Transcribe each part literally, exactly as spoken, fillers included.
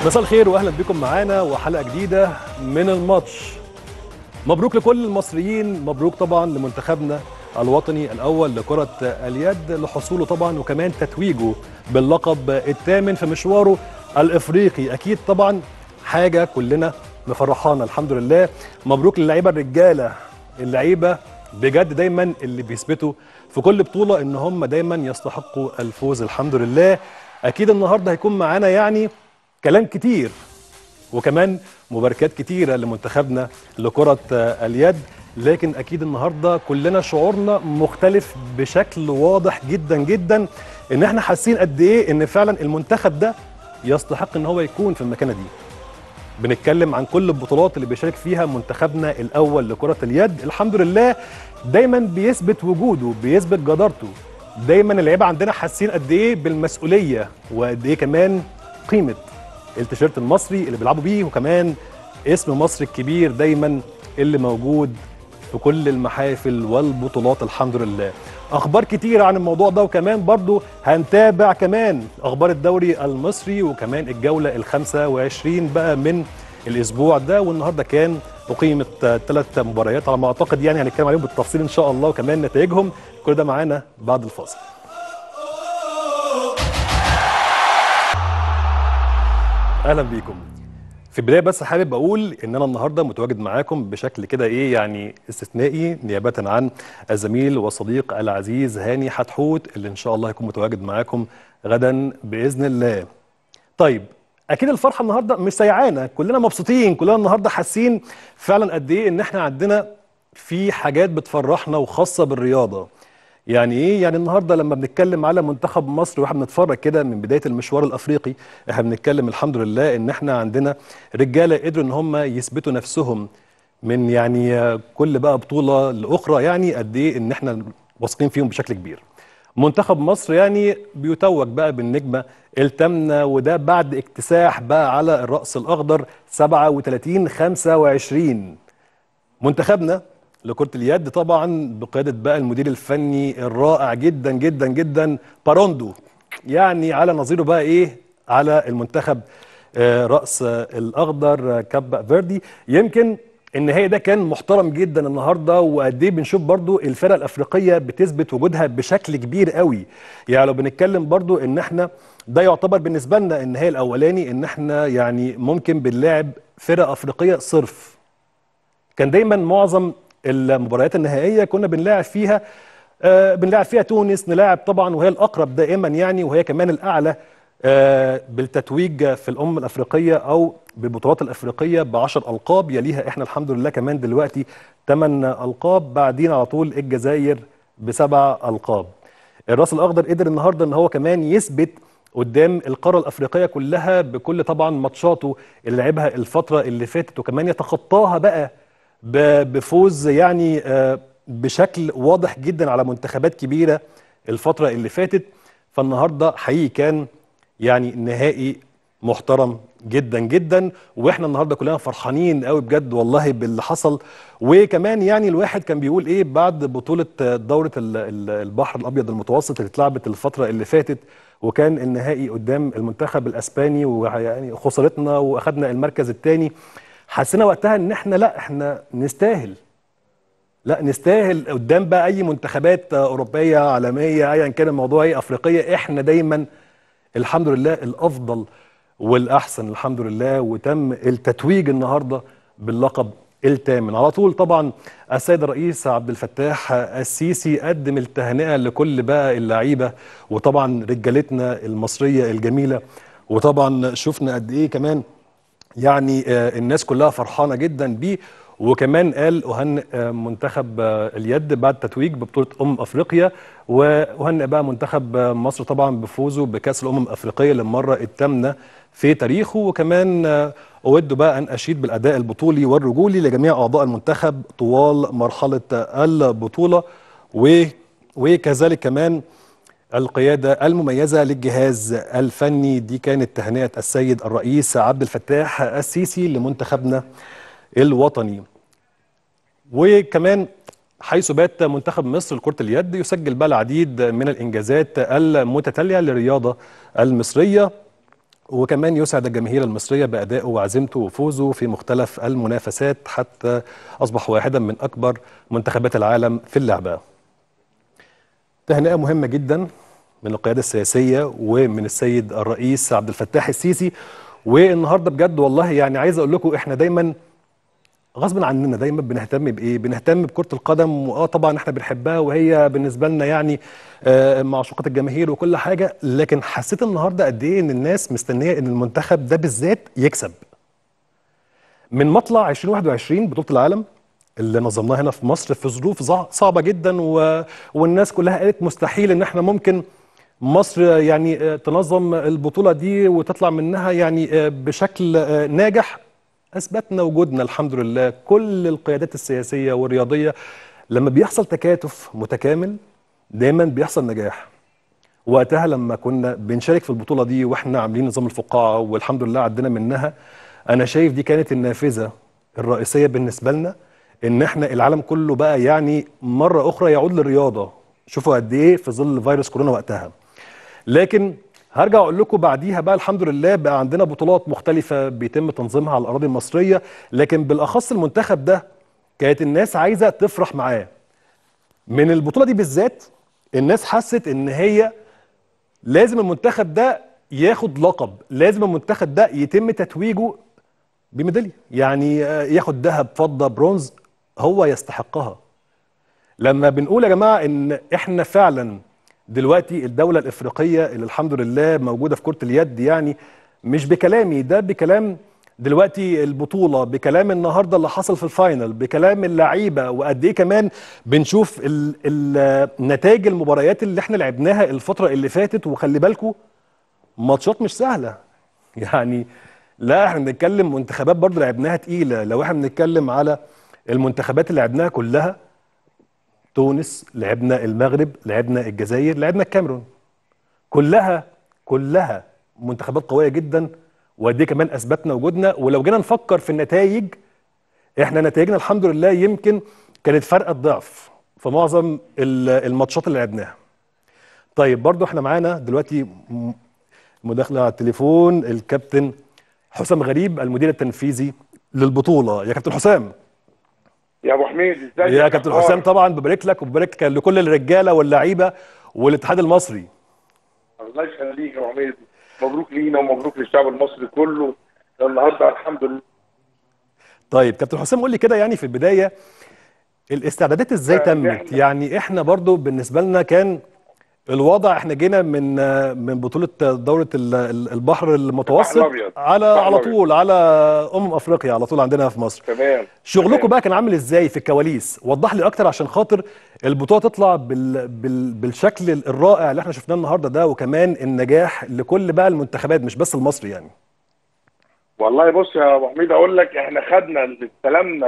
مساء الخير واهلا بكم معانا وحلقه جديده من الماتش. مبروك لكل المصريين، مبروك طبعا لمنتخبنا الوطني الاول لكره اليد لحصوله طبعا وكمان تتويجه باللقب الثامن في مشواره الافريقي. اكيد طبعا حاجه كلنا مفرحانا الحمد لله. مبروك للعيبه الرجاله، اللعيبه بجد دايما اللي بيثبتوا في كل بطوله ان هم دايما يستحقوا الفوز الحمد لله. اكيد النهارده هيكون معانا يعني كلام كتير وكمان مباركات كتيرة لمنتخبنا لكرة اليد، لكن أكيد النهاردة كلنا شعورنا مختلف بشكل واضح جدا جدا، إن احنا حاسين قد إيه إن فعلا المنتخب ده يستحق إن هو يكون في المكانة دي. بنتكلم عن كل البطولات اللي بيشارك فيها منتخبنا الأول لكرة اليد، الحمد لله دايما بيثبت وجوده، بيثبت جدارته. دايما اللعيبة عندنا حاسين قد إيه بالمسؤولية وقد إيه كمان قيمة التيشيرت المصري اللي بيلعبوا بيه، وكمان اسم مصر الكبير دايما اللي موجود في كل المحافل والبطولات الحمد لله. اخبار كتيره عن الموضوع ده، وكمان برضو هنتابع كمان اخبار الدوري المصري وكمان الجوله الخامسة وعشرين بقى من الاسبوع ده. والنهارده كان اقيمت ثلاث مباريات على ما اعتقد، يعني هنتكلم عليهم بالتفصيل ان شاء الله وكمان نتائجهم. كل ده معانا بعد الفاصل. اهلا بيكم. في البدايه بس حابب اقول ان انا النهارده متواجد معاكم بشكل كده ايه يعني استثنائي، نيابه عن الزميل والصديق العزيز هاني حتحوت اللي ان شاء الله هيكون متواجد معاكم غدا باذن الله. طيب اكيد الفرحه النهارده مش سيعانه، كلنا مبسوطين، كلنا النهارده حاسين فعلا قد ايه ان احنا عندنا في حاجات بتفرحنا وخاصه بالرياضه. يعني ايه؟ يعني النهارده لما بنتكلم على منتخب مصر واحنا بنتفرج كده من بدايه المشوار الافريقي، احنا بنتكلم الحمد لله ان احنا عندنا رجاله قدروا ان هم يثبتوا نفسهم من يعني كل بقى بطوله لاخرى، يعني قد ايه ان احنا واثقين فيهم بشكل كبير. منتخب مصر يعني بيتوج بقى بالنجمه الثامنه، وده بعد اكتساح بقى على الراس الاخضر سبعة وثلاثين خمسة وعشرين. منتخبنا لكرة اليد طبعا بقيادة بقى المدير الفني الرائع جدا جدا جدا باروندو، يعني على نظيره بقى ايه على المنتخب آه رأس آه الأخضر آه كاب فيردي. يمكن النهائي ده كان محترم جدا النهارده، وقد ايه بنشوف برضو الفرق الأفريقية بتثبت وجودها بشكل كبير قوي. يعني لو بنتكلم برضو ان احنا ده يعتبر بالنسبة لنا النهائي الأولاني ان احنا يعني ممكن بنلاعب فرق أفريقية صرف. كان دايما معظم المباريات النهائيه كنا بنلاعب فيها آه بنلاعب فيها تونس، نلاعب طبعا وهي الاقرب دائما يعني، وهي كمان الاعلى آه بالتتويج في الامم الافريقيه او بالبطولات الافريقيه بعشر القاب، يليها احنا الحمد لله كمان دلوقتي ثمان القاب، بعدين على طول الجزائر بسبع القاب. الراس الاخضر قدر النهارده ان هو كمان يثبت قدام القاره الافريقيه كلها بكل طبعا ماتشاته اللي لعبها الفتره اللي فاتت، وكمان يتخطاها بقى بفوز يعني بشكل واضح جدا على منتخبات كبيره الفتره اللي فاتت. فالنهارده حقيقي كان يعني نهائي محترم جدا جدا، واحنا النهارده كلنا فرحانين قوي بجد والله باللي حصل. وكمان يعني الواحد كان بيقول ايه بعد بطوله دوره البحر الابيض المتوسط اللي اتلعبت الفتره اللي فاتت، وكان النهائي قدام المنتخب الاسباني ويعني خسرتنا واخدنا المركز الثاني، حسينا وقتها ان احنا لا احنا نستاهل، لا نستاهل قدام بقى اي منتخبات اوروبيه عالميه ايا كان الموضوع ايه افريقيه، احنا دايما الحمد لله الافضل والاحسن الحمد لله. وتم التتويج النهارده باللقب الثامن على طول. طبعا السيد الرئيس عبد الفتاح السيسي قدم التهنئه لكل بقى اللعيبه وطبعا رجالتنا المصريه الجميله، وطبعا شفنا قد ايه كمان يعني الناس كلها فرحانه جدا بيه. وكمان قال اهنئ منتخب اليد بعد تتويج ببطوله امم افريقيا، واهنئ بقى منتخب مصر طبعا بفوزه بكاس الامم الافريقيه للمره الثامنه في تاريخه. وكمان اود بقى ان اشيد بالاداء البطولي والرجولي لجميع اعضاء المنتخب طوال مرحله البطوله، وكذلك كمان القيادة المميزة للجهاز الفني. دي كانت تهنئة السيد الرئيس عبد الفتاح السيسي لمنتخبنا الوطني. وكمان حيث بات منتخب مصر لكرة اليد يسجل بقى العديد من الإنجازات المتتالية للرياضة المصرية، وكمان يسعد الجماهير المصرية بأدائه وعزيمته وفوزه في مختلف المنافسات حتى أصبح واحدا من أكبر منتخبات العالم في اللعبة. تهنئة مهمة جدا من القيادة السياسية ومن السيد الرئيس عبد الفتاح السيسي. والنهارده بجد والله يعني عايز أقول لكم إحنا دايما غصب عننا دايما بنهتم بايه؟ بنهتم بكرة القدم، واه طبعا احنا بنحبها وهي بالنسبة لنا يعني آه معشوقة الجماهير وكل حاجة، لكن حسيت النهارده قد ايه ان الناس مستنية ان المنتخب ده بالذات يكسب. من مطلع ألفين وواحد وعشرين بطولة العالم اللي نظمناها هنا في مصر في ظروف صعبة جدا، و... والناس كلها قالت مستحيل ان احنا ممكن مصر يعني تنظم البطولة دي وتطلع منها يعني بشكل ناجح. أثبتنا وجودنا الحمد لله. كل القيادات السياسية والرياضية لما بيحصل تكاتف متكامل دايما بيحصل نجاح. وقتها لما كنا بنشارك في البطولة دي واحنا عاملين نظام الفقاعة والحمد لله عدينا منها، أنا شايف دي كانت النافذة الرئيسية بالنسبة لنا إن احنا العالم كله بقى يعني مرة أخرى يعود للرياضة. شوفوا قد إيه في ظل فيروس كورونا وقتها. لكن هرجع اقول لكم بعديها بقى الحمد لله بقى عندنا بطولات مختلفه بيتم تنظيمها على الاراضي المصريه، لكن بالاخص المنتخب ده كانت الناس عايزه تفرح معاه. من البطوله دي بالذات الناس حست ان هي لازم المنتخب ده ياخد لقب، لازم المنتخب ده يتم تتويجه بميداليه، يعني ياخد ذهب فضه برونز، هو يستحقها. لما بنقول يا جماعه ان احنا فعلا دلوقتي الدولة الإفريقية اللي الحمد لله موجودة في كرة اليد، يعني مش بكلامي ده، بكلام دلوقتي البطولة، بكلام النهاردة اللي حصل في الفاينل، بكلام اللعيبة، وقد إيه كمان بنشوف نتائج المباريات اللي احنا لعبناها الفترة اللي فاتت. وخلي بالكم ماتشات مش سهلة يعني، لا احنا بنتكلم منتخبات برضو لعبناها تقيلة. لو احنا بنتكلم على المنتخبات اللي لعبناها كلها، تونس، لعبنا المغرب، لعبنا الجزائر، لعبنا الكاميرون، كلها كلها منتخبات قوية جدا. ودي كمان أثبتنا وجودنا. ولو جينا نفكر في النتائج، احنا نتائجنا الحمد لله يمكن كانت فرق الضعف في معظم الماتشات اللي لعبناها. طيب برضو احنا معانا دلوقتي مداخلة على التليفون الكابتن حسام غريب المدير التنفيذي للبطولة. يا كابتن حسام. يا ابو حميد ازيك يا كابتن حسام؟ طبعا ببارك لك وببارك لكل الرجاله واللعيبه والاتحاد المصري. الله يخليك يا ابو حميد، مبروك لينا ومبروك للشعب المصري كله النهارده الحمد لله. طيب كابتن حسام قول لي كده يعني في البدايه الاستعدادات ازاي تمت؟ يعني احنا برضو بالنسبه لنا كان الوضع، احنا جينا من من بطوله دوره البحر المتوسط على على طول على امم افريقيا على طول عندنا في مصر. تمام. شغلكم بقى كان عامل ازاي في الكواليس؟ وضح لي اكتر عشان خاطر البطوله تطلع بال بال بالشكل الرائع اللي احنا شفناه النهارده ده، وكمان النجاح لكل بقى المنتخبات مش بس المصري يعني. والله بص يا ابو حميد اقول لك، احنا خدنا استلمنا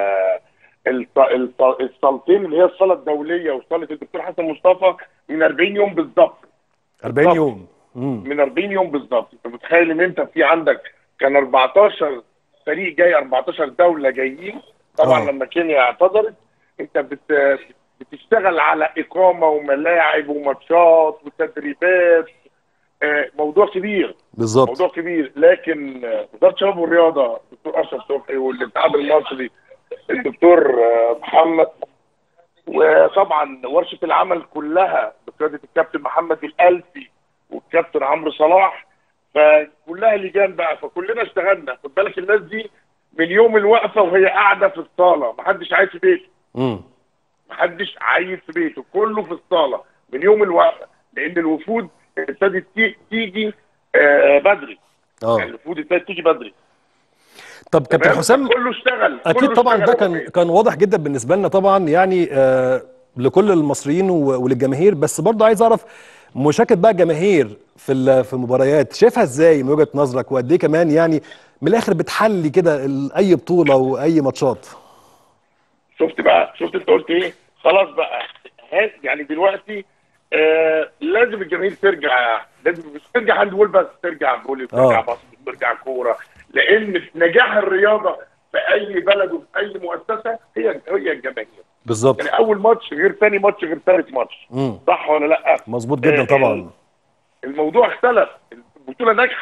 الصالتين اللي هي الصاله الدوليه وصاله الدكتور حسن مصطفى من أربعين يوم بالظبط. أربعين يوم. مم. من أربعين يوم بالظبط. انت متخيل ان انت في عندك كان أربعتاشر فريق جاي، أربعتاشر دوله جايين طبعا. أوه. لما كينيا اعتذرت انت بت... بتشتغل على اقامه وملاعب وماتشات وتدريبات، موضوع كبير بالظبط، موضوع كبير. لكن وزاره الشباب والرياضه الدكتور اشرف صبحي والاتحاد المصري الدكتور محمد، وطبعا ورشه العمل كلها بقياده الكابتن محمد الالفي والكابتن عمرو صلاح، فكلها لجان بقى، فكلنا اشتغلنا. خد بالك الناس دي من يوم الوقفه وهي قاعده في الصاله، محدش عايز في بيته. امم محدش عايز في بيته، كله في الصاله من يوم الوقفه، لان الوفود ابتدت تيجي آه بدري. اه يعني الوفود ابتدت تيجي بدري. طب كابتن حسام كله اشتغل اكيد كله طبعا، اشتغل ده كان كان واضح جدا بالنسبه لنا طبعا يعني آه لكل المصريين وللجماهير، بس برضه عايز اعرف مشاركه بقى الجماهير في في المباريات شايفها ازاي من وجهه نظرك؟ وقد ايه كمان يعني من الاخر بتحلي كده اي بطوله واي ماتشات؟ شفت بقى، شفت انت قلت ايه؟ خلاص بقى يعني دلوقتي آه لازم الجماهير ترجع، لازم مش ترجع هاند بول بس، ترجع فولي، ترجع باسكت، ترجع كوره، لان نجاح الرياضه في اي بلد وفي اي مؤسسه هي هي الجماهير. بالظبط. يعني اول ماتش غير ثاني ماتش غير ثالث ماتش. صح ولا لا؟ مظبوط جدا. آه طبعا الموضوع اختلف، البطوله ناجحه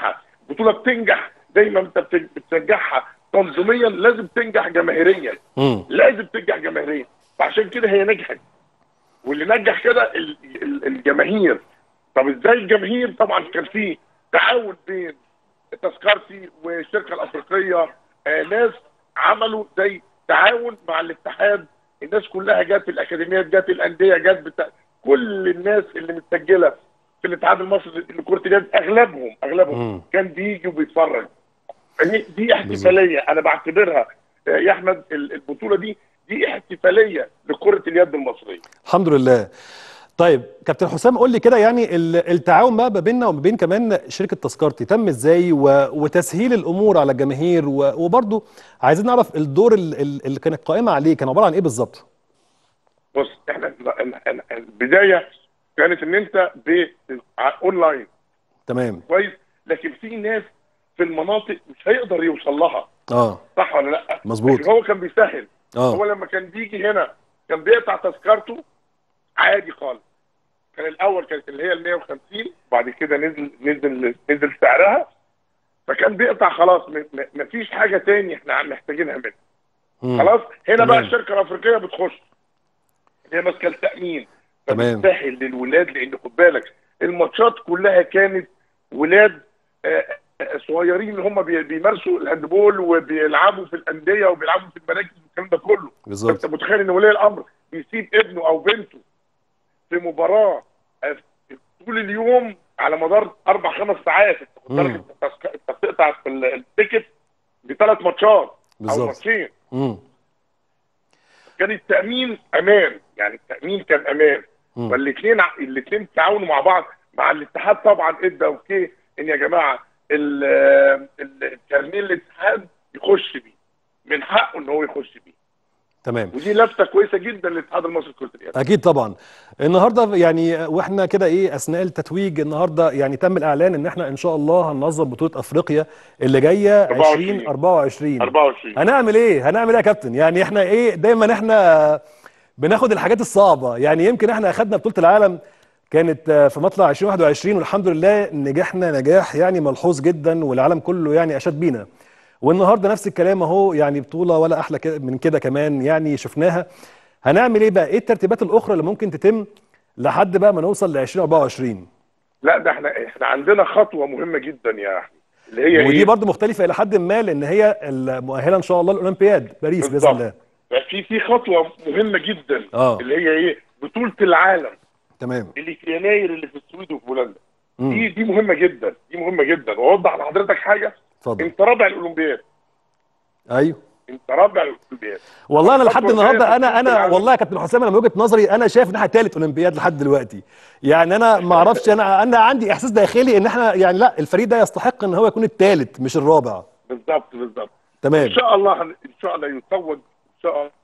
بطوله بتنجح دايما انت بتنجحها تنظيميا، لازم تنجح جماهيريا. مم. لازم تنجح جماهيريا، فعشان كده هي نجحت. واللي نجح كده الجماهير. طب ازاي الجماهير؟ طبعا كان في تعاون بين تذكرتي والشركه الافريقيه، آه ناس عملوا زي تعاون مع الاتحاد، الناس كلها جت، الاكاديميات جت، الانديه جت، بتا... كل الناس اللي متسجله في الاتحاد المصري لكره اليد اغلبهم اغلبهم مم. كان بيجي وبيتفرج. يعني دي احتفاليه انا بعتبرها آه يا احمد، البطوله دي دي احتفاليه لكره اليد المصريه. الحمد لله. طيب كابتن حسام قول لي كده، يعني التعاون بقى ما بيننا وما بين كمان شركه تذكرتي تم ازاي، وتسهيل الامور على الجماهير، وبرضه عايزين نعرف الدور اللي كانت قائمه عليه كان عباره عن ايه بالظبط؟ بص احنا البدايه كانت ان انت اونلاين تمام كويس، لكن في ناس في المناطق مش هيقدر يوصل لها. اه صح ولا لا؟ مظبوط. هو كان بيسهل. اه هو لما كان بيجي هنا كان بيقطع تذكرته عادي خالص. كان الاول كانت اللي هي ال مية وخمسين، بعد كده نزل نزل نزل سعرها، فكان بيقطع خلاص، مفيش حاجه تاني احنا محتاجينها منه. خلاص هنا تمام. بقى الشركه الافريقيه بتخش، هي ماسكه التامين، فبتسهل للولاد، لان خد بالك الماتشات كلها كانت ولاد صغيرين اللي هم بيمارسوا الهاندبول وبيلعبوا في الانديه وبيلعبوا في المراكز والكلام ده كله. بالظبط. انت متخيل ان ولي الامر بيسيب ابنه او بنته في مباراه طول اليوم على مدار اربع خمس ساعات؟ انت بتقطع في التيكت بثلاث ماتشات او ماتشين. كان التامين امان، يعني التامين كان امان، فالاثنين الاثنين تعاونوا مع بعض مع الاتحاد. طبعا ادى اوكي ان يا جماعه الكارنيه الاتحاد يخش بيه، من حقه ان هو يخش بيه. تمام. ودي لفته كويسه جدا للاتحاد المصري لكره اليد. اكيد طبعا. النهارده يعني واحنا كده ايه اثناء التتويج النهارده، يعني تم الاعلان ان احنا ان شاء الله هننظم بطوله افريقيا اللي جايه ألفين وأربعة وعشرين. أربعة وعشرين هنعمل ايه؟ هنعمل ايه يا كابتن؟ يعني احنا ايه دايما احنا بناخد الحاجات الصعبه، يعني يمكن احنا اخذنا بطوله العالم كانت في مطلع ألفين وواحد وعشرين والحمد لله نجحنا نجاح يعني ملحوظ جدا، والعالم كله يعني اشاد بينا. والنهارده نفس الكلام اهو، يعني بطوله ولا احلى من كده كمان يعني شفناها. هنعمل ايه بقى؟ ايه الترتيبات الاخرى اللي ممكن تتم لحد بقى ما نوصل ل ألفين وأربعة وعشرين؟ لا ده احنا احنا عندنا خطوه مهمه جدا يا احمد، اللي هي ودي إيه؟ برضو مختلفه الى حد ما، لان هي المؤهله ان شاء الله الاولمبياد باريس باذن الله. في في خطوه مهمه جدا اه اللي هي ايه؟ بطوله العالم. تمام. اللي في يناير اللي في السويد وفي بولندا. دي دي مهمه جدا، دي مهمه جدا. واوضح لحضرتك حاجه. اتفضل. انت رابع الاولمبياد. ايوه انت رابع الاولمبياد. والله انا لحد النهارده انا انا والله يا كابتن حسام انا من وجهه نظري انا شايف ان احنا ثالث اولمبياد لحد دلوقتي. يعني انا ما اعرفش، انا انا عندي احساس داخلي ان احنا يعني لا الفريق ده يستحق ان هو يكون الثالث مش الرابع. بالظبط بالظبط. تمام. ان شاء الله ان شاء الله يتوج ان شاء الله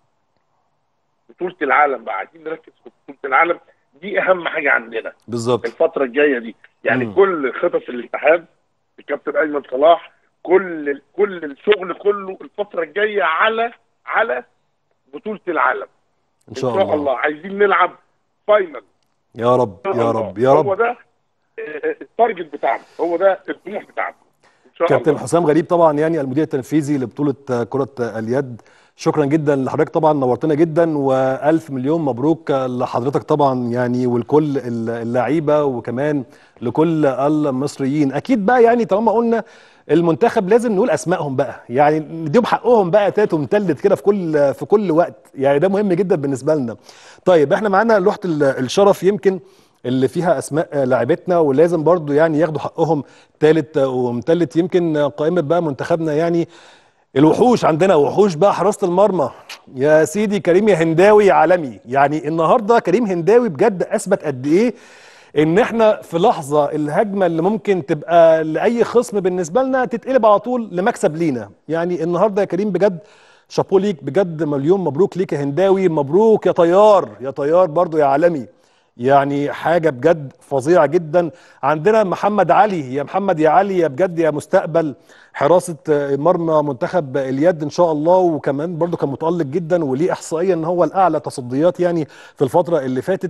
بطوله العالم. بقى عايزين نركز في بطوله العالم، دي اهم حاجه عندنا بالظبط الفتره الجايه دي. يعني م. كل خطط الاتحاد الكابتن ايمن صلاح، كل كل الشغل كله الفتره الجايه على على بطوله العالم ان شاء, إن شاء الله. الله عايزين نلعب فاينل يا رب يا رب يا رب. هو ده التارجت بتاعنا، هو ده الطموح بتاعنا ان شاء الله. كابتن حسام غريب طبعا يعني المدير التنفيذي لبطوله كره اليد، شكرا جدا لحضرتك طبعا، نورتنا جدا، والف مليون مبروك لحضرتك طبعا يعني ولكل اللعيبه وكمان لكل المصريين. اكيد بقى يعني طالما قلنا المنتخب لازم نقول اسمائهم بقى، يعني نديهم حقهم بقى تالت ومتلت كده في كل في كل وقت، يعني ده مهم جدا بالنسبه لنا. طيب احنا معانا لوحه الشرف يمكن اللي فيها اسماء لاعبتنا، ولازم برضو يعني ياخدوا حقهم تالت ومتلت. يمكن قائمه بقى منتخبنا يعني الوحوش، عندنا وحوش بقى حراسه المرمى يا سيدي. كريم يا هنداوي عالمي، يعني النهارده كريم هنداوي بجد اثبت قد ايه ان احنا في لحظه الهجمه اللي ممكن تبقى لاي خصم بالنسبه لنا تتقلب على طول لمكسب لينا. يعني النهارده يا كريم بجد شابو ليك، بجد مليون مبروك ليك يا هنداوي، مبروك يا طيار، يا طيار برضو يا عالمي. يعني حاجه بجد فظيعه جدا. عندنا محمد علي، يا محمد يا علي يا بجد يا مستقبل حراسه مرمى منتخب اليد ان شاء الله، وكمان برضو كان متالق جدا وليه احصائيه ان هو الاعلى تصديات يعني في الفتره اللي فاتت.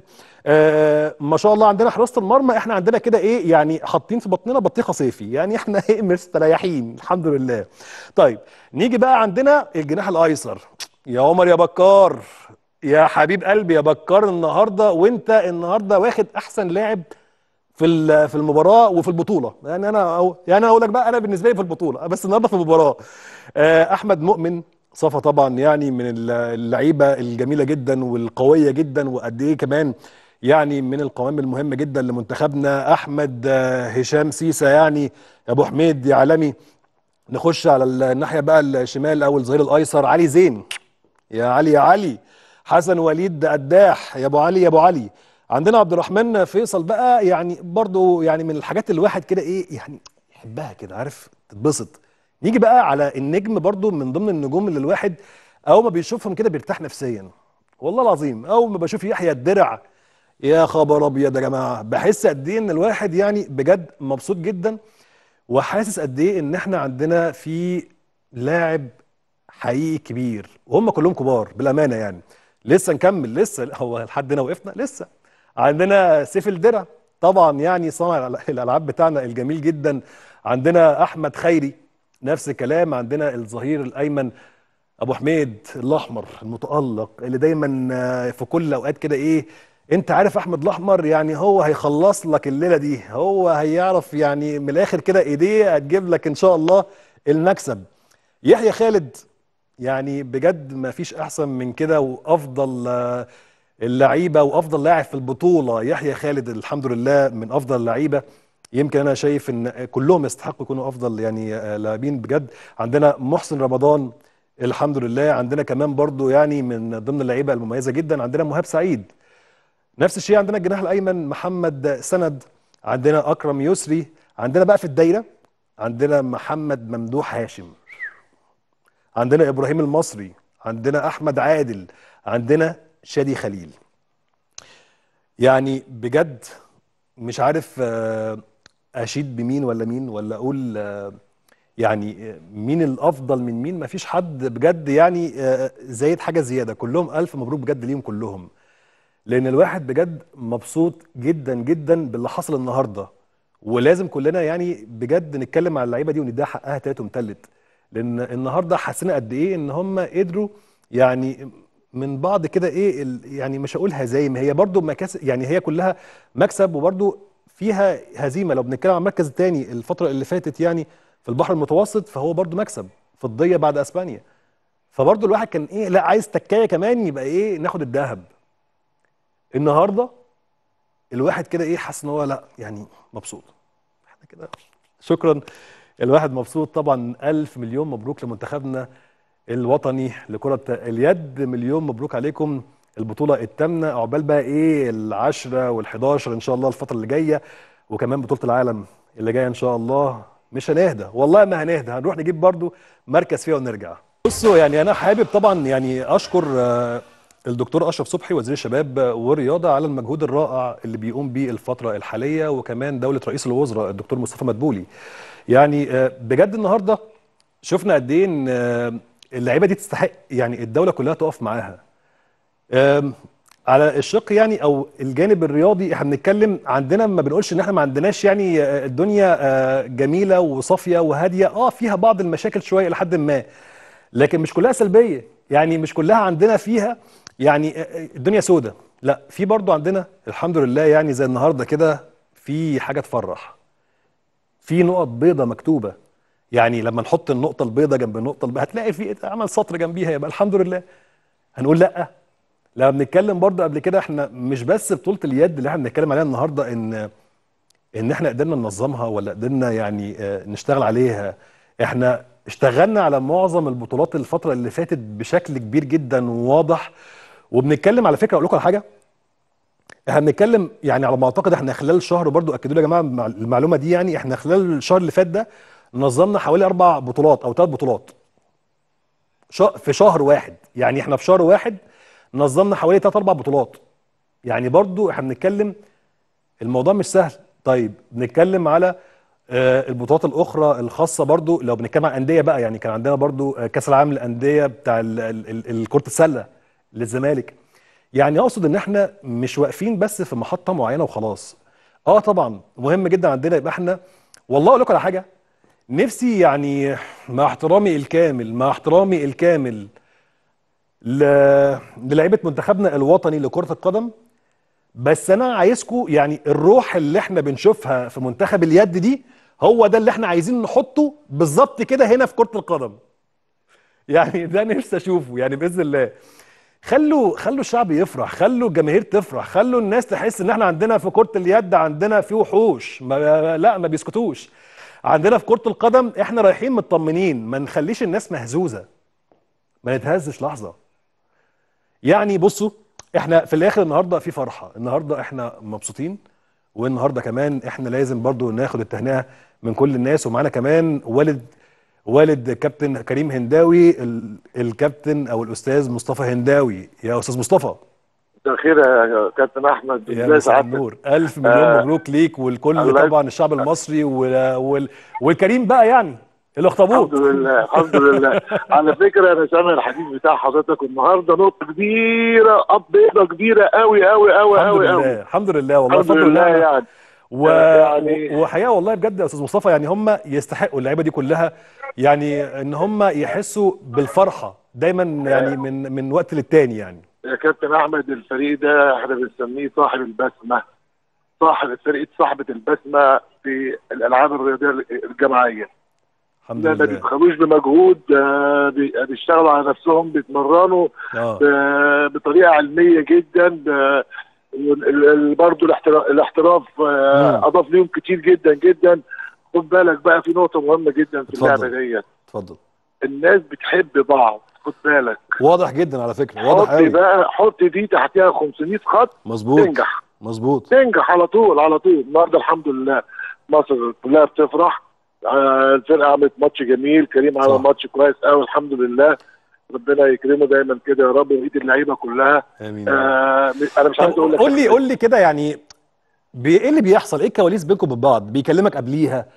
آه ما شاء الله عندنا حراسه المرمى، احنا عندنا كده ايه يعني حاطين في بطننا بطيخه صيفي، يعني احنا ايه مستريحين الحمد لله. طيب نيجي بقى عندنا الجناح الايسر، يا عمر يا بكار يا حبيب قلبي يا بكار النهارده، وانت النهارده واخد احسن لاعب في ال- في المباراه وفي البطوله. يعني انا أو يعني انا اقول لك بقى، انا بالنسبه لي في البطوله بس النهارده في المباراه. آه، احمد مؤمن صفا طبعا يعني من ال- اللعيبه الجميله جدا والقويه جدا، وقد ايه كمان يعني من القوام المهمه جدا لمنتخبنا. احمد آه، هشام سيسه يعني يا ابو حميد يا عالمي. نخش على الناحيه بقى الشمال او الظهير الايسر، علي زين يا علي يا علي. حسن وليد قداح يا ابو علي يا ابو علي. عندنا عبد الرحمن فيصل بقى، يعني برضو يعني من الحاجات اللي الواحد كده ايه يعني يحبها كده، عارف تتبسط. نيجي بقى على النجم برضو من ضمن النجوم اللي الواحد اول ما بيشوفهم كده بيرتاح نفسيا. والله العظيم اول ما بشوف يحيى الدرع، يا خبر ابيض يا جماعه، بحس قد ايه ان الواحد يعني بجد مبسوط جدا، وحاسس قد ايه ان احنا عندنا في لاعب حقيقي كبير، وهم كلهم كبار بالامانه يعني. لسه نكمل، لسه هو لحد هنا وقفنا لسه. عندنا سيف الدرع طبعا يعني صانع الألع- الالعاب بتاعنا الجميل جدا. عندنا احمد خيري نفس الكلام. عندنا الظهير الايمن ابو حميد الاحمر المتالق اللي دايما آه، في كل الاوقات كده ايه، انت عارف احمد الاحمر يعني هو هيخلص لك الليله دي، هو هيعرف يعني من الاخر كده ايديه هتجيب لك ان شاء الله المكسب. يحيى خالد يعني بجد ما فيش احسن من كده، وافضل آه، اللعيبه وافضل لاعب في البطوله يحيى خالد الحمد لله من افضل اللعيبه. يمكن انا شايف ان كلهم يستحقوا يكونوا افضل يعني آه، لاعبين بجد. عندنا محسن رمضان الحمد لله. عندنا كمان برضو يعني من ضمن اللعيبه المميزه جدا عندنا مهاب سعيد. نفس الشيء عندنا الجناح الايمن محمد سند. عندنا اكرم يسري. عندنا بقى في الدايره عندنا محمد ممدوح هاشم. عندنا ابراهيم المصري. عندنا احمد عادل. عندنا شادي خليل. يعني بجد مش عارف آه، اشيد بمين ولا مين، ولا اقول آه، يعني آه، مين الافضل من مين. مفيش حد بجد يعني آه، زايد حاجه زياده، كلهم الف مبروك بجد ليهم كلهم. لان الواحد بجد مبسوط جدا جدا باللي حصل النهارده، ولازم كلنا يعني بجد نتكلم على اللعيبه دي ونديها حقها تالت ومتلت. لان النهارده حسينا قد ايه ان هم قدروا يعني من بعض كده ايه ال- يعني مش هقول هزايم، هي برضو مكاسب، يعني هي كلها مكسب وبرضو فيها هزيمه. لو بنتكلم عن المركز الثاني الفتره اللي فاتت يعني في البحر المتوسط، فهو برضو مكسب فضيه بعد اسبانيا. فبرضو الواحد كان ايه لا عايز تكايه كمان يبقى ايه ناخد الذهب. النهارده الواحد كده ايه حاسس ان هو لا يعني مبسوط. احنا كده شكرا. الواحد مبسوط طبعا. الف مليون مبروك لمنتخبنا الوطني لكرة اليد، مليون مبروك عليكم البطولة الثامنة. عقبال بقى ايه العشرة والحداشر ان شاء الله الفترة اللي جاية، وكمان بطولة العالم اللي جاية ان شاء الله. مش هنهدى والله ما هنهدى، هنروح نجيب برضو مركز فيها ونرجع. بصوا يعني انا حابب طبعا يعني اشكر آه، الدكتور اشرف صبحي وزير الشباب والرياضه على المجهود الرائع اللي بيقوم بيه الفتره الحاليه، وكمان دوله رئيس الوزراء الدكتور مصطفى مدبولي. يعني آه، بجد النهارده شفنا قد ايه ان آه، اللعيبه دي تستحق يعني الدوله كلها تقف معاها. آم، على الشق يعني او الجانب الرياضي احنا بنتكلم عندنا، ما بنقولش ان احنا ما عندناش يعني آه، الدنيا آه، جميله وصافيه وهاديه، اه فيها بعض المشاكل شويه لحد ما، لكن مش كلها سلبيه. يعني مش كلها عندنا فيها يعني الدنيا سودة، لا في برضو عندنا الحمد لله يعني زي النهارده كده في حاجه تفرح، في نقط بيضة مكتوبه. يعني لما نحط النقطه البيضة جنب النقطه البيضاء هتلاقي في عمل سطر جنبيها، يبقى الحمد لله. هنقول لا؟ لما بنتكلم برضو قبل كده احنا مش بس بطوله اليد اللي احنا بنتكلم عليها النهارده ان ان احنا قدرنا ننظمها ولا قدرنا يعني آه، نشتغل عليها. احنا اشتغلنا على معظم البطولات الفترة اللي فاتت بشكل كبير جدا وواضح. وبنتكلم على فكرة اقول لكم على حاجة، احنا بنتكلم يعني على ما اعتقد احنا خلال شهر، برضو اكدوا لي يا جماعة مع- المعلومة دي، يعني احنا خلال الشهر اللي فات ده نظمنا حوالي اربع بطولات او ثلاث بطولات شا- في شهر واحد. يعني احنا في شهر واحد نظمنا حوالي ثلاث اربع بطولات. يعني برضو احنا بنتكلم، الموضوع مش سهل. طيب بنتكلم على آه، البطولات الاخرى الخاصه برضو، لو بنتكلم عن انديه بقى، يعني كان عندنا برضو آه، كاس العالم للانديه بتاع ال- ال- ال- ال- كره السله للزمالك. يعني اقصد ان احنا مش واقفين بس في محطه معينه وخلاص. اه طبعا مهم جدا عندنا يبقى احنا، والله اقول لكم على حاجه، نفسي يعني مع احترامي الكامل، مع احترامي الكامل ل... للعيبه منتخبنا الوطني لكره القدم، بس انا عايزكم يعني الروح اللي احنا بنشوفها في منتخب اليد دي، هو ده اللي احنا عايزين نحطه بالظبط كده هنا في كرة القدم. يعني ده نفسي اشوفه يعني باذن الله. خلوا خلوا الشعب يفرح، خلوا الجماهير تفرح، خلوا الناس تحس ان احنا عندنا في كرة اليد عندنا في وحوش، ما لا ما بيسكتوش. عندنا في كرة القدم احنا رايحين مطمنين، ما نخليش الناس مهزوزة، ما نتهزش لحظة. يعني بصوا، احنا في الاخر النهارده في فرحه، النهارده احنا مبسوطين، والنهارده كمان احنا لازم برضو ناخد التهنئه من كل الناس، ومعانا كمان والد والد كابتن كريم هنداوي، ال- الكابتن او الاستاذ مصطفى هنداوي. يا استاذ مصطفى، مساء الخير يا كابتن احمد، يا ازي مساء سعادتك؟ النور، الف مليون آه مبروك ليك ولكل الله يب- طبعا الشعب المصري وال... وال... والكريم بقى يعني الحمد الاخطبوط. لله الحمد لله. على فكره انا سامع الحديث بتاع حضرتك النهارده، نقطه كبيره، اب بيضه كبيره قوي قوي قوي الحمد قوي لله قوي. الحمد لله والله، الحمد فضل لله ونعمه. يعني. و... آه و- يعني وحقيقه والله بجد يا استاذ مصطفى، يعني هم يستحقوا اللعيبه دي كلها، يعني ان هم يحسوا بالفرحه دايما يعني من من وقت للتاني يعني. يا كابتن احمد، الفريق ده احنا بنسميه صاحب البسمه، صاحب الفريق، صاحبه البسمه في الالعاب الرياضيه الجماعيه. الحمد لا ما لله. بيبخلوش بمجهود، آه، بي- بيشتغلوا على نفسهم، بيتمرنوا اه ب- بطريقه علميه جدا. برضه الاحتراف امم آه، اضاف ليهم كتير جدا جدا. خد بالك بقى، في نقطه مهمه جدا في اللعبه اتفضل ديت، اتفضل. الناس بتحب بعض. خد بالك، واضح جدا على فكره، واضح حط قوي. بقى، حط دي تحتها خمسمية خط، مظبوط تنجح مظبوط. تنجح على طول على طول. النهارده الحمد لله مصر كلها بتفرح. آه، الفرقه عملت ماتش جميل، كريم عمل صح. ماتش كويس قوي الحمد لله. ربنا يكرمه دايما كده يا رب، ويدي اللعيبه كلها. امين يا رب. آه انا مش طب عايز اقول لك قول لي قول لي كده يعني، بي- ايه اللي بيحصل؟ ايه الكواليس بينكم وبين بعض؟ بيكلمك قبليها؟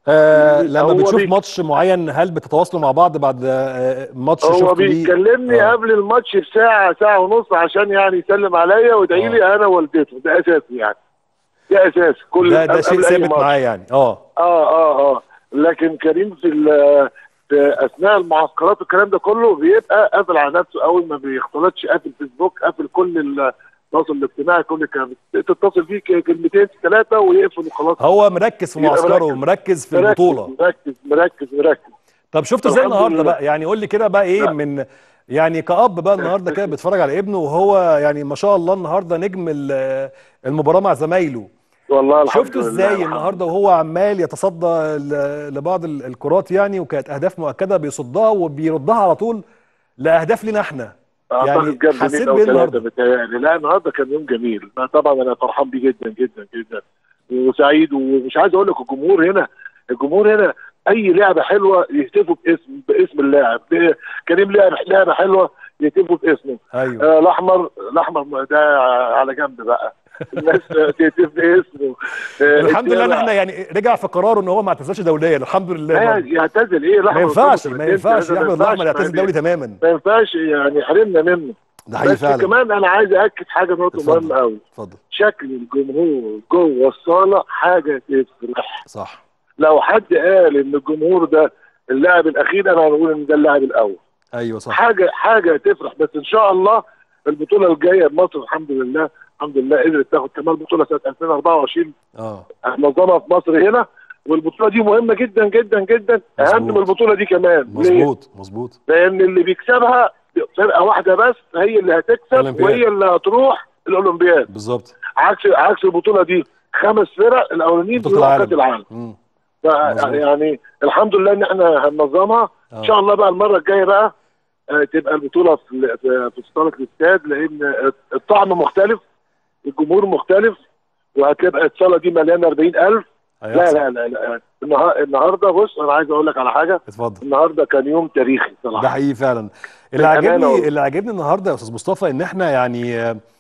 آه لما هو بتشوف بي ماتش معين هل بتتواصلوا مع بعض بعد آه ماتش هو شفتوا ليه؟ بيكلمني اه قبل الماتش بساعه، ساعه ونص، عشان يعني يسلم عليا ويدعي اه لي انا والدته. ده اساسي يعني، ده اساسي كل ده ده شيء قبل اي ثابت معاه ماتش. يعني. اه اه اه اه لكن كريم في ال- في اثناء المعسكرات والكلام ده كله بيبقى قافل على نفسه، اول ما بيختلطش قافل فيسبوك، قافل كل التواصل الاجتماعي، كل كلام تتصل فيه كلمتين ثلاثه ويقفل وخلاص. هو مركز في يبقى معسكره مركز ومركز في مركز البطوله. مركز مركز مركز. طب شفته ازاي الحمد النهارده لله. بقى؟ يعني قول لي كده بقى ايه لا من، يعني كأب بقى النهارده كده بيتفرج على ابنه وهو يعني ما شاء الله النهارده نجم ال- المباراه مع زمايله. والله الحمد شفته لله ازاي الحمد النهارده لله. وهو عمال يتصدى ل- لبعض ال- الكرات يعني، وكانت اهداف مؤكده بيصدها وبيردها على طول لاهداف لينا احنا. يعني اعتقد جاب حسيت جونين او بايه ثلاثه النهارده؟ بتهيألي. لا النهارده كان يوم جميل، ما طبعا انا فرحان بيه جدا جدا جدا وسعيد. ومش عايز اقول لك الجمهور هنا، الجمهور هنا اي لعبه حلوه يهتفوا باسم باسم اللاعب. كريم لعب لعبه حلوه يهتفوا باسمه. ايوه آه الاحمر الاحمر ده على جنب بقى، الناس تهتف باسمه. آه الحمد لله ان الدنيا- احنا يعني رجع في قراره ان هو ما اعتزلش دوليا، الحمد لله لا برضه. يعتزل ايه ما الاحمر؟ ينفعش قدامه ما سنتين ينفعش ثلاثة، يا ما احمد الاحمر ينفعش يعتزل دولي تماما. ما ينفعش يعني، حرمنا منه. ده حقيقي بس فعلا. كمان انا عايز اكد حاجه، نقطه اتفضل مهمه قوي. اتفضل. شكل الجمهور جوه الصاله حاجه تفرح. صح. لو حد قال ان الجمهور ده اللاعب الاخير، انا هنقول ان ده اللاعب الاول. ايوه صح. حاجه حاجه تفرح. بس ان شاء الله البطوله الجايه مصر الحمد لله الحمد لله قدرت تاخد كمان بطوله سنه ألفين وأربعة وعشرين اه نظمها في مصر هنا. والبطوله دي مهمه جدا جدا جدا، اهم من مظبوط. البطوله دي كمان. ليه؟ مظبوط مظبوط. لان اللي بيكسبها فرقه واحده بس هي اللي هتكسب، الأولمبياد. وهي اللي هتروح الاولمبياد. بالظبط. عكس عكس البطوله دي، خمس فرق الاولانيين بطولة بيروحوا العالم. كاس العالم. امم ف- مظبوط. يعني الحمد لله ان احنا هننظمها. آه. ان شاء الله بقى المره الجايه بقى آه، تبقى البطوله في في في صاله الاستاد، لان الطعم مختلف، الجمهور مختلف، وهتبقى الصاله دي مليانه أربعين ألف. لا هيحصل. لا لا لا النها- النهارده بص، انا عايز اقول لك على حاجه. اتفضل. النهارده كان يوم تاريخي ده صراحه. حقيقي فعلا. اللي بالأمانة عاجبني والله. اللي عاجبني النهارده يا استاذ مصطفى ان احنا يعني آه،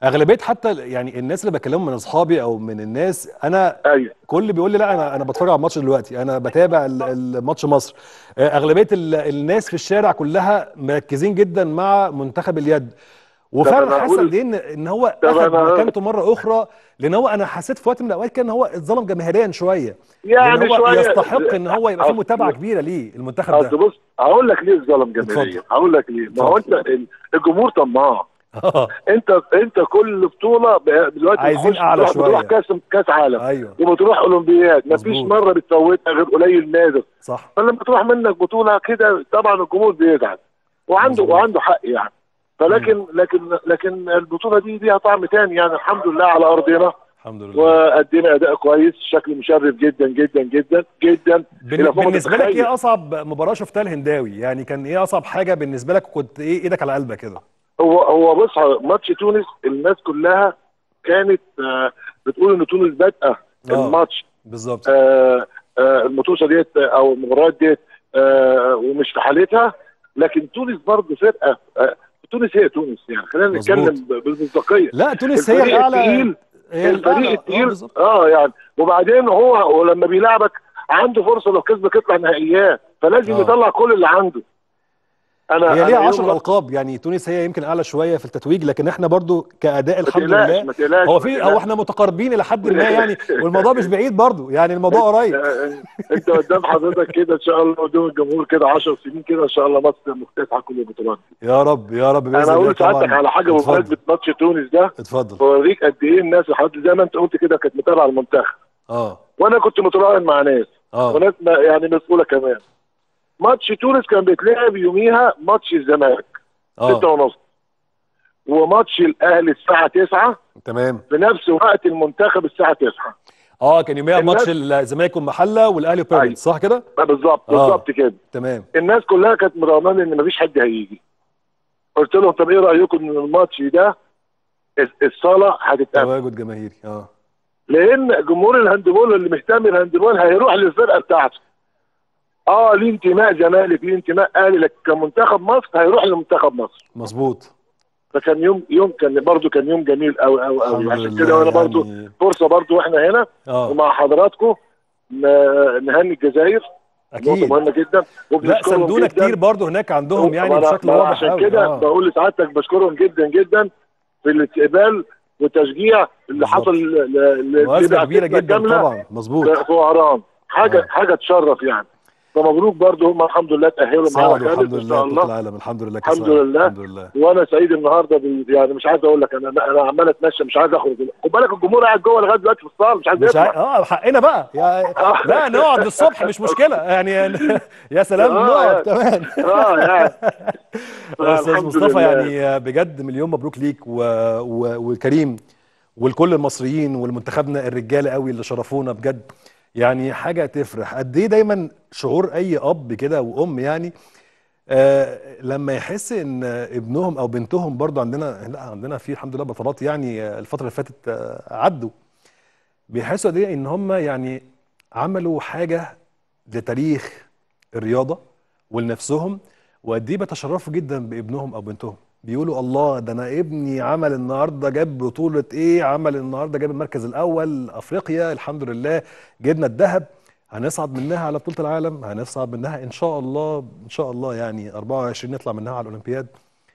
اغلبيه حتى يعني الناس اللي بكلمهم من اصحابي او من الناس، انا ايوه كل اللي بيقول لي لا انا انا بتفرج على الماتش دلوقتي، انا بتابع ال- الماتش مصر. آه، اغلبيه ال- الناس في الشارع كلها مركزين جدا مع منتخب اليد. طب وفعلا انا حاسس قد اقول ايه ان ان هو طب اخذ انا مكانته مره اخرى، لان هو انا حسيت في وقت من الاوقات كان هو اتظلم جماهيريا شويه، لان يعني هو شويه. يستحق ان هو يبقى فيه متابعه اصل كبيره ليه المنتخب اصل ده. بص، هقول لك ليه الظلم اتفضل جماهيريا، هقول لك ليه. ما هو اتفضل. انت ال- الجمهور طماع. اه انت انت كل بطوله ب- دلوقتي عايزين بتخش، اعلى بتروح بتروح شويه. كاس كاس عالم، ايوه وبتروح اولمبياد، مفيش مظبوط مره بتفوتها غير قليل نادر. صح فلما تروح منك بطوله كده طبعا الجمهور بيزعل، وعنده مظبوط. وعنده حق يعني. مم. فلكن لكن لكن البطوله دي ليها طعم تاني يعني. الحمد لله على ارضنا، الحمد لله. وادينا اداء كويس، شكل مشرف جدا جدا جدا جدا بن- الى فوق ما بالنسبه لك تتخيل. ايه اصعب مباراه شفتها الهنداوي؟ يعني كان ايه اصعب حاجه بالنسبه لك وكنت ايه ايدك على قلبك كده؟ هو هو بص، ماتش تونس الناس كلها كانت آه، بتقول ان تونس بادئه اه الماتش، بالظبط. آه، آه، المطوشه ديت او المباريات ديت آه، ومش في حالتها. لكن تونس برضه فرقه، آه، تونس هي تونس يعني، خلينا مظبوط. نتكلم ب- بالمصداقيه. لا تونس هي الفريق الاعلى. الثقيل، هي الفريق الاعلى اه الثقيل بالظبط. اه يعني. وبعدين هو ولما بيلعبك عنده فرصه لو كسبك يطلع نهائيات، فلازم اه يطلع كل اللي عنده. هي انا ليها انا يوم عشر ما القاب، يعني تونس هي يمكن اعلى شويه في التتويج، لكن احنا برضو كاداء ما الحمد تقلقش لله. ما تقلقش هو ما في هو تقلقش. احنا متقاربين الى حد ما يعني، والموضوع مش بعيد برضو، يعني الموضوع قريب. انت قدام حضرتك كده ان شاء الله، قدام الجمهور كده عشر سنين كده ان شاء الله مصر مكتسحه كل البطولات. يا رب يا رب باذن انا الله اقول سعادتك طبعا. على حاجه اتفضل بمناسبه ماتش تونس ده، اتفضل. بوريك قد ايه الناس لحد زي ما انت قلت كده كانت متابعه المنتخب، اه وانا كنت متراهن مع ناس اه وناس ما- يعني مسؤوله كمان. ماتش تونس كان بيتلعب يوميها ماتش الزمالك ستة اه ونص، وماتش الاهلي الساعه تسعة، تمام. في نفس وقت المنتخب الساعه تسعة. اه كان يوميها ماتش الناس الزمالك والمحله والاهلي ايوه وبيراميدز صح كده؟ بالظبط اه بالظبط كده. تمام. الناس كلها كانت مراهنه ان مفيش حد هيجي. قلت لهم طب ايه رايكم ان الماتش ده الصاله هتتقفل، تواجد جماهيري اه لان جمهور الهاندبول اللي مهتم بالهاندبول هيروح للفرقه بتاعته. اه ليه انتماء زمالك، ليه انتماء اهلي، لكن كمنتخب مصر هيروح لمنتخب مصر. مظبوط. فكان يوم يوم كان برضو كان يوم جميل قوي قوي قوي. الحمد عشان كده لله وانا برضو يعني. فرصه برضو واحنا هنا اه ومع حضراتكم ن- نهني الجزائر، نقطه اكيد. مهمه جدا لا وبنشكرهم ساندونا جدا. كتير برضو هناك عندهم يعني ما أنا- بشكل ما أنا واضح عشان قوي كده اه بقول لسعادتك بشكرهم جدا جدا في الاستقبال والتشجيع اللي بالظبط. حصل ل- ل- مؤازرة كبيرة لبعثتنا جدا كامله طبعا مظبوط. في في وهران. حاجه اه حاجه تشرف يعني. فمبروك برضه هم الحمد لله تاهلوا معانا صعدوا الحمد خالد ان لله شاء بطولة الله. العالم الحمد لله كاس الحمد العالم لله. الحمد لله. وانا سعيد النهارده بال- يعني مش عايز اقول لك، انا انا عمال اتمشى مش عايز اخرج. خد بالك الجمهور قاعد جوه لغايه دلوقتي في الصاله مش عايز مش عاي... يطلع. اه حقنا بقى يا... لا نقعد للصبح مش مشكلة يعني يا سلام اه نقعد يعني كمان. اه يعني استاذ الحمد مصطفى لله. يعني بجد مليون مبروك ليك و... و... وكريم ولكل المصريين ولمنتخبنا الرجاله قوي اللي شرفونا بجد. يعني حاجه تفرح قد ايه دايما شعور اي اب كده وام يعني آه لما يحس ان ابنهم او بنتهم برضو عندنا لا عندنا في الحمد لله بطولات يعني آه، الفتره اللي فاتت آه عدوا بيحسوا قد ايه ان هم يعني عملوا حاجه لتاريخ الرياضه ولنفسهم، وقد ايه بيتشرفوا جدا بابنهم او بنتهم. بيقولوا الله ده انا ابني عمل النهارده جاب بطوله ايه، عمل النهارده جاب المركز الاول افريقيا الحمد لله جبنا الذهب، هنصعد منها على بطوله العالم، هنصعد منها ان شاء الله ان شاء الله يعني أربعة وعشرين نطلع منها على الاولمبياد.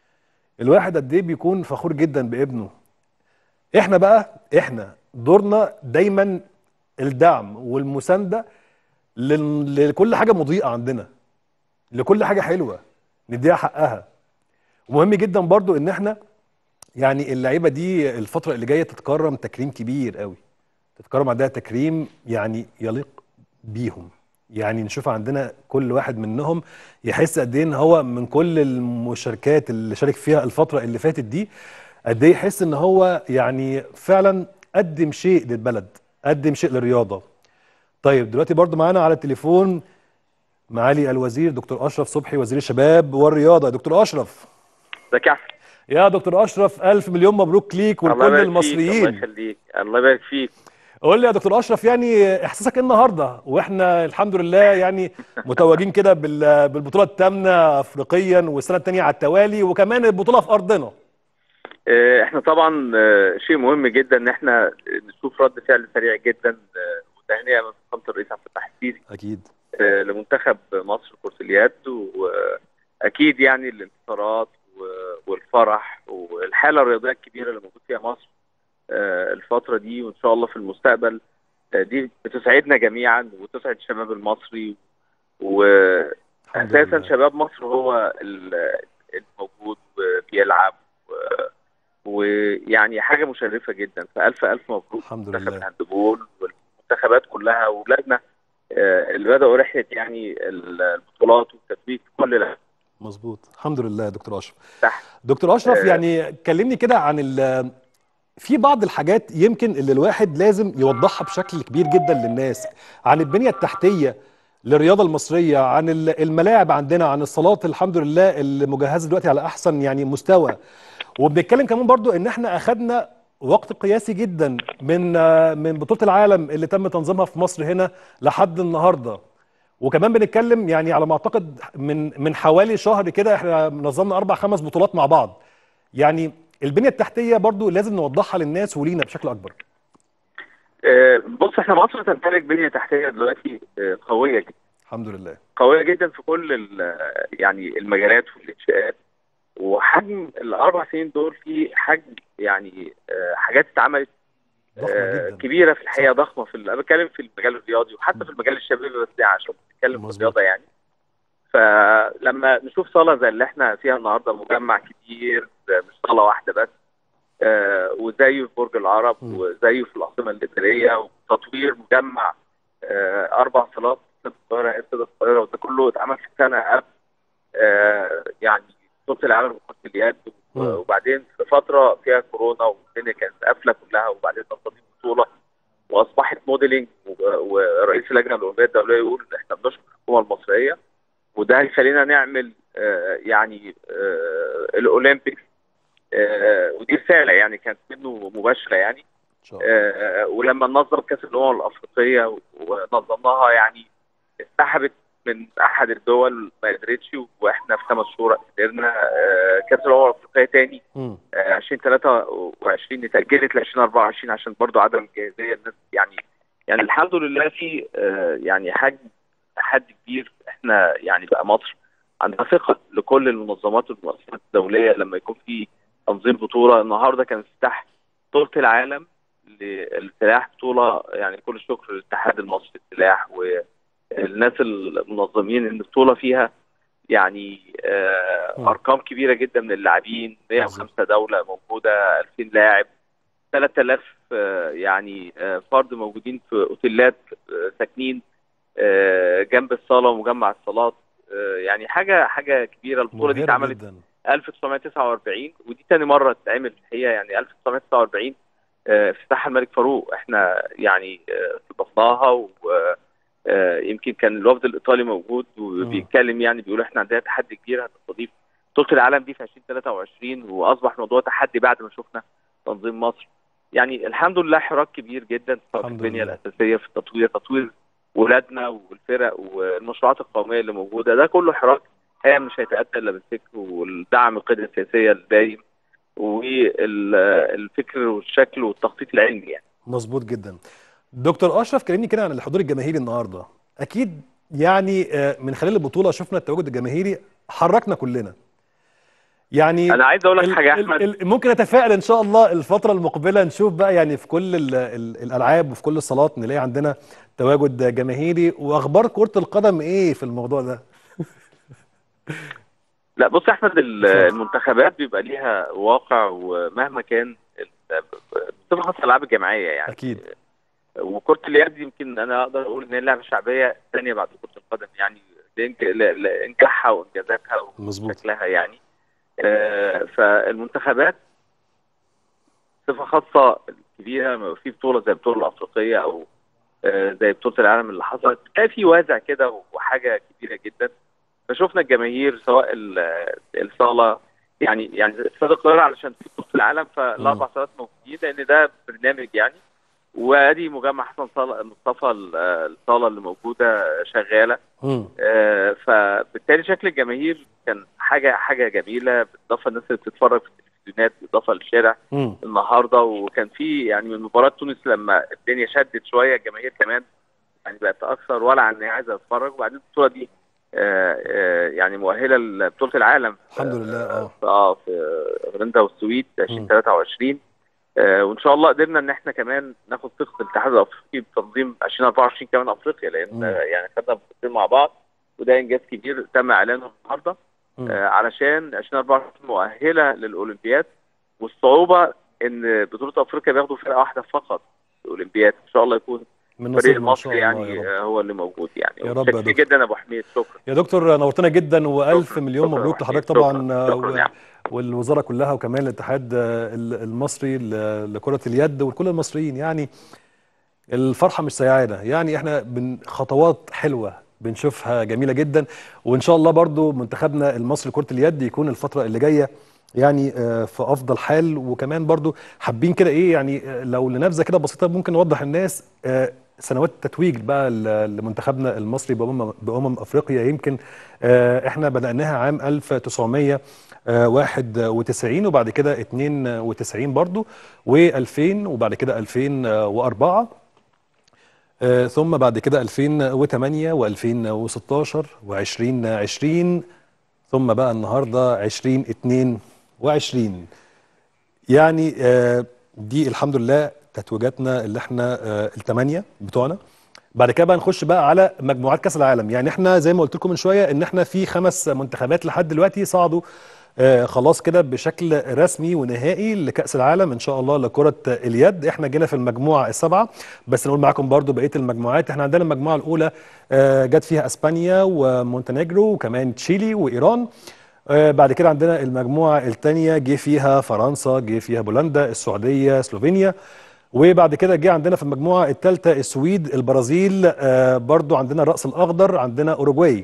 الواحد قد ايه بيكون فخور جدا بابنه. احنا بقى احنا دورنا دايما الدعم والمسانده لل- لكل حاجه مضيئه عندنا، لكل حاجه حلوه نديها حقها. ومهم جدا برضو ان احنا يعني اللعيبه دي الفتره اللي جايه تتكرم تكريم كبير قوي، تتكرم عندها تكريم يعني يليق بيهم. يعني نشوف عندنا كل واحد منهم يحس قد ايه ان هو من كل المشاركات اللي شارك فيها الفتره اللي فاتت دي قد ايه يحس ان هو يعني فعلا قدم شيء للبلد، قدم شيء للرياضه. طيب دلوقتي برضو معانا على التليفون معالي الوزير دكتور اشرف صبحي وزير الشباب والرياضه. دكتور اشرف. ازيك يا احمد؟ يا دكتور اشرف الف مليون مبروك ليك الله ولكل يبارك فيك، المصريين. الله يخليك، الله يبارك فيك. قول لي يا دكتور اشرف يعني احساسك ايه النهارده واحنا الحمد لله يعني متوجين كده بال- بالبطوله الثامنه افريقيا والسنه الثانيه على التوالي وكمان البطوله في ارضنا. آه، احنا طبعا آه، شيء مهم جدا ان احنا نشوف رد فعل سريع جدا، آه، وتهنئه من فخامه الرئيس عبد الفتاح السيسي اكيد. آه، لمنتخب مصر كرة اليد، واكيد يعني الانتصارات و- والفرح والحاله الرياضيه الكبيره اللي موجود فيها مصر آه، الفتره دي، وان شاء الله في المستقبل آه، دي بتسعدنا جميعا وتسعد الشباب المصري. الحمد واساسا لله. شباب مصر هو ال- الموجود وبيلعب و- ويعني حاجه مشرفه جدا. فالف الف مبروك الحمد منتخب لله. الهاندبول والمنتخبات كلها واولادنا آه، اللي بداوا رحله يعني البطولات والتتويج في كل العالم. مظبوط. الحمد لله يا دكتور اشرف. تحت دكتور اشرف، آه، يعني كلمني كده عن ال في بعض الحاجات يمكن اللي الواحد لازم يوضحها بشكل كبير جدا للناس، عن البنية التحتية للرياضة المصرية، عن ال- الملاعب عندنا، عن الصالات الحمد لله اللي مجهزة دلوقتي على أحسن يعني مستوى. وبنتكلم كمان برضو ان احنا اخدنا وقت قياسي جدا من آه، من بطولة العالم اللي تم تنظيمها في مصر هنا لحد النهارده. وكمان بنتكلم يعني على ما اعتقد من من حوالي شهر كده احنا نظمنا اربع خمس بطولات مع بعض. يعني البنية التحتية برضو لازم نوضحها للناس ولينا بشكل اكبر. آه، بص، احنا مصر تمتلك بنيه تحتيه دلوقتي آه، قويه جدا، الحمد لله. قويه جدا في كل ال- يعني المجالات والانشاءات. وحجم الاربع سنين دول في حجم يعني آه، حاجات اتعملت ضخمة آه، جدا. كبيره في الحقيقه، صح. ضخمه في ال- انا بتكلم في المجال الرياضي وحتى في المجال الشبابي، بس يعني عشان بنتكلم في مظبوط. الرياضه يعني. فلما نشوف صاله زي اللي احنا فيها النهارده، مجمع كبير مش صاله واحده بس، آه، وزيه في برج العرب مم. وزيه في العاصمه الاداريه، وتطوير مجمع آه، اربع صالات في القاهره، استاد القاهره، وده كله اتعمل في سنه قبل آه، يعني بطوله العالم لكره اليد. مم. وبعدين في فتره فيها كورونا والدنيا كانت قافله كلها، وبعدين تنظيم البطوله واصبحت موديلنج. ورئيس اللجنه الاولمبيه الدوليه يقول ان احنا بنشكر الحكومه المصريه، وده هيخلينا نعمل آه، يعني آه، الاولمبيكس. آه، ودي رساله يعني كانت منه مباشره يعني. ان شاء الله. آه، ولما ننظم كاس الامم الافريقيه ونظمناها يعني انسحبت من احد الدول ما قدرتش، واحنا في خمس شهور قدرنا. آه، كاس الامم الافريقيه تاني مم. آه، ألفين وثلاثة وعشرين اتاجلت ل ألفين وأربعة وعشرين عشان برضو عدم الجاهزيه الناس يعني. يعني الحمد لله في آه، يعني حجم تحدي كبير. احنا يعني بقى مصر عندها ثقه لكل المنظمات والمؤسسات الدوليه لما يكون في تنظيم بطوله. النهارده كان افتتاح بطوله العالم للسلاح، بطوله يعني كل الشكر للاتحاد المصري للسلاح والناس المنظمين. ان البطوله فيها يعني آه مم. ارقام كبيره جدا من اللاعبين، مية وخمسة دوله موجوده، ألفين لاعب، ثلاثة آلاف آه يعني آه فرد موجودين في اوتيلات آه ساكنين آه جنب الصاله ومجمع الصالات. آه يعني حاجه حاجه كبيره. البطوله دي مبهرة اتعملت جدا. ألف وتسعمائة وتسعة وأربعين، ودي تاني مره تتعمل في الحقيقه. يعني ألف وتسعمائة وتسعة وأربعين آه افتتاح الملك فاروق، احنا يعني آه استضفناها، و آه، يمكن كان الوفد الايطالي موجود مم. وبيتكلم، يعني بيقول احنا عندنا تحدي كبير هنستضيف بطوله العالم دي في ألفين وثلاثة وعشرين، واصبح موضوع تحدي بعد ما شفنا تنظيم مصر. يعني الحمد لله حراك كبير جدا في الحمد البنيه لله. الاساسيه، في التطوير، تطوير ولادنا والفرق والمشروعات القوميه اللي موجوده. ده كله حراك هي مش هيتاتى الا بالفكر والدعم، القياده السياسيه الدايم، والفكر والشكل والتخطيط العلمي يعني. مظبوط جدا. دكتور اشرف، كلمني كده عن الحضور الجماهيري النهارده. اكيد يعني آه، من خلال البطوله شفنا التواجد الجماهيري حركنا كلنا. يعني انا عايز اقول لك ال حاجه يا ال احمد. ال ممكن اتفائل ان شاء الله الفتره المقبله نشوف بقى يعني في كل ال ال الالعاب وفي كل الصالات نلاقي عندنا تواجد جماهيري. واخبار كره القدم ايه في الموضوع ده؟ لا بص يا احمد، ال- اتفضل. المنتخبات بيبقى ليها واقع، ومهما كان ال- بتبقى خاصه الالعاب الجماعيه يعني. اكيد. وكره اليد يمكن انا اقدر اقول ان هي اللعبه الشعبيه الثانيه بعد كره القدم يعني، لإنك- ل- لانجاحها وانجازاتها مظبوط. وشكلها يعني. آه، فالمنتخبات صفه خاصه كبيره لما يبقى في بطوله زي البطوله الافريقيه او آه، زي بطوله العالم اللي حصلت، تلاقي في وازع كده وحاجه كبيره جدا. فشفنا الجماهير سواء ال- الصاله يعني يعني استاد القاهره علشان في بطوله العالم، مم. فالاربع صالات موجودين لان ده برنامج يعني. وادي مجمع حسن صالة مصطفى ال- الصاله اللي موجوده شغاله. مم. آه، فبالتالي شكل الجماهير كان حاجه حاجه جميله، بالاضافه الناس اللي بتتفرج في التلفزيونات بالاضافه للشارع مم. النهارده. وكان في يعني من مباراه تونس لما الدنيا شدت شويه الجماهير كمان يعني بقت اكثر ولعا ان هي عايزه تتفرج. وبعدين البطوله دي آه آه يعني مؤهله لبطوله العالم الحمد لله. اه اه في هولندا والسويد ألفين وثلاثة وعشرين. آه وان شاء الله قدرنا ان احنا كمان ناخد ثقه الاتحاد الافريقي بتنظيم ألفين وأربعة وعشرين كمان افريقيا، لان مم. يعني خدنا بطولتين مع بعض وده انجاز كبير تم اعلانه النهارده. آه علشان ألفين وأربعة وعشرين مؤهله للاولمبياد، والصعوبه ان بطوله افريقيا بياخدوا فرقه واحده فقط الاولمبياد. ان شاء الله يكون من الفريق نصيبنا ان شاء المصري الله. يعني يا رب. هو اللي موجود يعني. يا رب يا شكرا دكتور. جدا يا ابو حميد، شكرا يا دكتور نورتنا جدا والف شكرا. مليون شكرا مبروك يا لحضرتك وحيد. طبعا. شكرا. شكرا و- يعني. والوزاره كلها وكمان الاتحاد المصري ل- لكره اليد وكل المصريين. يعني الفرحه مش سيعانه، يعني احنا بن خطوات حلوه بنشوفها جميله جدا. وان شاء الله برضو منتخبنا المصري لكره اليد يكون الفتره اللي جايه يعني آه، في افضل حال. وكمان برضو حابين كده ايه يعني آه، لو لنبذه كده بسيطه ممكن نوضح الناس آه، سنوات التتويج بقى ل- لمنتخبنا المصري بأمم بأمم افريقيا. يمكن آه، احنا بدأناها عام ألف وتسعمية وواحد وتسعين وبعد كده اتنين وتسعين برضو و2000 وبعد كده ألفين وأربعة آه، ثم بعد كده ألفين وثمانية وألفين وستاشر وعشرين عشرين ثم بقى النهارده ألفين واثنين وعشرين. يعني آه، دي الحمد لله تتويجاتنا اللي احنا آه، الثمانيه بتوعنا. بعد كده بقى نخش بقى على مجموعات كاس العالم. يعني احنا زي ما قلت لكم من شويه ان احنا في خمس منتخبات لحد دلوقتي صعدوا آه خلاص كده بشكل رسمي ونهائي لكأس العالم ان شاء الله لكرة اليد. احنا جينا في المجموعة السبعة، بس نقول معاكم برضو بقية المجموعات. احنا عندنا المجموعة الاولى آه جت فيها اسبانيا ومونتينيجرو وكمان تشيلي وايران. آه بعد كده عندنا المجموعة الثانية جه فيها فرنسا، جه فيها بولندا، السعودية، سلوفينيا. وبعد كده جه عندنا في المجموعة الثالثة السويد، البرازيل، آه برضو عندنا الرأس الأخضر، عندنا أوروجواي.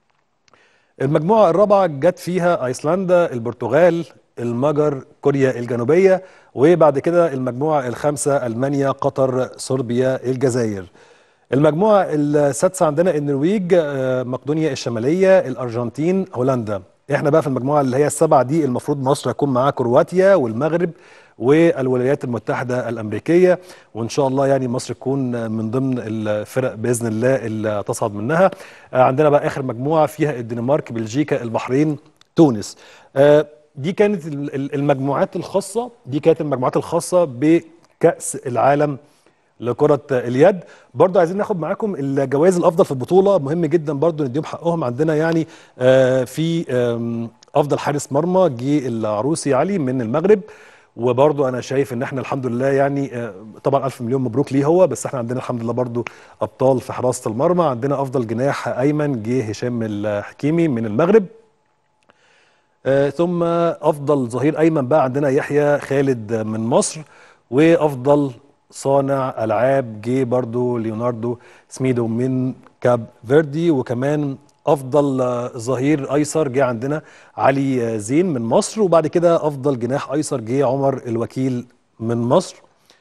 المجموعة الرابعة جت فيها أيسلندا، البرتغال، المجر، كوريا الجنوبية. وبعد كده المجموعة الخامسة ألمانيا، قطر، صربيا، الجزائر. المجموعة السادسة عندنا النرويج، آه، مقدونيا الشمالية، الأرجنتين، هولندا. احنا بقى في المجموعة اللي هي السبعة دي المفروض مصر هيكون معاها كرواتيا والمغرب والولايات المتحدة الأمريكية. وإن شاء الله يعني مصر تكون من ضمن الفرق بإذن الله اللي تصعد منها. آه، عندنا بقى آخر مجموعة فيها الدنمارك، بلجيكا، البحرين، تونس. آه، دي كانت ال- ال- المجموعات الخاصة دي كانت المجموعات الخاصة بكأس العالم لكرة اليد. برضو عايزين ناخد معاكم الجوائز الافضل في البطولة، مهم جدا برضو نديهم حقهم. عندنا يعني آه، في آم، افضل حارس مرمى جه العروسي علي من المغرب. وبرضو انا شايف ان احنا الحمد لله يعني آه، طبعا الف مليون مبروك ليه هو، بس احنا عندنا الحمد لله برضو ابطال في حراسة المرمى. عندنا افضل جناح ايمن جه هشام الحكيمي من المغرب. آه، ثم افضل ظهير ايمن بقى عندنا يحيى خالد من مصر. وافضل صانع العاب جه برضو ليوناردو سميدو من كاب فيردي. وكمان افضل آه، ظهير ايسر جه عندنا علي آه، زين من مصر. وبعد كده افضل جناح ايسر جه عمر الوكيل من مصر.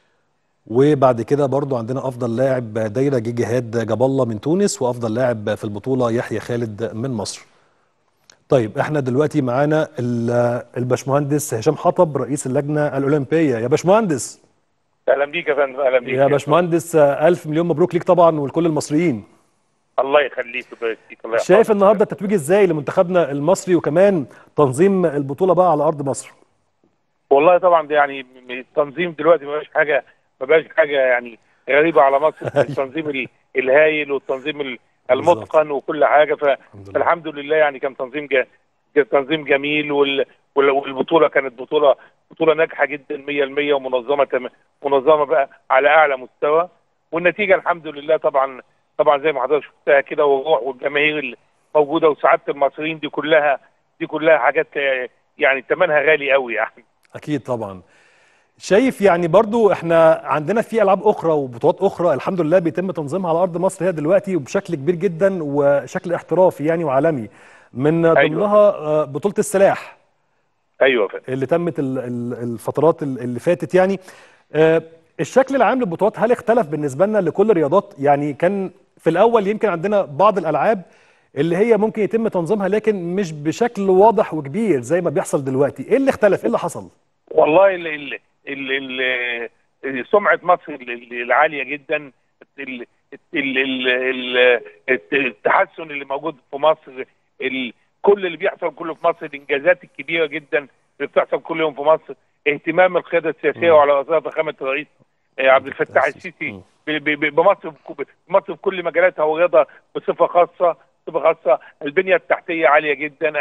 وبعد كده برضو عندنا افضل لاعب دايره جه جهاد جاب الله من تونس. وافضل لاعب في البطوله يحيى خالد من مصر. طيب احنا دلوقتي معانا ال- الباشمهندس هشام حطب رئيس اللجنه الاولمبيه. يا باشمهندس. اهلا بيك يا فندم. اهلا بيك يا باشمهندس آه، الف مليون مبروك ليك طبعا ولكل المصريين. الله يخليك ويبارك فيك. الله يحفظك. شايف النهارده التتويج ازاي لمنتخبنا المصري وكمان تنظيم البطوله بقى على ارض مصر؟ والله طبعا ده يعني التنظيم دلوقتي ما بقاش حاجه ما بقاش حاجه يعني غريبه على مصر. التنظيم ال- الهايل والتنظيم ال- المتقن وكل حاجه. ف- الحمد لله. فالحمد لله يعني كان تنظيم جا كان تنظيم جميل وال وال- والبطوله كانت بطوله بطوله ناجحه جدا مية بالمية ومنظمه تم- منظمه بقى على اعلى مستوى. والنتيجه الحمد لله طبعا طبعا زي ما حضرتك شفتها كده، والروح والجماهير اللي موجوده وسعاده المصريين دي كلها دي كلها حاجات آه، يعني ثمنها غالي قوي يعني. اكيد طبعا. شايف يعني برضو احنا عندنا في العاب اخرى وبطولات اخرى الحمد لله بيتم تنظيمها على ارض مصر هي دلوقتي وبشكل كبير جدا وشكل احترافي يعني وعالمي. من ضمنها آه، بطوله السلاح ايوه يا فندم. اللي تمت ال- ال- الفترات ال- اللي فاتت. يعني آه، الشكل العام للبطولات هل اختلف بالنسبه لنا لكل الرياضات؟ يعني كان في الاول يمكن عندنا بعض الالعاب اللي هي ممكن يتم تنظيمها لكن مش بشكل واضح وكبير زي ما بيحصل دلوقتي. ايه اللي اختلف؟ ايه اللي حصل؟ والله ال ال ال ال سمعه مصر العاليه جدا، ال ال ال التحسن اللي موجود في مصر، كل اللي بيحصل كله في مصر، الانجازات الكبيره جدا اللي بتحصل كل يوم في مصر، اهتمام القياده السياسيه وعلى راسها فخامه الرئيس عبد الفتاح السيسي بمصر بمصر في كل مجالاتها، والرياضه بصفه خاصه بصفه خاصه البنيه التحتيه عاليه جدا،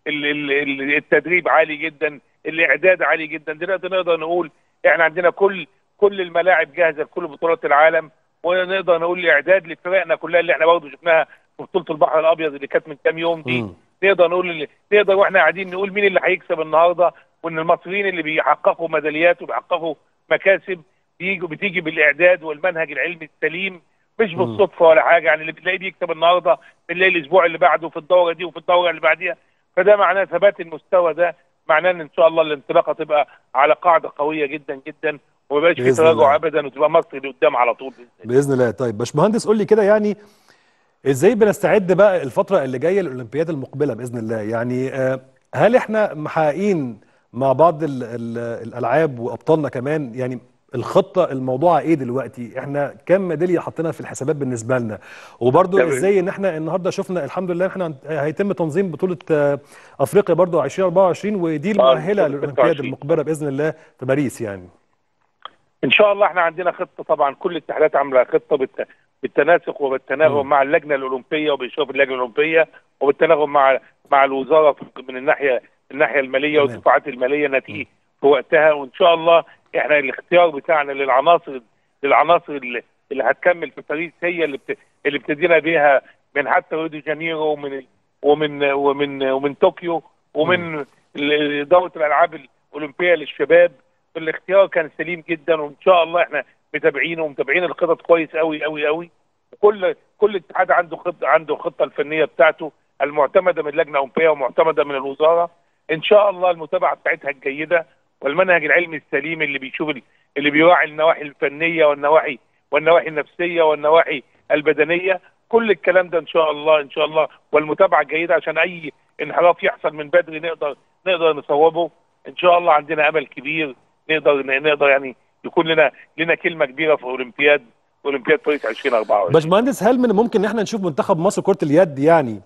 التدريب عالي جدا، الاعداد عالي جدا. دلوقتي نقدر نقول احنا عندنا كل كل الملاعب جاهزه لكل بطولات العالم، ونقدر نقول اعداد لفرقنا كلها اللي احنا برضه شفناها في بطوله البحر الابيض اللي كانت من كام يوم دي. م. نقدر نقول اللي نقدر واحنا قاعدين نقول مين اللي هيكسب النهارده، وان المصريين اللي بيحققوا ميداليات وبيحققوا مكاسب بيجوا بتيجي بالاعداد والمنهج العلمي السليم، مش بالصدفه ولا حاجه. يعني اللي بتلاقيه بيكسب النهارده بنلاقي الاسبوع اللي بعده في الدوره دي وفي الدوره اللي بعديها، فده معناه ثبات المستوى، ده معناه ان ان شاء الله الانطلاقه تبقى على قاعده قويه جدا جدا، وما يبقاش في تراجع ابدا، وتبقى مصر لقدام على طول باذن الله. باذن الله. طيب باشمهندس قول لي كده، يعني ازاي بنستعد بقى الفتره اللي جايه للاولمبياد المقبله باذن الله؟ يعني هل احنا محققين مع بعض ال ال الالعاب وابطالنا كمان، يعني الخطه الموضوعه ايه دلوقتي؟ احنا كام ميداليه حطينا في الحسابات بالنسبه لنا؟ وبرده ازاي ان احنا النهارده شفنا الحمد لله احنا هيتم تنظيم بطوله افريقيا برده ألفين وأربعة وعشرين، ودي المؤهله للاولمبياد المقبله باذن الله في باريس. يعني ان شاء الله احنا عندنا خطه، طبعا كل الاتحادات عامله خطه بالت... بالتناسق وبالتناغم مع اللجنه الاولمبيه وباشراف اللجنه الاولمبيه، وبالتناغم مع مع الوزاره من الناحيه الناحيه الماليه والدفعات الماليه نتيجه في وقتها. وان شاء الله احنا الاختيار بتاعنا للعناصر للعناصر اللي, اللي هتكمل في باريس هي اللي بت... اللي ابتدينا بيها من حتى ريو دي جانيرو ومن ومن ومن ومن طوكيو ومن دوره الالعاب الاولمبيه للشباب. الاختيار كان سليم جدا، وان شاء الله احنا متابعينه ومتابعين الخطط كويس قوي قوي قوي. وكل كل اتحاد عنده خطه عنده الخطه الفنيه بتاعته المعتمده من اللجنه الاولمبيه ومعتمده من الوزاره. ان شاء الله المتابعه بتاعتها الجيده والمنهج العلمي السليم اللي بيشوف اللي بيراعي النواحي الفنيه والنواحي والنواحي النفسيه والنواحي البدنيه، كل الكلام ده ان شاء الله ان شاء الله والمتابعه الجيده عشان اي انحراف يحصل من بدري نقدر نقدر نصوبه. ان شاء الله عندنا امل كبير نقدر نقدر يعني يكون لنا لنا كلمه كبيره في اولمبياد اولمبياد باريس ألفين وأربعة وعشرين. باشمهندس هل من الممكن ان احنا نشوف منتخب مصر كره اليد يعني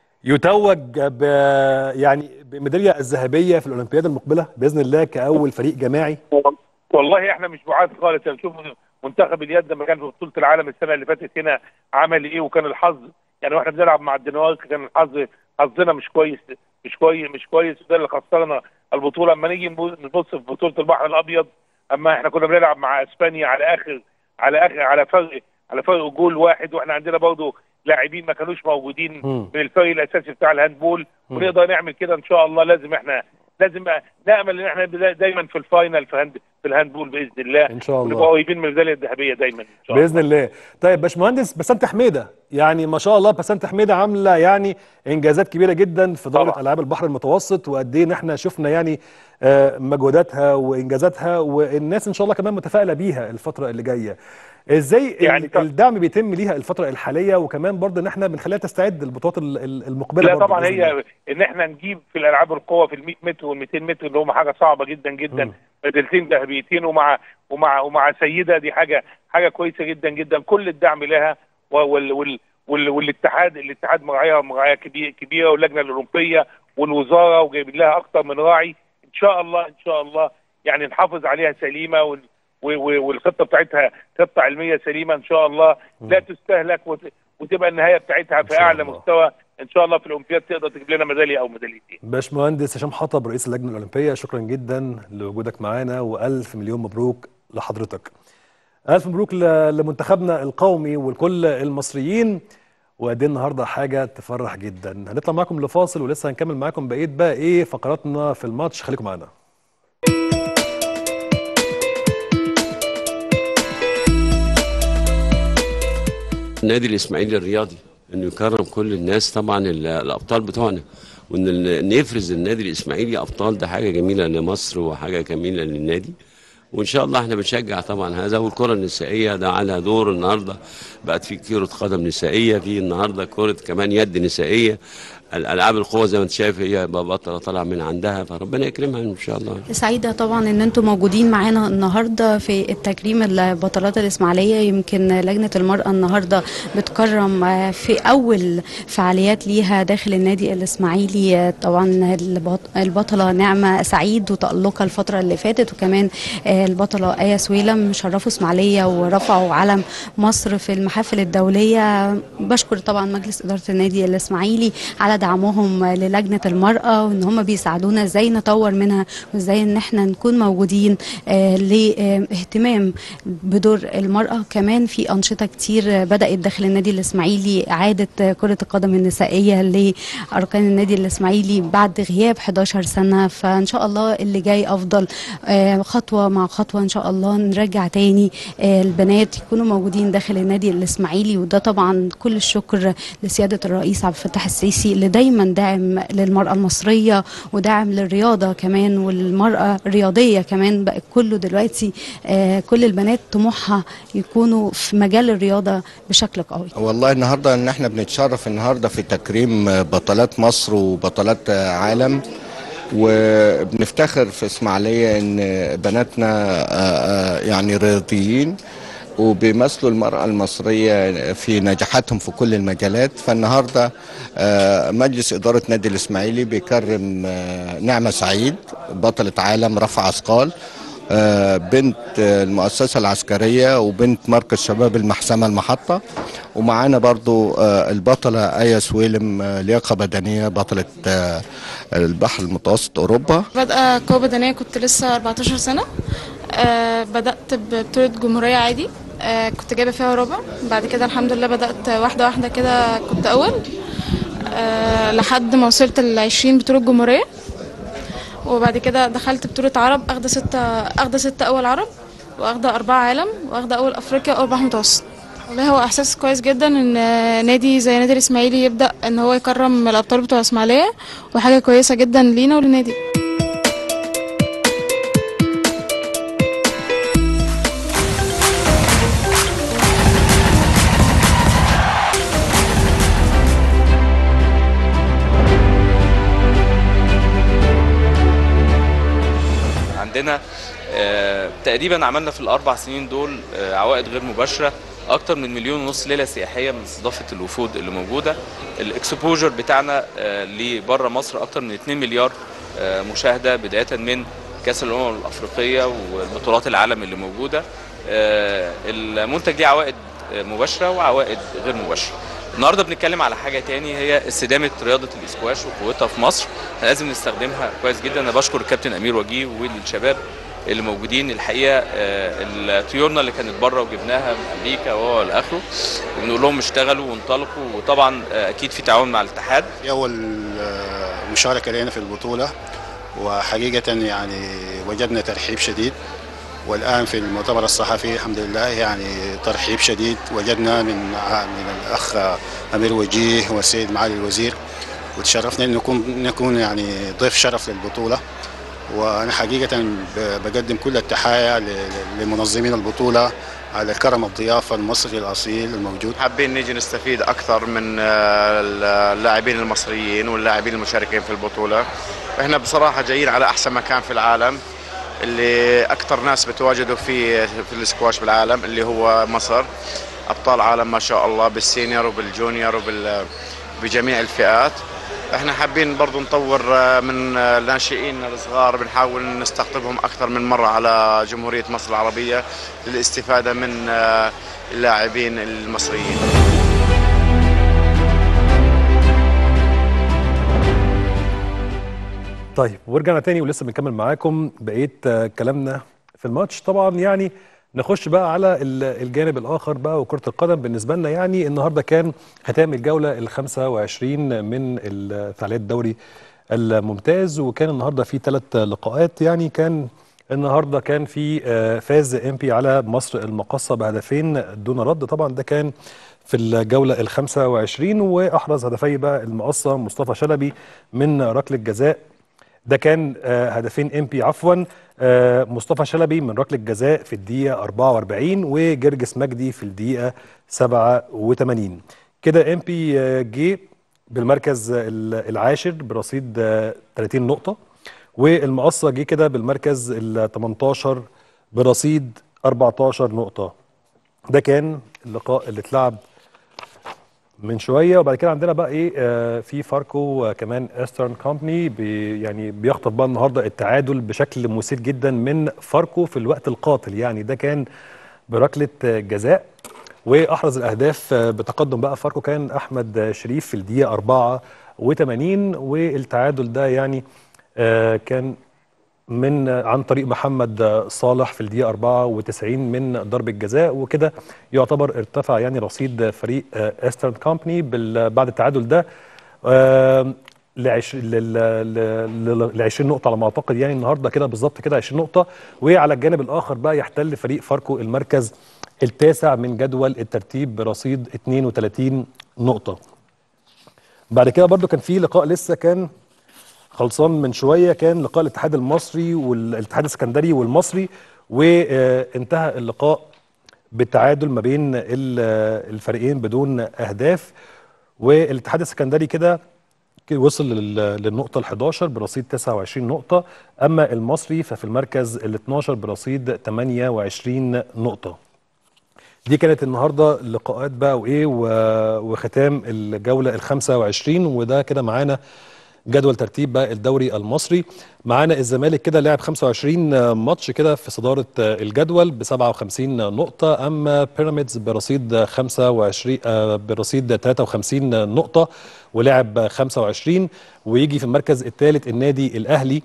يتوج ب يعني بميداليه الذهبيه في الاولمبياد المقبله باذن الله كاول فريق جماعي؟ والله احنا مش بعاد خالص. يعني شوف منتخب اليد لما كان في بطوله العالم السنه اللي فاتت هنا عمل ايه، وكان الحظ يعني واحنا بنلعب مع الدنمارك كان الحظ حظنا مش كويس مش كويس مش كويس وده اللي خسرنا البطوله. اما نيجي نبص في بطوله البحر الابيض، اما احنا كنا بنلعب مع اسبانيا على اخر على اخر على فرق على فرق جول واحد، واحنا عندنا برضه لاعبين ما كانوش موجودين م. من الفريق الاساسي بتاع الهاندبول، ونقدر نعمل كده ان شاء الله. لازم احنا لازم نامل ان احنا دايما في الفاينل في هاند في الهاندبول باذن الله ان شاء الله، ونبقى قريبين من الميداليه الذهبيه دايما ان شاء الله باذن الله. طيب باشمهندس بسنت حميده، يعني ما شاء الله بسنت حميده عامله يعني انجازات كبيره جدا في دوره العاب البحر المتوسط، وقد ايه احنا شفنا يعني مجهوداتها وانجازاتها، والناس ان شاء الله كمان متفائله بيها الفتره اللي جايه. ازاي يعني الدعم بيتم ليها الفتره الحاليه، وكمان برضه ان احنا بنخليها تستعد للبطولات المقبله؟ لا طبعا هي ان احنا نجيب في الالعاب القوه في ال100 متر وال200 متر اللي هم حاجه صعبه جدا جدا، ميداليتين ذهبيتين ومع ومع ومع سيده، دي حاجه حاجه كويسه جدا جدا. كل الدعم لها وال وال وال والاتحاد الاتحاد مراعيها مراعيه كبيره، واللجنه الاولمبيه والوزاره وجايبين لها اكتر من راعي. ان شاء الله ان شاء الله يعني نحافظ عليها سليمه، وال والخطه بتاعتها خطه علميه سليمه ان شاء الله لا تستهلك، وتبقى النهايه بتاعتها في اعلى مستوى ان شاء الله في الاولمبياد تقدر تجيب لنا ميداليه او ميداليتين. باشمهندس هشام حطب رئيس اللجنه الاولمبيه، شكرا جدا لوجودك معانا، والف مليون مبروك لحضرتك. الف مبروك لمنتخبنا القومي ولكل المصريين، وقد ايه النهارده حاجه تفرح جدا. هنطلع معاكم لفاصل ولسه هنكمل معاكم بقيه بقى ايه فقراتنا في الماتش، خليكم معانا. النادي الاسماعيلي الرياضي انه يكرم كل الناس، طبعا الابطال بتوعنا، وان نفرز النادي الاسماعيلي ابطال، ده حاجه جميله لمصر وحاجه جميله للنادي، وان شاء الله احنا بنشجع طبعا هذا. والكره النسائيه ده على دور النهارده، بقت في كره قدم نسائيه، في النهارده كره كمان يد نسائيه. الالعاب القوه زي ما انت شايف هي بطله طالعه من عندها، فربنا يكرمها ان شاء الله. سعيدة طبعا ان انتم موجودين معانا النهارده في التكريم البطلات الاسماعيلية. يمكن لجنة المرأة النهارده بتكرم في اول فعاليات ليها داخل النادي الاسماعيلي طبعا البطلة نعمة سعيد وتألقها الفترة اللي فاتت، وكمان البطلة آية سويلم شرفوا اسماعيلية ورفعوا علم مصر في المحافل الدولية. بشكر طبعا مجلس إدارة النادي الاسماعيلي على دعمهم للجنة المرأة، وان هم بيساعدونا ازاي نطور منها وازاي ان احنا نكون موجودين آه لاهتمام بدور المرأة. كمان في أنشطة كتير بدأت داخل النادي الاسماعيلي، إعادة كرة القدم النسائية لأركان النادي الاسماعيلي بعد غياب حداشر سنة، فإن شاء الله اللي جاي أفضل. آه خطوة مع خطوة إن شاء الله نرجع تاني آه البنات يكونوا موجودين داخل النادي الاسماعيلي. وده طبعا كل الشكر لسيادة الرئيس عبد الفتاح السيسي اللي دايما داعم للمرأة المصرية وداعم للرياضة كمان، والمرأة الرياضية كمان بقى كله دلوقتي آه كل البنات طموحها يكونوا في مجال الرياضة بشكل قوي. والله النهاردة ان احنا بنتشرف النهاردة في تكريم بطلات مصر وبطلات عالم، وبنفتخر في اسماعيلية ان بناتنا يعني رياضيين وبيمثلوا المرأة المصرية في نجاحاتهم في كل المجالات. فالنهاردة مجلس إدارة نادي الإسماعيلي بيكرم نعمة سعيد بطلة عالم رفع أثقال، بنت المؤسسة العسكرية وبنت مركز شباب المحسمة المحطة، ومعانا برضو البطلة آية سويلم لياقة بدنية بطلة البحر المتوسط أوروبا. بادئة قوة بدنية كنت لسه أربعتاشر سنة. أه بدأت ببطولة جمهورية عادي، أه كنت جايبة فيها رابع. بعد كده الحمد لله بدأت واحدة واحدة كده كنت أول، أه لحد ما وصلت لعشرين بطولة جمهورية. وبعد كده دخلت بطولة عرب، أخدة ستة أخدة ستة أول عرب، وأخدة أربعة عالم، وأخدة أول أفريقيا وأول بحر متوسط. والله هو إحساس كويس جدا إن نادي زي نادي الإسماعيلي يبدأ إن هو يكرم الأبطال بتوع إسماعيلية، وحاجة كويسة جدا لينا وللنادي. عندنا آه تقريبا عملنا في الاربع سنين دول آه عوائد غير مباشره اكتر من مليون ونص ليله سياحيه من استضافه الوفود اللي موجوده. الاكسبوجر بتاعنا آه لبره مصر اكتر من اتنين مليار آه مشاهده، بدايه من كاس الامم الافريقيه والبطولات العالم اللي موجوده. آه المنتج ليه عوائد مباشره وعوائد غير مباشره. النهارده بنتكلم على حاجه تاني، هي استدامه رياضه الاسكواش وقوتها في مصر. احنا لازم نستخدمها كويس جدا. انا بشكر الكابتن امير وجيه والشباب اللي موجودين. الحقيقه طيورنا اللي كانت بره وجبناها من امريكا وهو الاخره، وبنقول لهم اشتغلوا وانطلقوا، وطبعا اكيد في تعاون مع الاتحاد. اول مشاركه لنا في البطوله، وحقيقه يعني وجدنا ترحيب شديد. والآن في المؤتمر الصحفي الحمد لله يعني ترحيب شديد وجدنا من من الأخ أمير وجيه والسيد معالي الوزير، وتشرفنا أن نكون نكون يعني ضيف شرف للبطولة. وأنا حقيقة بقدم كل التحايا لمنظمين البطولة على كرم الضيافة المصري الأصيل الموجود. حابين نيجي نستفيد أكثر من اللاعبين المصريين واللاعبين المشاركين في البطولة. إحنا بصراحة جايين على أحسن مكان في العالم، اللي أكثر ناس بتواجدوا في في الاسكواش بالعالم، اللي هو مصر. أبطال عالم ما شاء الله بالسينيور وبالجونيور وبجميع الفئات. احنا حابين برضو نطور من الناشئين الصغار، بنحاول نستقطبهم أكثر من مرة على جمهورية مصر العربية للاستفادة من اللاعبين المصريين. طيب ورجعنا تاني ولسه بنكمل معاكم بقية كلامنا في الماتش. طبعا يعني نخش بقى على الجانب الآخر بقى وكرة القدم بالنسبة لنا. يعني النهارده كان ختام الجولة الخامسة وعشرين من فعاليات الدوري الممتاز، وكان النهارده في ثلاث لقاءات. يعني كان النهارده كان في فاز امبي على مصر المقاصة بهدفين دون رد. طبعا ده كان في الجولة الخامسة وعشرين، وأحرز هدفي بقى المقاصة مصطفى شلبي من ركلة جزاء. ده كان هدفين امبي عفوا مصطفى شلبي من ركله جزاء في الدقيقه أربعة وأربعين وجرجس مجدي في الدقيقه سبعة وثمانين. كده امبي جه بالمركز العاشر برصيد ثلاثين نقطة، والمقصة جه كده بالمركز ال تمنتاشر برصيد أربعتاشر نقطة. ده كان اللقاء اللي اتلعب من شويه. وبعد كده عندنا بقى ايه آه في فاركو آه كمان ايسترن كومباني بي يعني بيخطف بقى النهارده التعادل بشكل مثير جدا من فاركو في الوقت القاتل. يعني ده كان بركله جزاء، واحرز الاهداف بتقدم بقى فاركو كان احمد شريف في الدقيقه أربعة وثمانين، والتعادل ده يعني آه كان من عن طريق محمد صالح في الدقيقه أربعة وتسعين من ضربه جزاء. وكده يعتبر ارتفع يعني رصيد فريق ايسترن كومباني بعد التعادل ده ل عشرين نقطه على ما اعتقد. يعني النهارده كده بالظبط كده عشرين نقطه. وعلى الجانب الاخر بقى يحتل فريق فاركو المركز التاسع من جدول الترتيب برصيد اتنين وتلاتين نقطه. بعد كده برضو كان في لقاء لسه كان خلصان من شويه، كان لقاء الاتحاد المصري والاتحاد السكندري والمصري، وانتهى اللقاء بالتعادل ما بين الفريقين بدون اهداف. والاتحاد السكندري كده وصل للنقطه الحداشر برصيد تسعة وعشرين نقطه، اما المصري ففي المركز الاتناشر برصيد تمانية وعشرين نقطه. دي كانت النهارده اللقاءات بقى وايه وختام الجوله الخامسة وعشرين. وده كده معانا جدول ترتيب بقى الدوري المصري. معانا الزمالك كده لعب خمسة وعشرين ماتش كده في صدارة الجدول ب سبعة وخمسين نقطة، أما بيراميدز برصيد خمسة وعشرين برصيد تلاتة وخمسين نقطة ولعب خمسة وعشرين. ويجي في المركز الثالث النادي الأهلي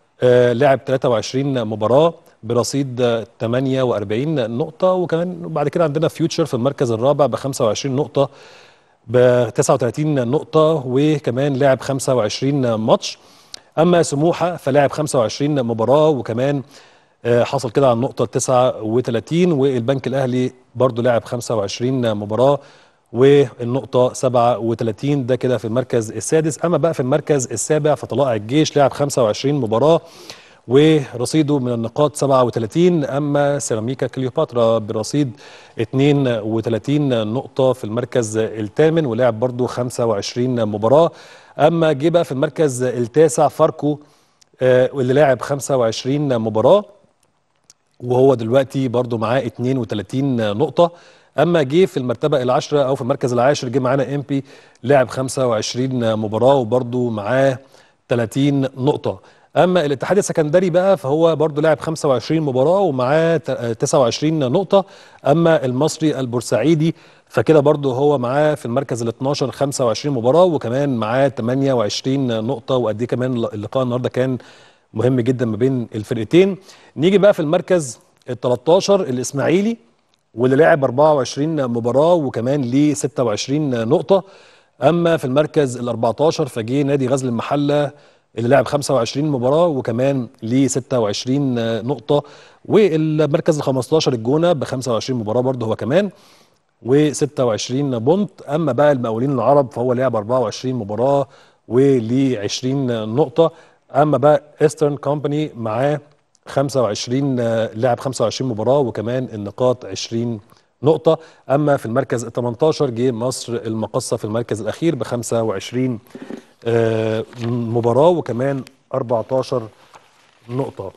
لعب تلاتة وعشرين مباراة برصيد تمانية وأربعين نقطة. وكمان بعد كده عندنا فيوتشر في المركز الرابع ب خمسة وعشرين نقطة ب تسعة وتلاتين نقطة وكمان لعب خمسة وعشرين ماتش. أما سموحة فلعب خمسة وعشرين مباراة وكمان حصل كده على النقطة تسعة وتلاتين. والبنك الأهلي برضو لعب خمسة وعشرين مباراة والنقطة سبعة وتلاتين. ده كده في المركز السادس. أما بقى في المركز السابع فطلائع الجيش لعب خمسة وعشرين مباراة ورصيده من النقاط سبعة وتلاتين. أما سيراميكا كليوباترا برصيد اتنين وتلاتين نقطة في المركز الثامن ولعب برضو خمسة وعشرين مباراة. أما جه بقى في المركز التاسع فاركو آه واللي لعب خمسة وعشرين مباراة وهو دلوقتي برضو معاه اتنين وتلاتين نقطة. أما جه في المرتبة العاشرة أو في المركز العاشر جه معانا إمبي لعب خمسة وعشرين مباراة وبرضو معاه تلاتين نقطة. اما الاتحاد السكندري بقى فهو برضو لعب خمسة وعشرين مباراة ومعاه تسعة وعشرين نقطة. اما المصري البورسعيدي فكده برضو هو معاه في المركز الاتناشر خمسة وعشرين مباراة وكمان معاه تمانية وعشرين نقطة. وقد ايه كمان اللقاء النهارده كان مهم جدا ما بين الفرقتين. نيجي بقى في المركز التلتاشر الاسماعيلي واللي لعب أربعة وعشرين مباراة وكمان ليه ستة وعشرين نقطة. اما في المركز الأربعتاشر فجه نادي غزل المحلة اللي لعب خمسة وعشرين مباراة وكمان ليه ستة وعشرين نقطة. والمركز الخمستاشر الجونة ب خمسة وعشرين مباراة برضه هو كمان وستة وعشرين بونت. أما بقى المقاولين العرب فهو لعب أربعة وعشرين مباراة وليه عشرين نقطة. أما بقى ايسترن كومباني معاه خمسة وعشرين لعب خمسة وعشرين مباراة وكمان النقاط عشرين نقطة. أما في المركز التمنتاشر جه مصر المقصة في المركز الأخير ب خمسة وعشرين آه مباراة وكمان أربعتاشر نقطة.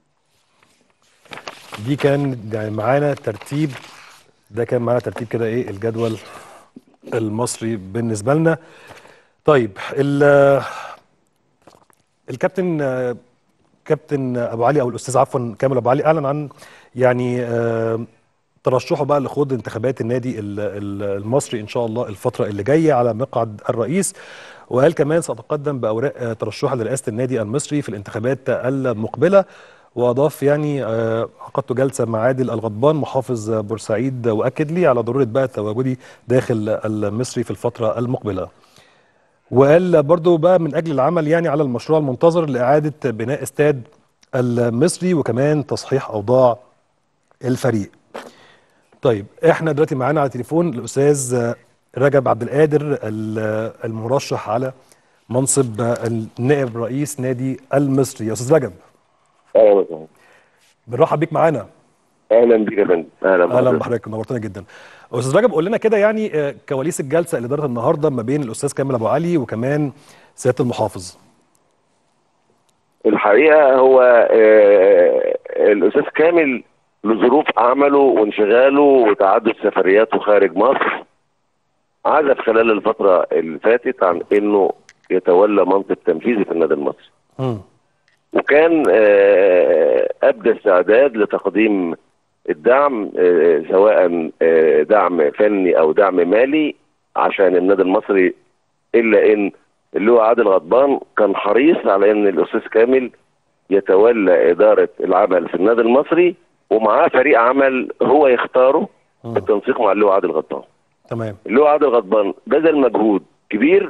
دي كان يعني معانا ترتيب ده كان معانا ترتيب كده ايه الجدول المصري بالنسبة لنا. طيب الكابتن كابتن أبو علي أو الأستاذ عفوا كامل أبو علي أعلن عن يعني آه ترشحه بقى لخوض انتخابات النادي المصري إن شاء الله الفترة اللي جاية على مقعد الرئيس. وقال كمان سأتقدم بأوراق ترشحها لرئاسة النادي المصري في الانتخابات المقبلة. وأضاف يعني عقدت جلسة مع عادل الغضبان محافظ بورسعيد وأكد لي على ضرورة بقى تواجدي داخل المصري في الفترة المقبلة. وقال برضو بقى من أجل العمل يعني على المشروع المنتظر لإعادة بناء استاد المصري وكمان تصحيح أوضاع الفريق. طيب احنا دلوقتي معانا على التليفون الأستاذ رجب عبد القادر المرشح على منصب النائب رئيس نادي المصري. يا استاذ رجب اهلا وسهلا. بنرحب بيك معانا. اهلا بيك يا فندم. اهلا اهلا بحضرتك، نورتنا جدا. استاذ رجب، قول لنا كده يعني كواليس الجلسه اللي دارت النهارده ما بين الاستاذ كامل ابو علي وكمان سياده المحافظ. الحقيقه هو آه الاستاذ كامل لظروف عمله وانشغاله وتعدد سفرياته خارج مصر عزف خلال الفتره اللي فاتت عن انه يتولى منصب تنفيذي في النادي المصري. م. وكان آه ابدى استعداد لتقديم الدعم آه سواء آه دعم فني او دعم مالي عشان النادي المصري، الا ان اللي هو عادل غضبان كان حريص على ان الاستاذ كامل يتولى اداره العمل في النادي المصري ومعاه فريق عمل هو يختاره بالتنسيق مع اللي هو عادل غضبان. تمام. اللي هو عادل غضبان بذل مجهود كبير،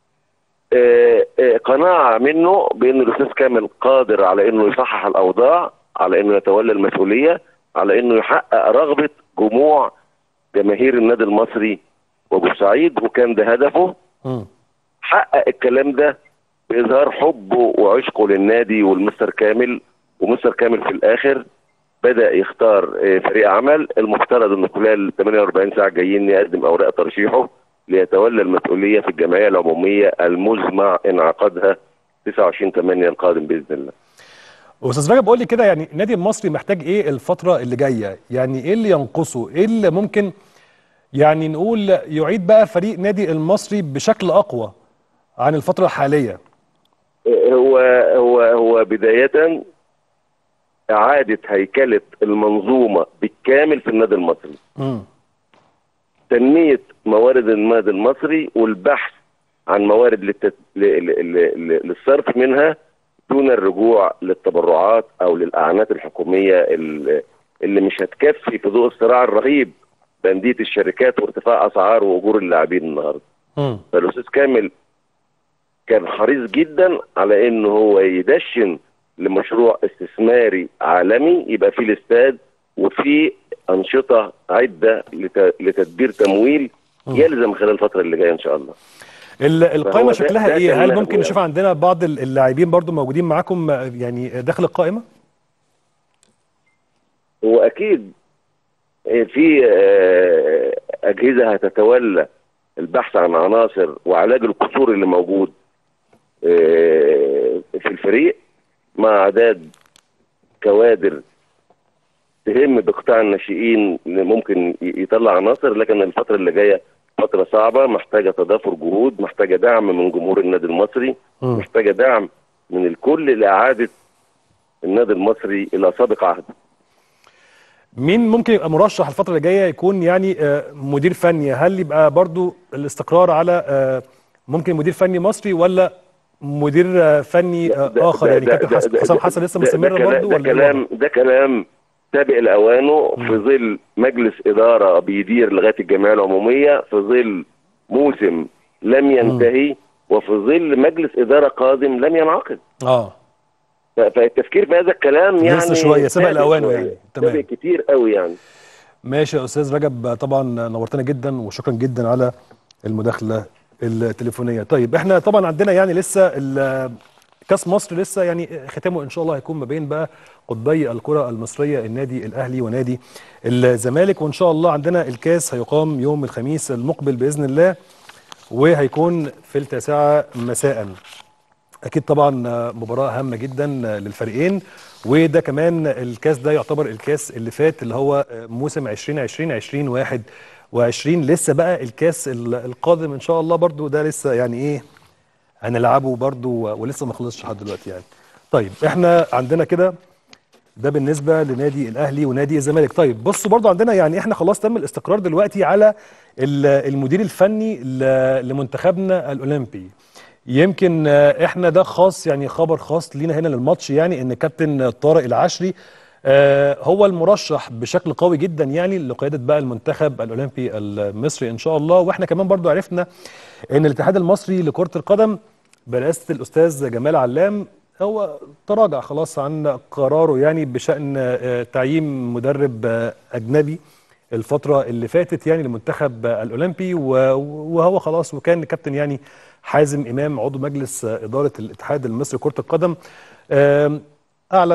آه آه قناعه منه بان الاستاذ كامل قادر على انه يصحح الاوضاع، على انه يتولى المسؤوليه، على انه يحقق رغبه جموع جماهير النادي المصري وبورسعيد، وكان ده هدفه. م. حقق الكلام ده باظهار حبه وعشقه للنادي والمستر كامل، ومستر كامل في الاخر بدا يختار فريق عمل المفترض انه خلال ثمانية وأربعين ساعه جايين يقدم اوراق ترشيحه ليتولى المسؤوليه في الجمعيه العموميه المزمع انعقادها تسعة وعشرين ثمانية القادم باذن الله. استاذ رجب، قول لي كده يعني النادي المصري محتاج ايه الفتره اللي جايه؟ يعني ايه اللي ينقصه؟ ايه اللي ممكن يعني نقول يعيد بقى فريق نادي المصري بشكل اقوى عن الفتره الحاليه؟ هو هو هو بدايه اعاده هيكله المنظومه بالكامل في النادي المصري. م. تنميه موارد النادي المصري والبحث عن موارد للتت... ل... ل... ل... للصرف منها دون الرجوع للتبرعات او للاعانات الحكوميه اللي مش هتكفي في ضوء الصراع الرهيب بانديه الشركات وارتفاع اسعار واجور اللاعبين النهارده. فالاستاذ كامل كان حريص جدا على انه هو يدشن لمشروع استثماري عالمي يبقى فيه الاستاد وفي انشطه عده لت... لتدبير تمويل م. يلزم خلال الفتره اللي جايه ان شاء الله. القائمه شكلها ايه؟ هل ممكن نشوف عندنا بعض اللاعبين برضو موجودين معاكم يعني داخل القائمه؟ هو اكيد في اجهزه هتتولى البحث عن عناصر وعلاج القصور اللي موجود في الفريق مع اعداد كوادر تهم بقطاع الناشئين اللي ممكن يطلع عناصر، لكن الفتره اللي جايه فتره صعبه محتاجه تضافر جهود، محتاجه دعم من جمهور النادي المصري، م. محتاجه دعم من الكل لاعاده النادي المصري الى سابق عهده. مين ممكن يبقى مرشح الفتره اللي جايه يكون يعني مدير فني؟ هل يبقى برضو الاستقرار على ممكن مدير فني مصري ولا مدير فني ده اخر؟ ده يعني كابتن حسام حسن لسه مستمر برضو ولا؟ ده كلام ده كلام سابق لاوانه في ظل مجلس اداره بيدير لغايه الجمعيه العموميه، في ظل موسم لم ينتهي، وفي ظل مجلس اداره قادم لم ينعقد. اه فالتفكير في هذا الكلام يعني لسه شويه سابق لاوانه يعني. تمام، سابق كتير قوي يعني. ماشي يا استاذ رجب، طبعا نورتنا جدا وشكرا جدا على المداخله التليفونيه. طيب احنا طبعا عندنا يعني لسه كاس مصر لسه يعني ختامه ان شاء الله هيكون ما بين بقى قطبي الكره المصريه النادي الاهلي ونادي الزمالك، وان شاء الله عندنا الكاس هيقام يوم الخميس المقبل باذن الله وهيكون في التاسعه مساء. اكيد طبعا مباراه هامه جدا للفريقين، وده كمان الكاس ده يعتبر الكاس اللي فات اللي هو موسم عشرين عشرين عشرين واحد وعشرين. لسه بقى الكاس القادم ان شاء الله برضو ده لسه يعني ايه هنلعبه برضو ولسه ما خلصش لحد دلوقتي يعني. طيب احنا عندنا كده ده بالنسبه لنادي الاهلي ونادي الزمالك. طيب بصوا برضو عندنا يعني احنا خلاص تم الاستقرار دلوقتي على المدير الفني لمنتخبنا الاولمبي. يمكن احنا ده خاص يعني خبر خاص لينا هنا للماتش، يعني ان كابتن طارق العشري هو المرشح بشكل قوي جدا يعني لقياده بقى المنتخب الاولمبي المصري ان شاء الله. واحنا كمان برضو عرفنا ان الاتحاد المصري لكره القدم برئاسه الاستاذ جمال علام هو تراجع خلاص عن قراره يعني بشان تعيين مدرب اجنبي الفتره اللي فاتت يعني للمنتخب الاولمبي، وهو خلاص وكان كابتن يعني حازم امام عضو مجلس اداره الاتحاد المصري لكره القدم اعلن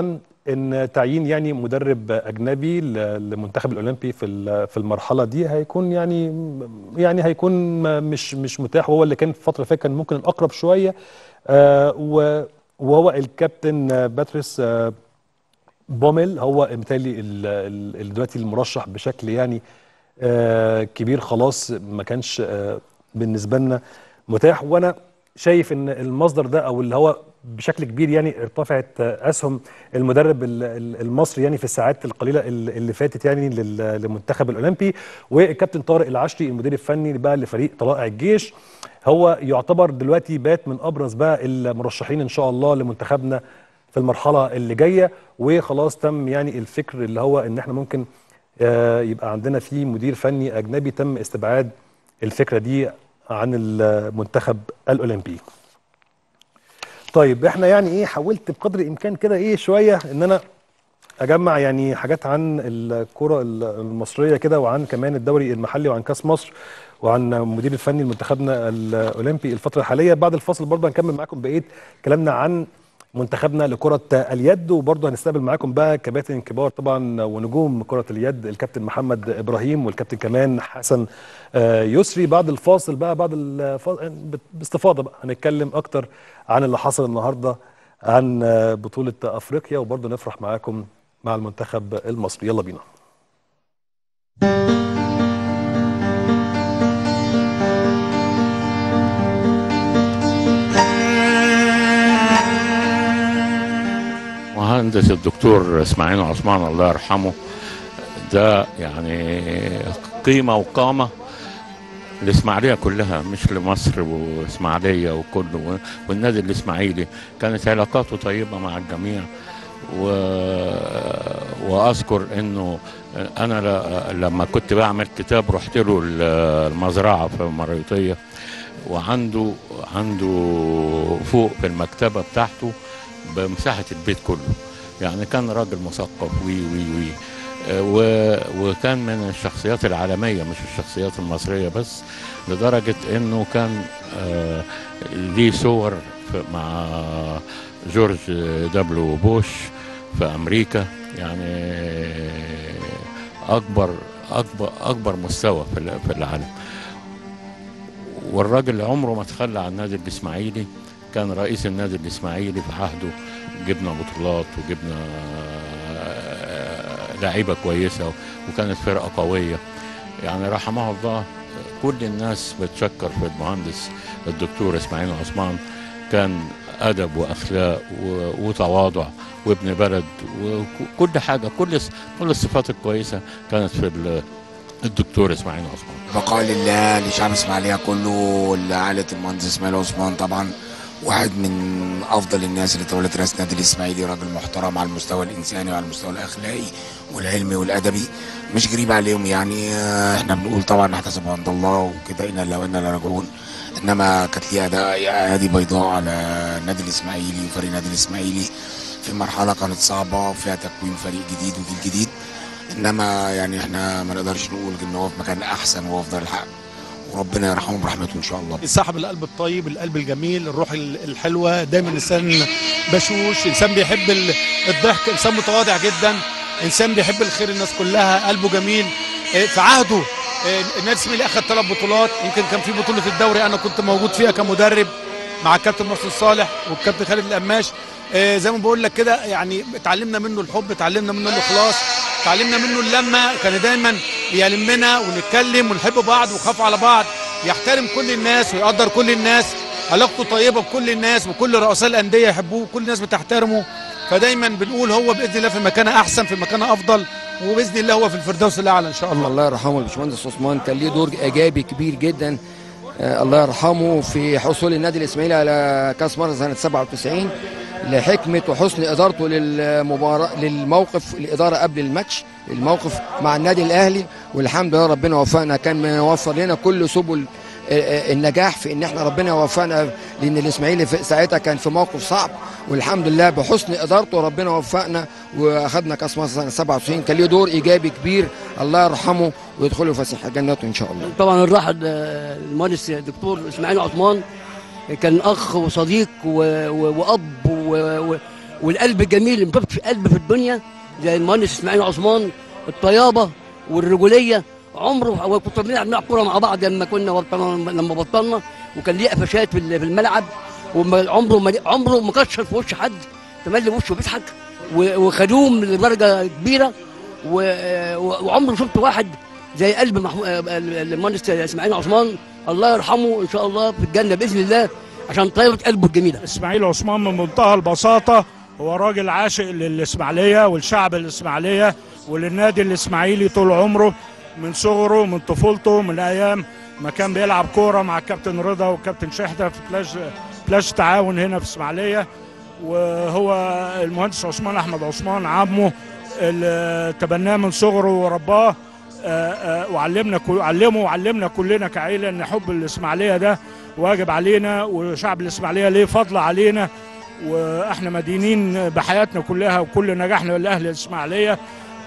ان تعيين يعني مدرب اجنبي للمنتخب الاولمبي في في المرحله دي هيكون يعني يعني هيكون مش مش متاح، وهو اللي كان في الفتره اللي فاتت كان ممكن الاقرب شويه، آه وهو الكابتن باتريس آه بوميل، هو بالتالي دلوقتي المرشح بشكل يعني آه كبير، خلاص ما كانش آه بالنسبه لنا متاح. وانا شايف ان المصدر ده او اللي هو بشكل كبير يعني ارتفعت اسهم المدرب المصري يعني في الساعات القليله اللي فاتت يعني للمنتخب الاولمبي. والكابتن طارق العشري المدير الفني بقى لفريق طلائع الجيش، هو يعتبر دلوقتي بات من ابرز بقى المرشحين ان شاء الله لمنتخبنا في المرحله اللي جايه. وخلاص تم يعني الفكر اللي هو ان احنا ممكن يبقى عندنا فيه مدير فني اجنبي، تم استبعاد الفكره دي عن المنتخب الاولمبي. طيب احنا يعني ايه حاولت بقدر الامكان كده ايه شويه ان انا اجمع يعني حاجات عن الكره المصريه كده، وعن كمان الدوري المحلي، وعن كاس مصر، وعن مدير الفني لمنتخبنا الاولمبي الفتره الحاليه. بعد الفاصل برضه هنكمل معاكم بقيه كلامنا عن منتخبنا لكره اليد، وبرضه هنستقبل معاكم بقى كباتن كبار طبعا ونجوم كره اليد، الكابتن محمد ابراهيم والكابتن كمان حسن يسري. بعد الفاصل بقى بعد الفاصل باستفاضه بقى هنتكلم اكتر عن اللي حصل النهارده عن بطوله افريقيا، وبرضه نفرح معاكم مع المنتخب المصري. يلا بينا. مهندس الدكتور اسماعيل عثمان الله يرحمه، ده يعني قيمة وقامة الإسماعيلية كلها، مش لمصر وإسماعيلية وكله، والنادي الإسماعيلي كانت علاقاته طيبة مع الجميع. و... وأذكر إنه أنا ل... لما كنت بعمل كتاب رحت له المزرعة في المريوطية، وعنده عنده فوق في المكتبة بتاعته بمساحة البيت كله، يعني كان راجل مثقف وي وي وي و... وكان من الشخصيات العالمية مش الشخصيات المصرية بس، لدرجة انه كان آه ليه صور مع جورج دبليو بوش في امريكا، يعني اكبر اكبر اكبر مستوى في العالم. والراجل عمره ما تخلى عن النادي الاسماعيلي، كان رئيس النادي الاسماعيلي في عهده، جبنا بطولات وجبنا لعيبه كويسه وكانت فرقه قويه، يعني رحمه الله. كل الناس بتشكر في المهندس الدكتور اسماعيل عثمان، كان ادب واخلاق وتواضع وابن بلد وكل حاجه، كل كل الصفات الكويسه كانت في الدكتور اسماعيل عثمان. بقاء لله لشعب اسماعيليه كله، لعائله المهندس اسماعيل عثمان، طبعا واحد من افضل الناس اللي تولت رئاسه النادي الاسماعيلي، راجل محترم على المستوى الانساني وعلى المستوى الاخلاقي والعلمي والادبي، مش غريب عليهم يعني. احنا بنقول طبعا نحتسب عند الله وكده، انا لو انا راجعون، انما كانت لي اداء ايادي بيضاء على النادي الاسماعيلي وفريق النادي الاسماعيلي في مرحله كانت صعبه فيها تكوين فريق جديد وجيل جديد، انما يعني احنا ما نقدرش نقول ان هو في مكان احسن وهو افضل الحق، وربنا يرحمه برحمته ان شاء الله. صاحب القلب الطيب، القلب الجميل، الروح الحلوه، دايما انسان بشوش، انسان بيحب الضحك، انسان متواضع جدا، انسان بيحب الخير الناس كلها، قلبه جميل. في عهده النادي الاسماعيلي اخذ ثلاث بطولات، يمكن كان في بطوله الدوري انا كنت موجود فيها كمدرب مع الكابتن محسن صالح والكابتن خالد القماش. زي ما بقول لك كده، يعني اتعلمنا منه الحب، اتعلمنا منه الاخلاص، اتعلمنا منه اللمه، كان دايما يلمنا ونتكلم ونحب بعض ونخاف على بعض، يحترم كل الناس ويقدر كل الناس، علاقته طيبه بكل الناس وكل رؤساء الانديه يحبوه، كل الناس بتحترمه، فدايما بنقول هو باذن الله في مكانه احسن، في مكانه افضل، وباذن الله هو في الفردوس الاعلى ان شاء الله. الله يرحمه الباشمهندس عثمان، كان ليه دور ايجابي كبير جدا، آه الله يرحمه، في حصول النادي الاسماعيلي على كاس مصر سنه سبعة وتسعين، لحكمه وحسن ادارته للمباراه للموقف، الاداره قبل الماتش، الموقف مع النادي الاهلي، والحمد لله ربنا وفقنا، كان موفر لنا كل سبل النجاح في ان احنا ربنا وفقنا، لان الاسماعيلي ساعتها كان في موقف صعب، والحمد لله بحسن ادارته ربنا وفقنا واخذنا كاس مصر سنه سبعة وتسعين، كان له دور ايجابي كبير، الله يرحمه ويدخله فسيح جناته ان شاء الله. طبعا الراحل المهندس الدكتور اسماعيل عثمان كان اخ وصديق واب والقلب الجميل اللي مفيش قلب في الدنيا زي المهندس اسماعيل عثمان، الطيابه والرجوليه. عمره كنا بنلعب كوره مع بعض لما كنا بطلنا لما بطلنا وكان ليه قفشات في الملعب، وعمره ما عمره ما كشر في وش حد، تملي وشه بيضحك وخدوم لدرجه كبيره. وعمره شفت واحد زي قلب المهندس اسماعيل عثمان، الله يرحمه ان شاء الله في الجنه باذن الله عشان طيبه قلبه الجميله. اسماعيل عثمان من منتهى البساطه هو راجل عاشق للاسماعيليه والشعب الاسماعيليه وللنادي الاسماعيلي طول عمره، من صغره من طفولته، من ايام ما كان بيلعب كوره مع الكابتن رضا والكابتن شحته في بلاج بلاج تعاون هنا في اسماعيليه. وهو المهندس عثمان احمد عثمان عمه اللي تبناه من صغره ورباه وعلمنا علمه وعلمنا كلنا كعائله ان حب الاسماعيليه ده واجب علينا، وشعب الاسماعيليه ليه فضل علينا، واحنا مدينين بحياتنا كلها وكل نجاحنا لاهل الاسماعيليه.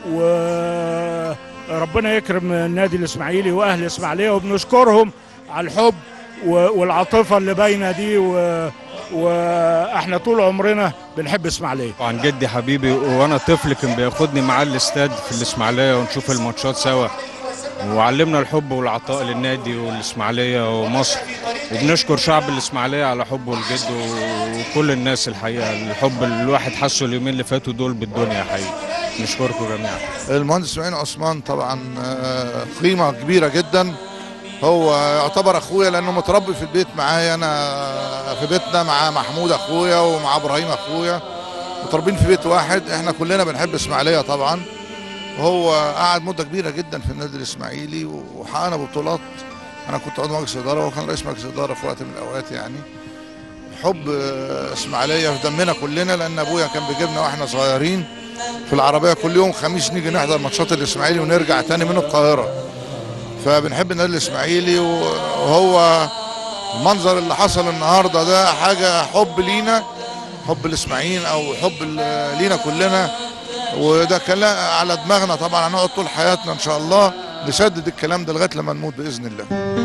وربنا يكرم النادي الاسماعيلي واهل الاسماعيليه، وبنشكرهم على الحب والعاطفه اللي باينه دي، و واحنا طول عمرنا بنحب اسماعيليه. طبعا جدي حبيبي، وانا طفل كان بياخدني معاه الاستاد في الاسماعيليه ونشوف الماتشات سوا، وعلمنا الحب والعطاء للنادي والاسماعيليه ومصر. وبنشكر شعب الاسماعيليه على حبه لجده وكل الناس. الحقيقه الحب اللي الواحد حسه اليومين اللي فاتوا دول بالدنيا حقيقي. نشكركم جميعا. المهندس اسماعيل عثمان طبعا قيمه كبيره جدا، هو يعتبر اخويا لانه متربي في البيت معايا، انا في بيتنا مع محمود اخويا ومع ابراهيم اخويا، متربين في بيت واحد. احنا كلنا بنحب اسماعيليه طبعا. وهو قعد مده كبيره جدا في النادي الاسماعيلي وحققنا بطولات. انا كنت عضو مجلس اداره وهو كان رئيس مجلس اداره في وقت من الاوقات. يعني حب اسماعيليه في دمنا كلنا، لان ابويا كان بيجيبنا واحنا صغيرين في العربيه كل يوم خميس نيجي نحضر ماتشات الاسماعيلي ونرجع تاني من القاهره. فبنحب النادي الاسماعيلي، وهو المنظر اللي حصل النهارده ده حاجه حب لينا، حب الاسماعيليين او حب لينا كلنا. وده كلام على دماغنا طبعا، هنقعد طول حياتنا ان شاء الله نسدد الكلام ده لغايه لما نموت باذن الله.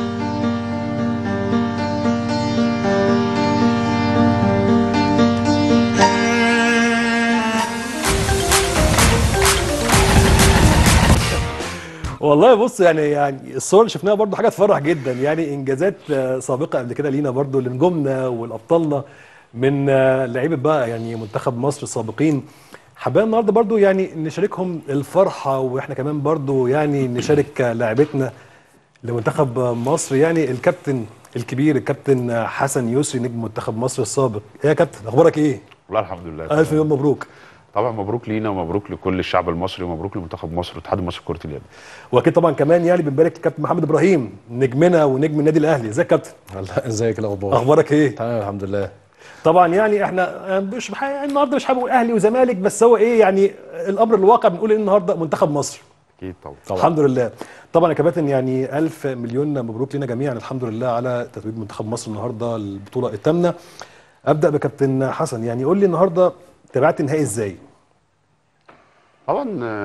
والله بص يعني يعني الصور اللي شفناها برضه حاجه تفرح جدا، يعني انجازات سابقه قبل كده لينا برضه لنجومنا والابطالنا من لعيبه بقى يعني منتخب مصر السابقين. حابين النهارده برضه يعني نشاركهم الفرحه، واحنا كمان برضه يعني نشارك لاعبتنا لمنتخب مصر، يعني الكابتن الكبير الكابتن حسن يسري نجم منتخب مصر السابق. يا كابتن اخبارك ايه؟ والله الحمد لله. الف مليون مبروك. طبعا مبروك لينا ومبروك لكل الشعب المصري ومبروك لمنتخب مصر واتحاد مصر لكره اليد. واكيد طبعا كمان يعني بنبارك للكابتن محمد ابراهيم نجمنا ونجم النادي الاهلي. ازيك يا كابتن؟ ازيك الاخبار؟ اخبارك ايه؟ تمام الحمد لله. طبعا يعني احنا مش بح... النهارده مش حابب اقول اهلي وزمالك، بس هو ايه يعني الامر الواقع بنقول ايه النهارده منتخب مصر. اكيد طبعا. طبعا الحمد لله. طبعا يا كابتن يعني الف مليون مبروك لنا جميعا الحمد لله على تتويج منتخب مصر النهارده البطوله الثامنه. ابدا بكابتن حسن، يعني قول لي النهارده تابعت النهائي ازاي؟ طبعا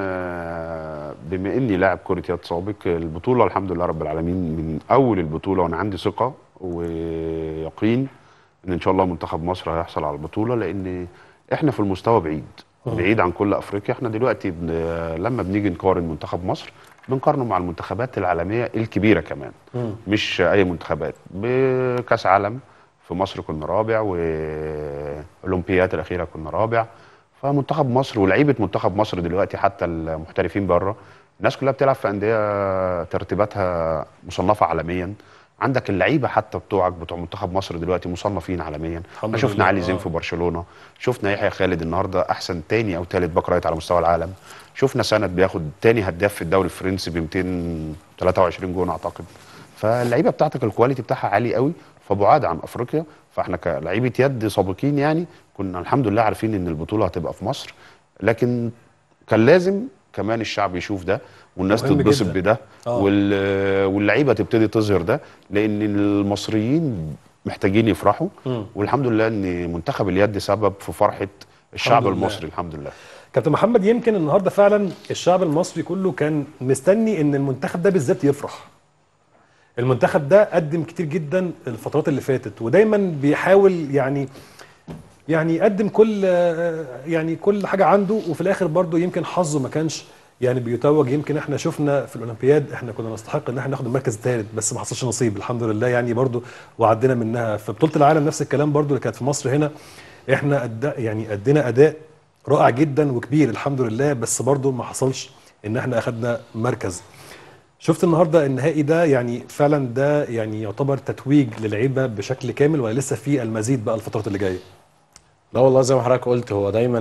بما اني لاعب كره يد سابق، البطوله الحمد لله رب العالمين من اول البطوله وانا عندي ثقه ويقين ان ان شاء الله منتخب مصر هيحصل على البطوله، لان احنا في المستوى بعيد بعيد عن كل افريقيا. احنا دلوقتي لما بنيجي نقارن منتخب مصر بنقارنه مع المنتخبات العالميه الكبيره كمان، مم. مش اي منتخبات. بكاس عالم في مصر كنا رابع، واولمبيات الاخيره كنا رابع. فمنتخب مصر ولعيبه منتخب مصر دلوقتي حتى المحترفين بره الناس كلها بتلعب في انديه ترتيباتها مصنفه عالميا. عندك اللعيبه حتى بتوعك بتوع منتخب مصر دلوقتي مصنفين عالميا. شفنا علي زين في برشلونه، شفنا يحيى خالد النهارده احسن تاني او ثالث باك رايت على مستوى العالم، شفنا سند بياخد تاني هداف في الدوري الفرنسي ب مئتين وثلاثة وعشرين جون اعتقد. فاللعيبه بتاعتك الكواليتي بتاعها عالي قوي، فبعاد عن افريقيا. فاحنا كلعيبه يد سابقين يعني كنا الحمد لله عارفين ان البطوله هتبقى في مصر، لكن كان لازم كمان الشعب يشوف ده والناس تتبسط بده، واللعيبه تبتدي تظهر ده، لان المصريين محتاجين يفرحوا. م. والحمد لله ان منتخب اليد سبب في فرحه الشعب الحمد المصري. الحمد لله. كابتن محمد، يمكن النهارده فعلا الشعب المصري كله كان مستني ان المنتخب ده بالذات يفرح. المنتخب ده قدم كتير جدا الفترات اللي فاتت، ودايما بيحاول يعني يعني قدم كل يعني كل حاجه عنده، وفي الاخر برضه يمكن حظه ما كانش يعني بيتوج. يمكن احنا شفنا في الاولمبياد احنا كنا نستحق ان احنا ناخد المركز الثالث، بس ما حصلش نصيب الحمد لله يعني برضه، وعدينا منها. في بطوله العالم نفس الكلام برضه اللي كانت في مصر هنا، احنا أدى يعني ادينا اداء رائع جدا وكبير الحمد لله، بس برضه ما حصلش ان احنا اخدنا مركز. شفت النهارده النهائي ده، يعني فعلا ده يعني يعتبر تتويج للعيبه بشكل كامل، ولا لسه في المزيد بقى الفترات اللي جايه؟ لا والله زي ما حضرتك قلت، هو دايما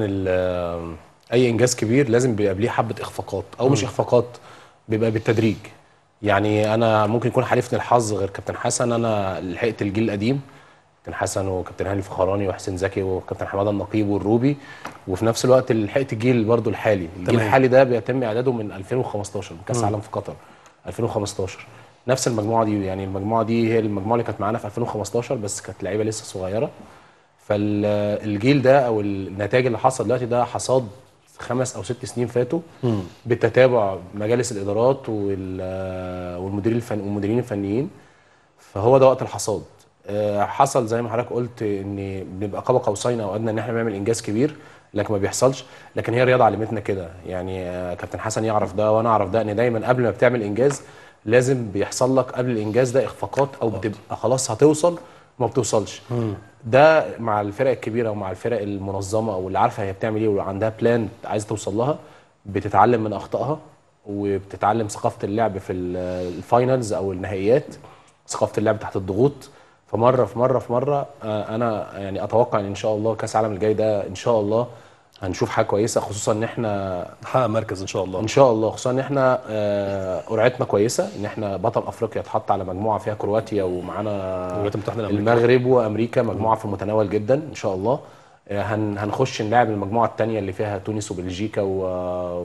اي انجاز كبير لازم بيبقى ليه حبه اخفاقات، او مش اخفاقات، بيبقى بالتدريج. يعني انا ممكن يكون حالفني الحظ غير كابتن حسن، انا لحقت الجيل القديم، كابتن حسن وكابتن هاني الفخراني وحسين زكي وكابتن حماده النقيب والروبي، وفي نفس الوقت لحقت الجيل برضو الحالي. الجيل تمام. الحالي ده بيتم اعداده من ألفين وخمستاشر، من كاس العالم في قطر ألفين وخمستاشر. نفس المجموعه دي، يعني المجموعه دي هي المجموعه اللي كانت معانا في ألفين وخمستاشر، بس كانت لعيبه لسه صغيره. فالجيل ده او النتائج اللي حصل دلوقتي ده حصاد خمس او ست سنين فاتوا مم. بالتتابع مجالس الادارات والمديرين الفن والمديرين الفنيين. فهو ده وقت الحصاد. حصل زي ما حضرتك قلت ان بنبقى قاب قوسين او ادنى ان احنا نعمل انجاز كبير، لكن ما بيحصلش. لكن هي الرياضه علمتنا كده، يعني كابتن حسن يعرف ده وانا اعرف ده، ان دايما قبل ما بتعمل انجاز لازم بيحصل لك قبل الانجاز ده اخفاقات، او بتبقى خلاص هتوصل ما بتوصلش. مم. ده مع الفرق الكبيره ومع الفرق المنظمه او اللي عارفه هي بتعمل ايه وعندها بلان عايزه توصل لها، بتتعلم من اخطائها وبتتعلم ثقافه اللعب في الفاينلز او النهائيات، ثقافه اللعب تحت الضغوط. فمره في مره في مره انا يعني اتوقع ان ان شاء الله كاس العالم الجاي ده ان شاء الله هنشوف حاجه كويسه، خصوصا ان احنا نحقق مركز ان شاء الله. ان شاء الله، خصوصا ان احنا قرعتنا كويسه، ان احنا بطل افريقيا اتحط على مجموعه فيها كرواتيا ومعانا المغرب وامريكا، مجموعه في المتناول جدا ان شاء الله. هن هنخش نلعب المجموعه الثانيه اللي فيها تونس وبلجيكا و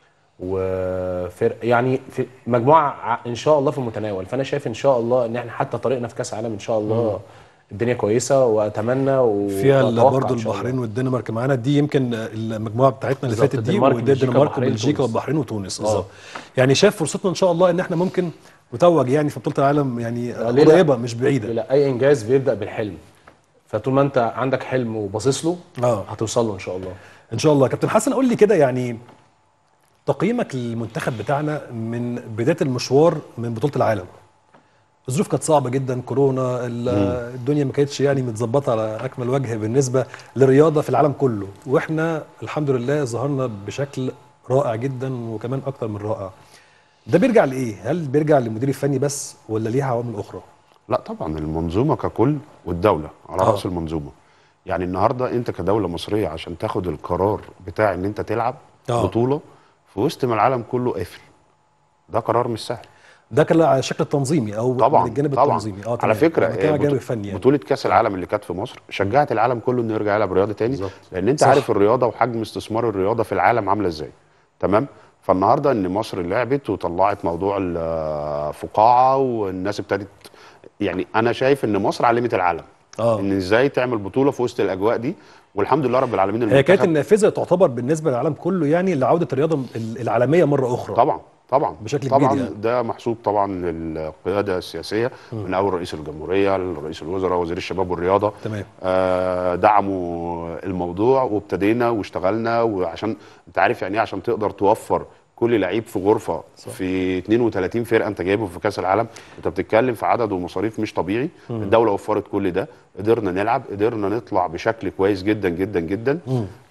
وفرق، يعني في مجموعه ان شاء الله في المتناول. فانا شايف ان شاء الله ان احنا حتى طريقنا في كاس العالم ان شاء الله مم. الدنيا كويسه، واتمنى فيها برضه البحرين والدنمارك معانا. دي يمكن المجموعه بتاعتنا اللي فاتت دي، ودي الدنمارك وبلجيكا والبحرين وتونس. اه يعني شايف فرصتنا ان شاء الله ان احنا ممكن نتوج يعني في بطوله العالم، يعني قريبه مش بعيده. لا، اي انجاز بيبدا بالحلم، فطول ما انت عندك حلم وباصص له اه هتوصل له ان شاء الله. ان شاء الله. كابتن حسن قول لي كده، يعني تقييمك للمنتخب بتاعنا من بدايه المشوار من بطوله العالم. الظروف كانت صعبه جدا، كورونا، الدنيا ما كانتش يعني متظبطه على اكمل وجه بالنسبه للرياضه في العالم كله، واحنا الحمد لله ظهرنا بشكل رائع جدا وكمان اكتر من رائع. ده بيرجع لايه؟ هل بيرجع للمدير الفني بس ولا ليها عوامل اخرى؟ لا طبعا المنظومه ككل والدوله على راس آه. المنظومه. يعني النهارده انت كدوله مصريه عشان تاخد القرار بتاع ان انت تلعب آه. بطوله في وسط ما العالم كله قافل، ده قرار مش سهل. ده كان على الشكل التنظيمي او طبعا من الجانب طبعا التنظيمي. اه على فكره الجانب الفني يعني. بطوله كاس العالم اللي كانت في مصر شجعت العالم كله انه يرجع يلعب رياضه تاني بالزبط. لان انت صح. عارف الرياضه وحجم استثمار الرياضه في العالم عامله ازاي. تمام. فالنهارده ان مصر لعبت وطلعت موضوع الفقاعه والناس ابتدت، يعني انا شايف ان مصر علمت العالم آه. ان ازاي تعمل بطوله في وسط الاجواء دي، والحمد لله رب العالمين. هي كانت النافذه تعتبر بالنسبه للعالم كله يعني لعوده الرياضه العالميه مره اخرى. طبعا طبعا بشكل طبعا كبير يعني. ده محسوب طبعا للقياده السياسيه م. من اول رئيس الجمهوريه لرئيس الوزراء وزير الشباب والرياضه. تمام. آه دعموا الموضوع وابتدينا واشتغلنا، وعشان انت عارف يعني ايه عشان تقدر توفر كل لعيب في غرفه صح. في اثنين وثلاثين فرقه انت جايبهم في كاس العالم، انت بتتكلم في عدد ومصاريف مش طبيعي. م. الدوله وفرت كل ده، قدرنا نلعب، قدرنا نطلع بشكل كويس جدا جدا جدا.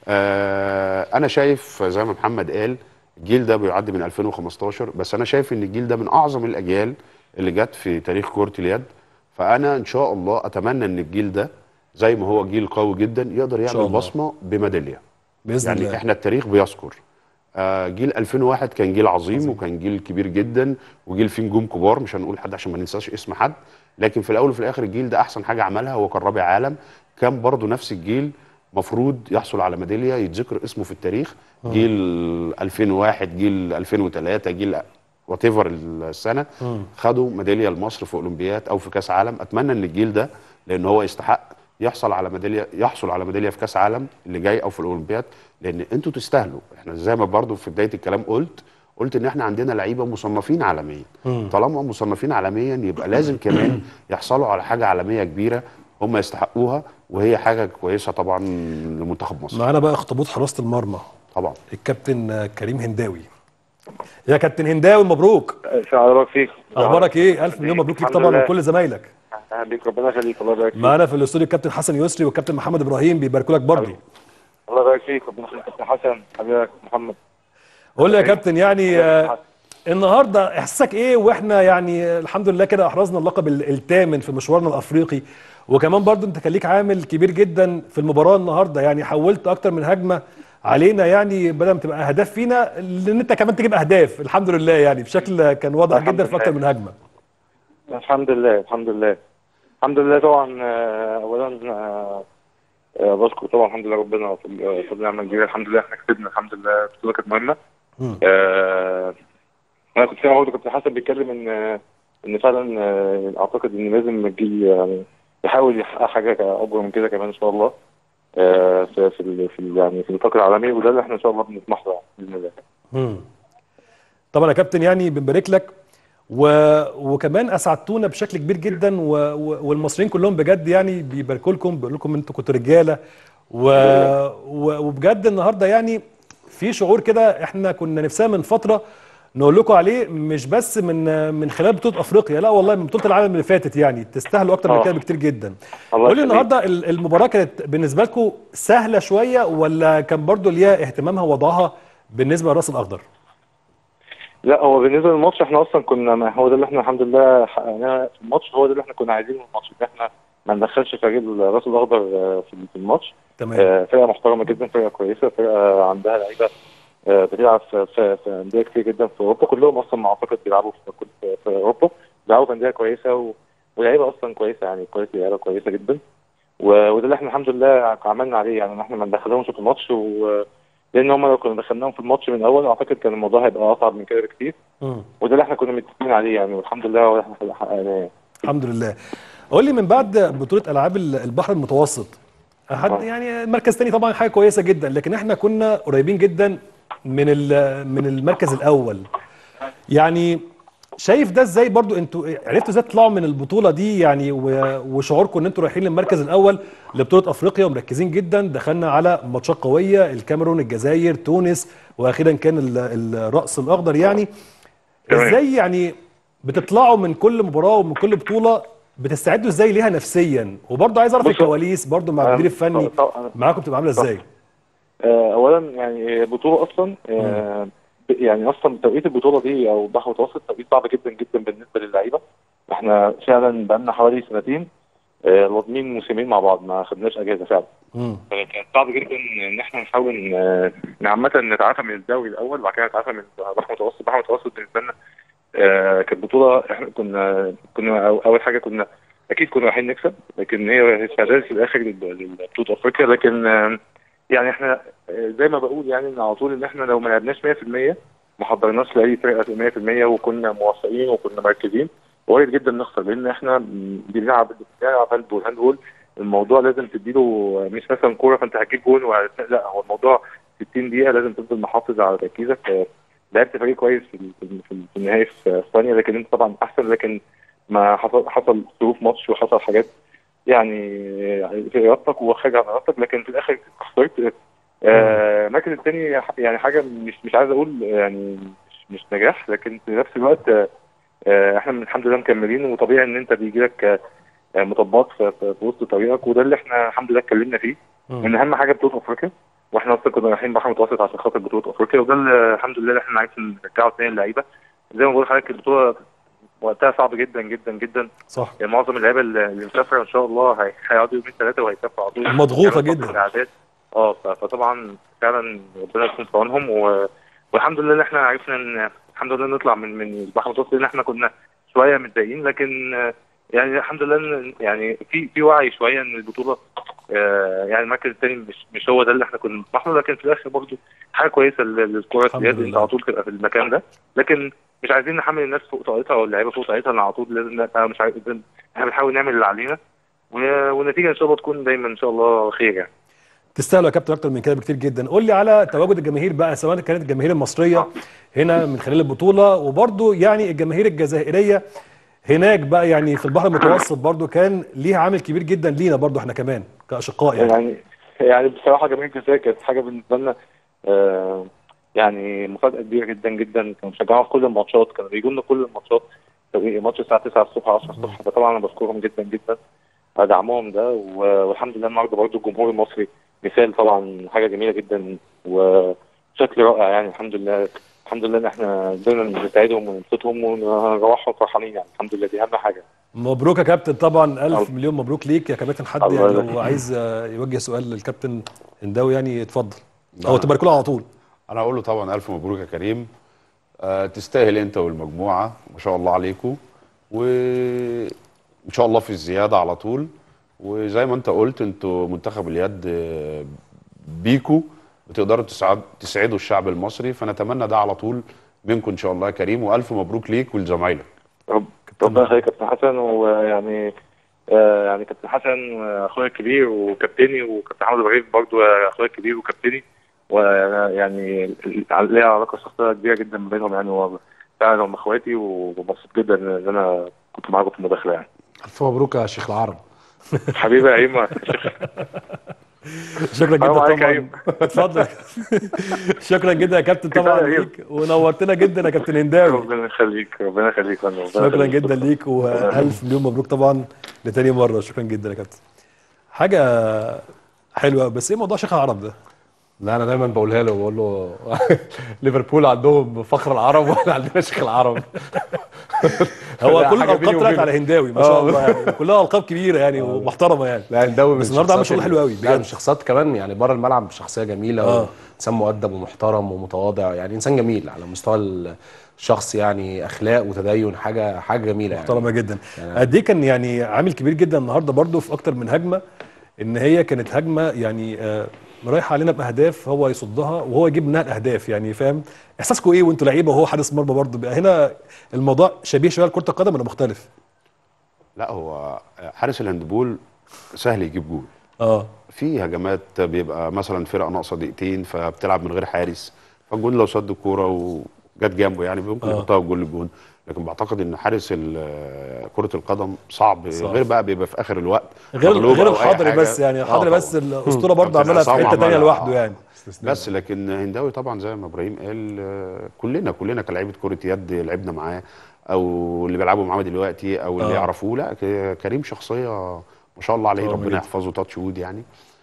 آه انا شايف زي ما محمد قال الجيل ده بيعدي من ألفين وخمستاشر، بس انا شايف ان الجيل ده من اعظم الاجيال اللي جت في تاريخ كرة اليد. فانا ان شاء الله اتمنى ان الجيل ده زي ما هو جيل قوي جدا يقدر يعمل بصمه بميداليه باذن يعني الله. احنا التاريخ بيذكر آه جيل ألفين وواحد كان جيل عظيم, عظيم وكان جيل كبير جدا وجيل فيه نجوم كبار، مش هنقول حد عشان ما ننساش اسم حد، لكن في الاول وفي الاخر الجيل ده احسن حاجه عملها هو كان رابع عالم. كان برضو نفس الجيل مفروض يحصل على ميداليه يتذكر اسمه في التاريخ. م. جيل ألفين وواحد، جيل ألفين وثلاثة، جيل وات ايفر السنه م. خدوا ميداليه لمصر في اولمبياد او في كاس عالم. اتمنى ان الجيل ده لان هو يستحق يحصل على ميداليه يحصل على ميداليه في كاس عالم اللي جاي او في الاولمبياد، لان انتوا تستاهلوا. احنا زي ما برضو في بدايه الكلام قلت قلت ان احنا عندنا لعيبه مصنفين عالميا. طالما مصنفين عالميا يبقى لازم كمان يحصلوا على حاجه عالميه كبيره هم يستحقوها، وهي حاجه كويسه طبعا لمنتخب مصر. معانا بقى اخطبوط حراسه المرمى طبعا الكابتن كريم هنداوي. يا كابتن هنداوي مبروك. شعرك فيك. اخبارك ايه؟ الف مليون مبروك ليك طبعا وكل زمايلك. اهلا بيك، ربنا يخليك، الله يبارك فيك. معانا في الاستوديو الكابتن حسن يسري والكابتن محمد ابراهيم بيباركوا لك برضه. الله يبارك فيك، ربنا يخليك كابتن حسن حبيبك محمد. قول لي يا كابتن يعني آه النهارده احساسك ايه واحنا يعني الحمد لله كده احرزنا اللقب الثامن في مشوارنا الافريقي، وكمان برضه انت كان ليك عامل كبير جدا في المباراه النهارده، يعني حولت اكتر من هجمه علينا يعني بدل ما تبقى اهداف فينا لان انت كمان تجيب اهداف الحمد لله يعني بشكل كان واضح جدا في اكتر من هجمه. الحمد لله الحمد لله الحمد لله طبعا. اولا بشكر طبعا الحمد لله ربنا في النعمه الكبيره، الحمد لله احنا كسبنا الحمد لله، البطوله كانت مهمه. آه انا كنت سامع برضه كابتن حسن بيتكلم ان ان فعلا اعتقد ان لازم الجيل يعني يحاول يحقق حاجه اكبر من كده كمان ان شاء الله آه في في في يعني في النطاق العالمي، وده اللي احنا ان شاء الله بنطمح له باذن الله. امم طبعا يا كابتن يعني بنبارك لك و... وكمان اسعدتونا بشكل كبير جدا و... و... والمصريين كلهم بجد يعني بيباركوا لكم، بيقولوا لكم انتوا كنتوا رجاله و... و... وبجد النهارده يعني في شعور كده احنا كنا نفسنا من فتره نقول لكم عليه، مش بس من من خلال بطوله افريقيا، لا والله من بطوله العالم اللي فاتت، يعني تستاهلوا اكتر من كده بكتير جدا. قول لي النهارده المباراه كانت بالنسبه لكم سهله شويه ولا كان برضو ليها اهتمامها ووضعها بالنسبه للراس الاخضر؟ لا هو بالنسبه للماتش احنا اصلا كنا هو ده اللي احنا الحمد لله حققناه في الماتش، هو ده اللي احنا كنا عايزينه في الماتش، ان احنا ما ندخلش فريق الراس الاخضر في الماتش. تمام. فرقه محترمه جدا، فرقه كويسه، فرقه عندها لعيبه بتلعب في في في انديه كتير جدا في اوروبا، كلهم اصلا اعتقد بيلعبوا في في اوروبا، بيلعبوا في انديه كويسه ولاعيبه اصلا كويسه، يعني كواليتي لعيبه كويسه جدا، وده اللي احنا الحمد لله عملنا عليه، يعني ان احنا ما ندخلهمش في الماتش، و لان هم لو كنا دخلناهم في الماتش من الاول اعتقد كان الموضوع هيبقى اصعب من كده بكتير، وده اللي احنا كنا متفقين عليه يعني، والحمد لله هو احنا حققناه. الحمد لله. قول لي من بعد بطوله العاب البحر المتوسط حد يعني مركز تاني طبعا حاجه كويسه جدا، لكن احنا كنا قريبين جدا من من المركز الاول، يعني شايف ده ازاي؟ برضو انتوا عرفتوا ازاي تطلعوا من البطوله دي يعني وشعوركم ان انتوا رايحين للمركز الاول لبطوله افريقيا ومركزين جدا، دخلنا على ماتشات قويه، الكاميرون، الجزائر، تونس، واخيرا كان الراس الاخضر، يعني ازاي يعني بتطلعوا من كل مباراه ومن كل بطوله بتستعدوا ازاي ليها نفسيا؟ وبرضو عايز اعرف الكواليس برضو مع المدير الفني معاكم بتبقى عامله ازاي؟ اولا يعني بطوله اصلا آه يعني اصلا توقيت البطوله دي او بحر متوسط توقيت صعب جدا جدا بالنسبه للعيبه، احنا فعلا بقالنا حوالي سنتين واخدين موسمين مع بعض ما خدناش اجازه فعلا. كان صعب جدا ان احنا نحاول عامه نتعافى من الدوري الاول وبعد كده نتعافى من بحر متوسط. بحر متوسط بالنسبه لنا آه كانت بطوله احنا كنا كنا اول حاجه كنا اكيد كنا رايحين نكسب، لكن هي استعداد في الاخر لبطوله افريقيا، لكن آه يعني احنا زي ما بقول يعني ان على طول ان احنا لو ما لعبناش مية في المية ما حضرناش لاي فرقه مية في المية وكنا موفقين وكنا مركزين، وارد جدا نخسر لان احنا بنلعب بنلعب هاندبول. هاندبول الموضوع لازم تديله مش مثلا كوره فانت هتجيب جون، لا هو الموضوع ستين دقيقه لازم تفضل محافظ على تركيزك. لعبت فريق كويس في في النهائي في اسبانيا، لكن انت طبعا احسن، لكن ما حصل حصل ظروف ماتش وحصل حاجات يعني في ارادتك وخارج عن ارادتك، لكن في الاخر خسرت. آه المركز الثاني يعني حاجه مش مش عايز اقول يعني مش, مش نجاح، لكن في نفس الوقت آه احنا الحمد لله مكملين، وطبيعي ان انت بيجي لك آه مطبات في, في وسط طريقك، وده اللي احنا الحمد لله اتكلمنا فيه ان اهم حاجه بطوله افريقيا، واحنا اصلا كنا رايحين بحر متوسط عشان خاطر بطوله افريقيا، وده اللي الحمد لله اللي احنا عايزين نرجعه تاني للعيبه. زي ما بقول لحضرتك البطوله وقتها صعب جدا جدا جدا، صح. يعني معظم اللعيبه اللي مسافره ان شاء الله هيقعدوا يومين ثلاثه وهيسافروا على طول، مضغوطه جدا. اه فطبعا فعلا ربنا يكون في عونهم، والحمد لله ان احنا عرفنا ان الحمد لله نطلع من من البحر المتوسط، لان احنا كنا شويه متضايقين، لكن يعني الحمد لله ان يعني في في وعي شويه ان البطوله آه يعني المركز الثاني مش مش هو ده اللي احنا كنا بنطمح له، لكن في الاخر برضه حاجه كويسه للكره اليد انت على طول تبقى في المكان ده، لكن مش عايزين نحمل الناس فوق طاقتها او اللعيبه فوق طاقتها، على طول لازم مش عايزين، احنا بنحاول نعمل اللي علينا والنتيجه ان شاء الله تكون دايما ان شاء الله خير يعني. تستاهلوا يا كابتن اكتر من كده بكتير جدا. قول لي على تواجد الجماهير بقى، سواء كانت الجماهير المصريه هنا من خلال البطوله، وبرضه يعني الجماهير الجزائريه هناك بقى يعني في البحر المتوسط برضو كان ليها عامل كبير جدا لينا برضو احنا كمان كاشقاء يعني. يعني يعني بصراحه جماهير الجزائر كانت حاجه بالنسبه لنا آه يعني مفاجاه كبيره جدا جدا. كانوا بيشجعونا في كل الماتشات، كانوا بيجوا لنا كل الماتشات، ماتش الساعه تسعة الصبح عشرة الصبح. فطبعا انا بشكرهم جدا جدا على دعمهم ده، والحمد لله النهارده برضه الجمهور المصري مثال، طبعا حاجه جميله جدا وشكل رائع يعني. الحمد لله الحمد لله ان احنا قدرنا نساعدهم ونبسطهم ونروحهم فرحانين يعني. الحمد لله دي اهم حاجه. مبروك يا كابتن، طبعا الف مليون مبروك ليك يا كابتن. حد يعني لو عايز يوجه سؤال للكابتن هنداوي يعني اتفضل، او تبارك له على طول. انا اقول له طبعا الف مبروك يا كريم، أه تستاهل انت والمجموعه ما شاء الله عليكم، وان شاء الله في الزياده على طول. وزي ما انت قلت انتوا منتخب اليد بيكو بتقدروا تسعد تسعدوا الشعب المصري، فنتمنى ده على طول منكم ان شاء الله يا كريم، والف مبروك ليك ولزمايلك. ربنا يخليك يا كابتن حسن. ويعني آه يعني كابتن حسن اخويا الكبير وكابتني، وكابتن محمد ابراهيم برضه اخويا الكبير وكابتني، ويعني ليا علاقه شخصيه كبيره جدا ما بينهم يعني، فعلا هم اخواتي، ومبسوط جدا ان انا كنت معاكم في المداخله يعني. الف مبروك يا شيخ العرب. حبيبي يا ايمن. شكرا جدا طبعا. اتفضل. شكرا جدا يا كابتن طبعا ليك، ونورتنا جدا يا كابتن هنداوي. ربنا يخليك ربنا يخليك. شكرا جدا ليك، والف مليون مبروك طبعا لتاني مره. شكرا جدا يا كابتن. حاجه حلوه، بس ايه موضوع شيخ العرب ده؟ لا انا دايما بقولها له، بقول له ليفربول عندهم فخر العرب واحنا عندنا شيخ العرب. هو كل الالقاب طلعت على هنداوي ما شاء الله يعني، كلها القاب كبيره يعني ومحترمه يعني. لا هنداوي بس النهارده عمل شغل حلو قوي بجد. الشخصيات كمان يعني بره الملعب شخصيه جميله، آه. انسان مؤدب ومحترم ومتواضع يعني، انسان جميل على مستوى الشخص يعني، اخلاق وتدين، حاجه حاجه جميله يعني محترمه جدا. قد ايه كان يعني عامل كبير جدا النهارده برده في اكتر من هجمه، ان هي كانت هجمه يعني آه رايحه علينا باهداف هو يصدها وهو يجيب منها الاهداف يعني. فاهم احساسكم ايه وانتوا لعيبه وهو حارس مرمى برضه؟ بقى هنا الموضوع شبيه شويه لكره القدم ولا مختلف؟ لا هو حارس الهاندبول سهل يجيب جول. اه في هجمات بيبقى مثلا فرقه ناقصه دقيقتين فبتلعب من غير حارس، فالجون لو صد الكوره وجت جنبه يعني ممكن يحطها جول الجون. لكن بعتقد ان حارس كره القدم صعب, صعب غير بقى بيبقى في اخر الوقت غير غير الحضري بس يعني. الحضري بس الاسطوره برضه عملها في حته ثانيه لوحده يعني. بس لكن هنداوي طبعا زي ما ابراهيم قال كلنا كلنا كلاعيبه كره يد لعبنا معاه، او اللي بيلعبوا معاه دلوقتي او اللي آه. يعرفوه. لا كريم شخصيه ما شاء الله عليه، ربنا يحفظه تاتش وود يعني.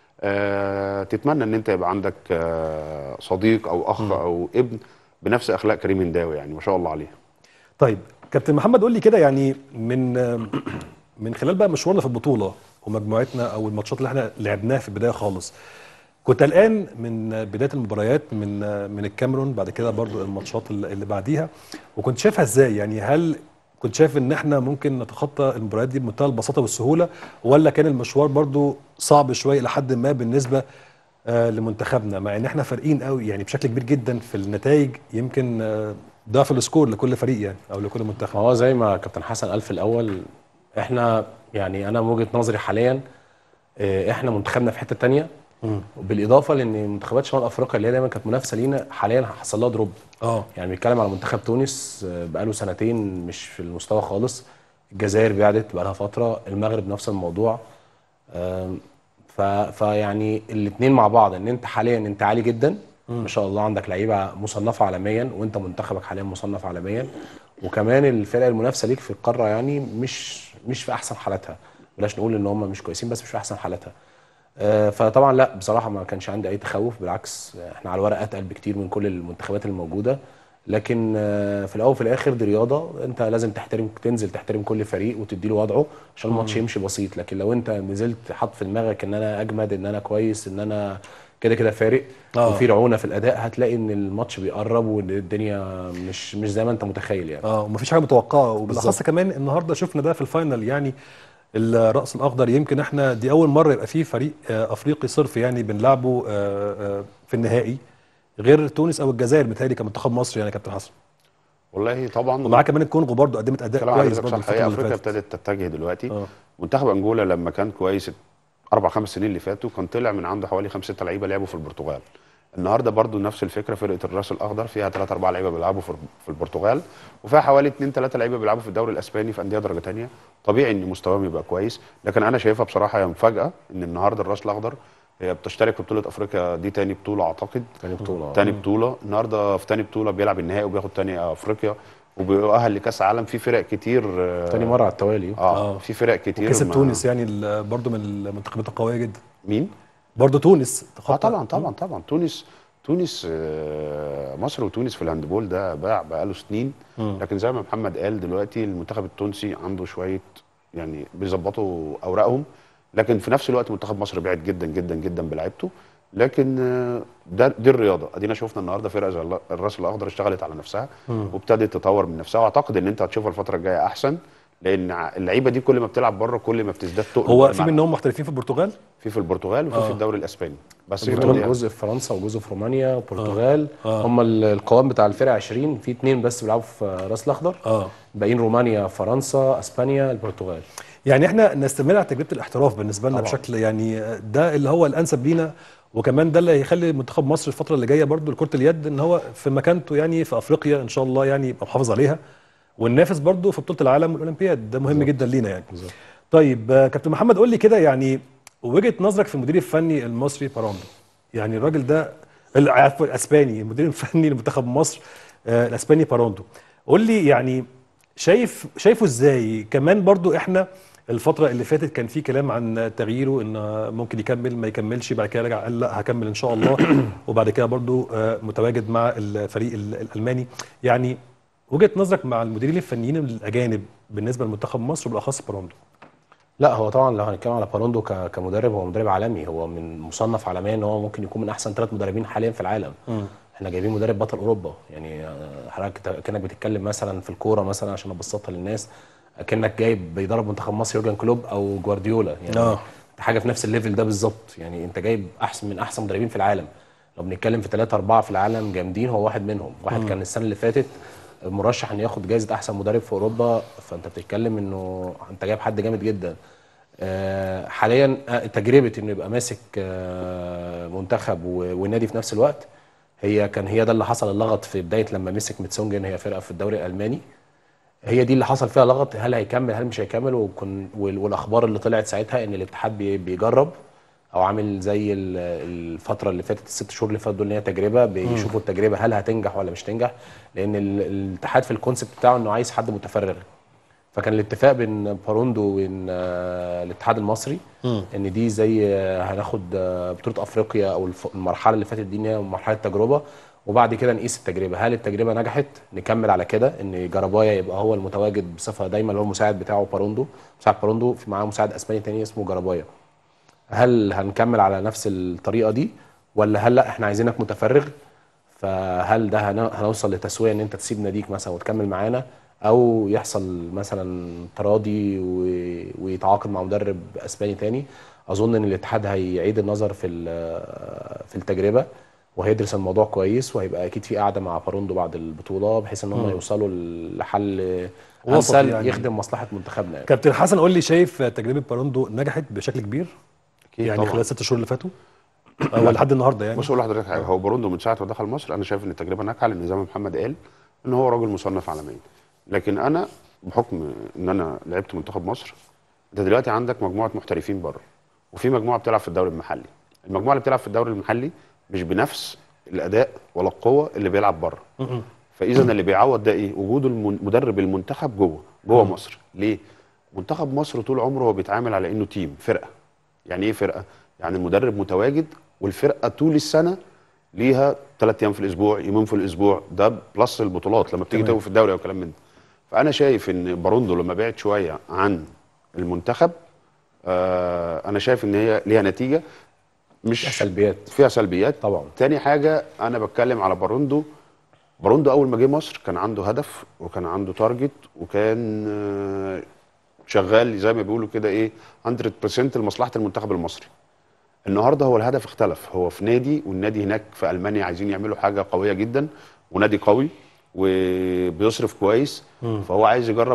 آه تتمنى ان انت يبقى عندك آه صديق او اخ م. او ابن بنفس اخلاق كريم هنداوي يعني، ما شاء الله عليه. طيب كابتن محمد قول لي كده يعني، من من خلال بقى مشوارنا في البطوله ومجموعتنا او الماتشات اللي احنا لعبناها في البدايه خالص، كنت قلقان من بدايه المباريات من من الكاميرون، بعد كده برضو الماتشات اللي بعديها، وكنت شايفها ازاي يعني؟ هل كنت شايف ان احنا ممكن نتخطى المباريات دي بمنتهى البساطه والسهوله، ولا كان المشوار برضو صعب شويه لحد ما بالنسبه آه لمنتخبنا، مع ان احنا فارقين قوي يعني بشكل كبير جدا في النتائج، يمكن آه ضعف السكور لكل فريق يعني او لكل منتخب؟ هو زي ما كابتن حسن قال في الاول، احنا يعني انا من وجهه نظري حاليا احنا منتخبنا في حته ثانيه، بالاضافه لان منتخبات شمال افريقيا اللي هي دايما كانت منافسه لينا حاليا حصل لها دروب. اه يعني بيتكلم على منتخب تونس بقاله سنتين مش في المستوى خالص، الجزائر بعدت بقى لها فتره، المغرب نفس الموضوع. ف فيعني الاثنين مع بعض، ان انت حاليا انت عالي جدا ما شاء الله، عندك لعيبه مصنفه عالميا، وانت منتخبك حاليا مصنف عالميا، وكمان الفرق المنافسه ليك في القاره يعني مش مش في احسن حالاتها، بلاش نقول ان هم مش كويسين بس مش في احسن حالاتها. آه فطبعا لا بصراحه ما كانش عندي اي تخوف، بالعكس احنا على الورق اتقل بكتير من كل المنتخبات الموجوده، لكن آه في الاول وفي الاخر دي رياضه، انت لازم تحترم، تنزل تحترم كل فريق وتدي له وضعه عشان الماتش يمشي بسيط. لكن لو انت نزلت حاط في دماغك ان انا اجمد، ان انا كويس، ان انا كده كده فارق آه. وفي رعونه في الاداء، هتلاقي ان الماتش بيقرب وان الدنيا مش مش زي ما انت متخيل يعني. اه ومفيش حاجه متوقعه، وبالاخص كمان النهارده شفنا ده في الفاينل يعني، الراس الاخضر يمكن احنا دي اول مره يبقى فيه فريق افريقي صرف يعني بنلعبه في النهائي غير تونس او الجزائر متهيألي كمنتخب مصر يعني يا كابتن حسن. والله طبعا ومعاه كمان الكونغو برضه قدمت اداء كويس برضه الفتره اللي افريقيا ابتدت تتجه دلوقتي. آه. منتخب انجولا لما كان كويس اربع خمس سنين اللي فاتوا كان طلع من عنده حوالي خمس ست لعيبه لعبوا في البرتغال. النهارده برضو نفس الفكره، فرقه الراس الاخضر فيها ثلاثة أربعة لعيبه بيلعبوا في في البرتغال، وفيها حوالي اتنين تلاتة لعيبه بيلعبوا في الدوري الاسباني في انديه درجه ثانيه. طبيعي ان مستواهم يبقى كويس، لكن انا شايفها بصراحه هي مفاجاه ان النهارده الراس الاخضر هي بتشترك في بطوله افريقيا، دي تاني بطوله اعتقد. تاني بطوله تاني بطوله النهارده في تاني بطوله بيلعب النهائي وبياخد تاني افريقيا وبيؤهل لكاس عالم. في فرق كتير تاني مره على التوالي. اه في فرق كتير. كسب تونس يعني برضه من المنتخبات القويه جدا. مين؟ برضه تونس. اه طبعا طبعا طبعا تونس تونس آه مصر وتونس في الهاندبول ده باع بقاله سنين. م. لكن زي ما محمد قال دلوقتي المنتخب التونسي عنده شويه يعني بيظبطوا اوراقهم، لكن في نفس الوقت منتخب مصر بعيد جدا جدا جدا بلعبته. لكن ده دي الرياضه، ادينا شفنا النهارده فرقه زي الراس الاخضر اشتغلت على نفسها وابتدت تطور من نفسها، واعتقد ان انت هتشوفها الفتره الجايه احسن، لان اللعيبه دي كل ما بتلعب بره كل ما بتزداد تقل. هو في منهم محترفين في البرتغال؟ في في البرتغال وفي آه. في الدوري الاسباني، بس في جزء في فرنسا وجزء في رومانيا والبرتغال. آه. آه. هم القوام بتاع الفرق عشرين، في اثنين بس بيلعبوا في راس الاخضر. اه باقيين رومانيا، فرنسا، اسبانيا، البرتغال. يعني احنا نستمر على تجربه الاحتراف بالنسبه لنا بشكل يعني ده اللي هو الانسب لينا، وكمان ده اللي هيخلي منتخب مصر الفتره اللي جايه برضو لكره اليد ان هو في مكانته يعني في افريقيا ان شاء الله يعني يبقى محافظ عليها، وننافس برضو في بطوله العالم والاولمبياد، ده مهم بالزبط. جدا لينا يعني. بالزبط. طيب كابتن محمد قول لي كده يعني وجهه نظرك في المدير الفني المصري باروندو، يعني الراجل ده الاسباني المدير الفني لمنتخب مصر آه الاسباني باروندو، قول لي يعني شايف شايفه ازاي؟ كمان برضو احنا الفترة اللي فاتت كان في كلام عن تغييره ان ممكن يكمل ما يكملش، بعد كده رجع قال لا هكمل ان شاء الله، وبعد كده برضو متواجد مع الفريق الالماني. يعني وجهة نظرك مع المديرين الفنيين الاجانب بالنسبة لمنتخب مصر وبالاخص باروندو؟ لا هو طبعا لو هنتكلم على باروندو كمدرب هو مدرب عالمي، هو من مصنف عالميا ان هو ممكن يكون من احسن ثلاث مدربين حاليا في العالم. م. احنا جايبين مدرب بطل اوروبا، يعني حضرتك كانك بتتكلم مثلا في الكوره مثلا عشان ابسطها للناس، كأنك جايب بيدرب منتخب مصر يورجن كلوب او جوارديولا، يعني اه حاجه في نفس الليفل ده بالظبط. يعني انت جايب احسن من احسن مدربين في العالم، لو بنتكلم في ثلاثة أربعة في العالم جامدين هو واحد منهم. واحد م. كان السنه اللي فاتت مرشح ان ياخد جائزه احسن مدرب في اوروبا، فانت بتتكلم انه انت جايب حد جامد جدا. آه حاليا تجربه انه يبقى ماسك آه منتخب والنادي في نفس الوقت، هي كان هي ده اللي حصل اللغط في بدايه لما مسك ميتسونجن، هي فرقه في الدوري الالماني، هي دي اللي حصل فيها لغط، هل هيكمل هل مش هيكمل. وكن والاخبار اللي طلعت ساعتها ان الاتحاد بيجرب او عامل زي الفتره اللي فاتت الست شهور اللي فاتوا دول ان هي تجربه، بيشوفوا التجربه هل هتنجح ولا مش تنجح، لان الاتحاد في الكونسيبت بتاعه انه عايز حد متفرغ. فكان الاتفاق بين باروندو وبين الاتحاد المصري م. ان دي زي هناخد بطوله افريقيا او المرحله اللي فاتت دي ان هي مرحله تجربه، وبعد كده نقيس التجربه، هل التجربه نجحت نكمل على كده ان جربايا يبقى هو المتواجد بصفه دايما اللي هو المساعد بتاعه باروندو، مساعد باروندو في معاه مساعد اسباني تاني اسمه جربايا، هل هنكمل على نفس الطريقه دي ولا هل لا احنا عايزينك متفرغ؟ فهل ده هنوصل لتسويه ان انت تسيب ناديك مثلا وتكمل معانا، او يحصل مثلا تراضي ويتعاقد مع مدرب اسباني تاني؟ اظن ان الاتحاد هيعيد النظر في في التجربه وهيدرس الموضوع كويس، وهيبقى اكيد في قاعده مع باروندو بعد البطوله بحيث ان هم يوصلوا لحل امثل يعني يخدم مصلحه منتخبنا. يعني. كابتن حسن قول لي شايف تجربه باروندو نجحت بشكل كبير؟ أكيد يعني طبعا. خلال الست شهور اللي فاتوا او لحد النهارده يعني؟ بص اقول لحضرتك حاجه، هو باروندو من ساعه ما دخل مصر انا شايف ان التجربه ناجحه، لان زي ما محمد قال ان هو راجل مصنف عالميا. لكن انا بحكم ان انا لعبت منتخب مصر، انت دلوقتي عندك مجموعه محترفين بره وفي مجموعه بتلعب في الدوري المحلي. المجموعه اللي بتلعب في الدوري المحلي مش بنفس الاداء ولا القوه اللي بيلعب بره. فاذا اللي بيعوض ده ايه؟ وجود المدرب المنتخب جوه جوه مصر. ليه؟ منتخب مصر طول عمره هو بيتعامل على انه تيم، فرقه. يعني ايه فرقه؟ يعني المدرب متواجد والفرقه طول السنه ليها ثلاث ايام في الاسبوع، يومين في الاسبوع، ده بلس البطولات لما بتيجي تلعب في الدوري او كلام من ده. فانا شايف ان باروندو لما بعد شويه عن المنتخب آه انا شايف ان هي ليها نتيجه، مش فيها سلبيات فيها سلبيات طبعا. تاني حاجه انا بتكلم على باروندو، باروندو اول ما جه مصر كان عنده هدف وكان عنده تارجت وكان آه شغال زي ما بيقولوا كده ايه مية بالمية لمصلحه المنتخب المصري. النهارده هو الهدف اختلف، هو في نادي والنادي هناك في المانيا عايزين يعملوا حاجه قويه جدا ونادي قوي وبيصرف كويس، م. فهو عايز يجرب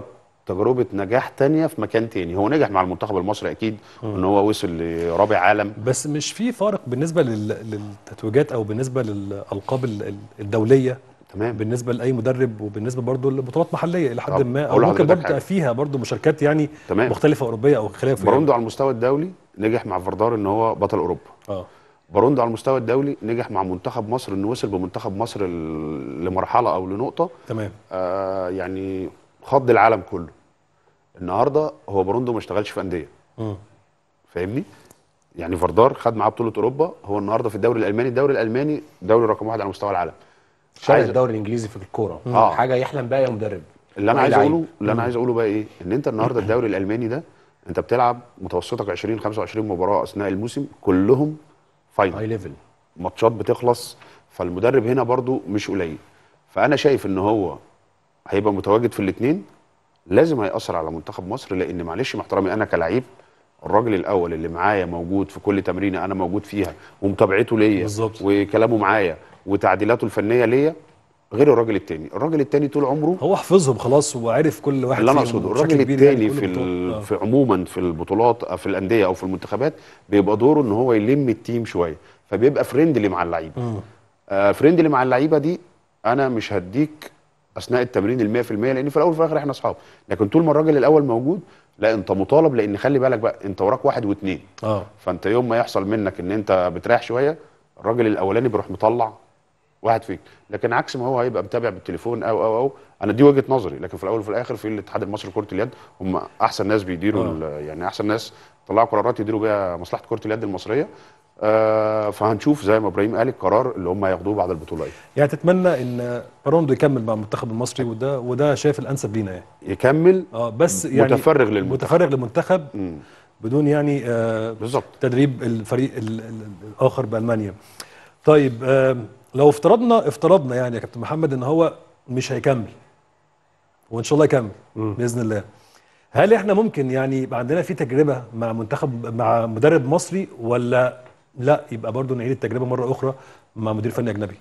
تجربه نجاح تانية في مكان تاني. هو نجح مع المنتخب المصري اكيد ان هو وصل لرابع عالم، بس مش في فارق بالنسبه لل... للتتويجات او بالنسبه للالقاب ال- الدوليه تمام بالنسبه لاي مدرب وبالنسبه برضه لبطولات محليه الى حد طب ما، او أقول ممكن لحضرتك برضه حاجة. تبقى فيها برضه مشاركات يعني تمام. مختلفه اوروبيه او خلافه باروندو على المستوى الدولي نجح مع فاردار ان هو بطل اوروبا. اه باروندو على المستوى الدولي نجح مع منتخب مصر انه وصل بمنتخب مصر ل- لمرحله او لنقطه تمام آه يعني خض العالم كله. النهارده هو باروندو ما اشتغلش في انديه، امم فاهمني؟ يعني فاردار خد معاه بطوله اوروبا، هو النهارده في الدوري الالماني، الدوري الالماني دوري رقم واحد على مستوى العالم. شبه عايز- الدوري الانجليزي في الكوره، آه. حاجه يحلم بها يا مدرب. اللي انا أي عايز لعيب. اقوله اللي انا مم. عايز اقوله بقى ايه؟ ان انت النهارده الدوري الالماني ده انت بتلعب متوسطك عشرين خمسة وعشرين مباراه اثناء الموسم، كلهم فاينل هاي ليفل، ماتشات بتخلص، فالمدرب هنا برضو مش قليل. فانا شايف ان هو هيبقى متواجد في الاثنين، لازم هيأثر على منتخب مصر، لان معلش مع احترامي انا كلاعب الراجل الاول اللي معايا موجود في كل تمرينه انا موجود فيها ومتابعته ليا بالظبط. وكلامه معايا وتعديلاته الفنيه ليا، غير الراجل التاني. الراجل التاني طول عمره هو حفظهم خلاص وعارف كل واحد اللي انا فيهم اقصده بشكل الراجل كبير يعني التاني كل في بطولة. ال... آه. في عموما في البطولات في الانديه او في المنتخبات بيبقى دوره ان هو يلم التيم شويه، فبيبقى فريندلي مع اللعيبه. مم. آه فريندلي مع اللعيبه دي انا مش هديك اثناء التمرين ال مية في المية، لان في الاول وفي الاخر احنا اصحاب، لكن طول ما الراجل الاول موجود لا انت مطالب، لان خلي بالك بقى انت وراك واحد واثنين. اه فانت يوم ما يحصل منك ان انت بتريح شويه الراجل الاولاني بيروح مطلع واحد فيك، لكن عكس ما هو هيبقى متابع بالتليفون او او او انا دي وجهه نظري، لكن في الاول وفي الاخر في الاتحاد المصري لكره اليد هم احسن ناس بيديروا آه. يعني احسن ناس طلعوا قرارات يديروا بيها مصلحه كره اليد المصريه. آه فهنشوف زي ما ابراهيم قال القرار اللي هم هياخدوه بعد البطوله ايه. يعني تتمنى ان باروندو يكمل مع المنتخب المصري، وده وده شايف الانسب لينا يعني يكمل اه بس يعني متفرغ للمنتخب متفرغ للمنتخب مم. بدون يعني آه بالظبط تدريب الفريق ال- ال- الاخر بالمانيا. طيب آه لو افترضنا افترضنا يعني يا كابتن محمد ان هو مش هيكمل، وان شاء الله يكمل باذن الله، هل احنا ممكن يعني يبقى عندنا في تجربه مع منتخب مع مدرب مصري، ولا لا يبقى برضو نعيد التجربه مره اخرى مع مدير فني اجنبي؟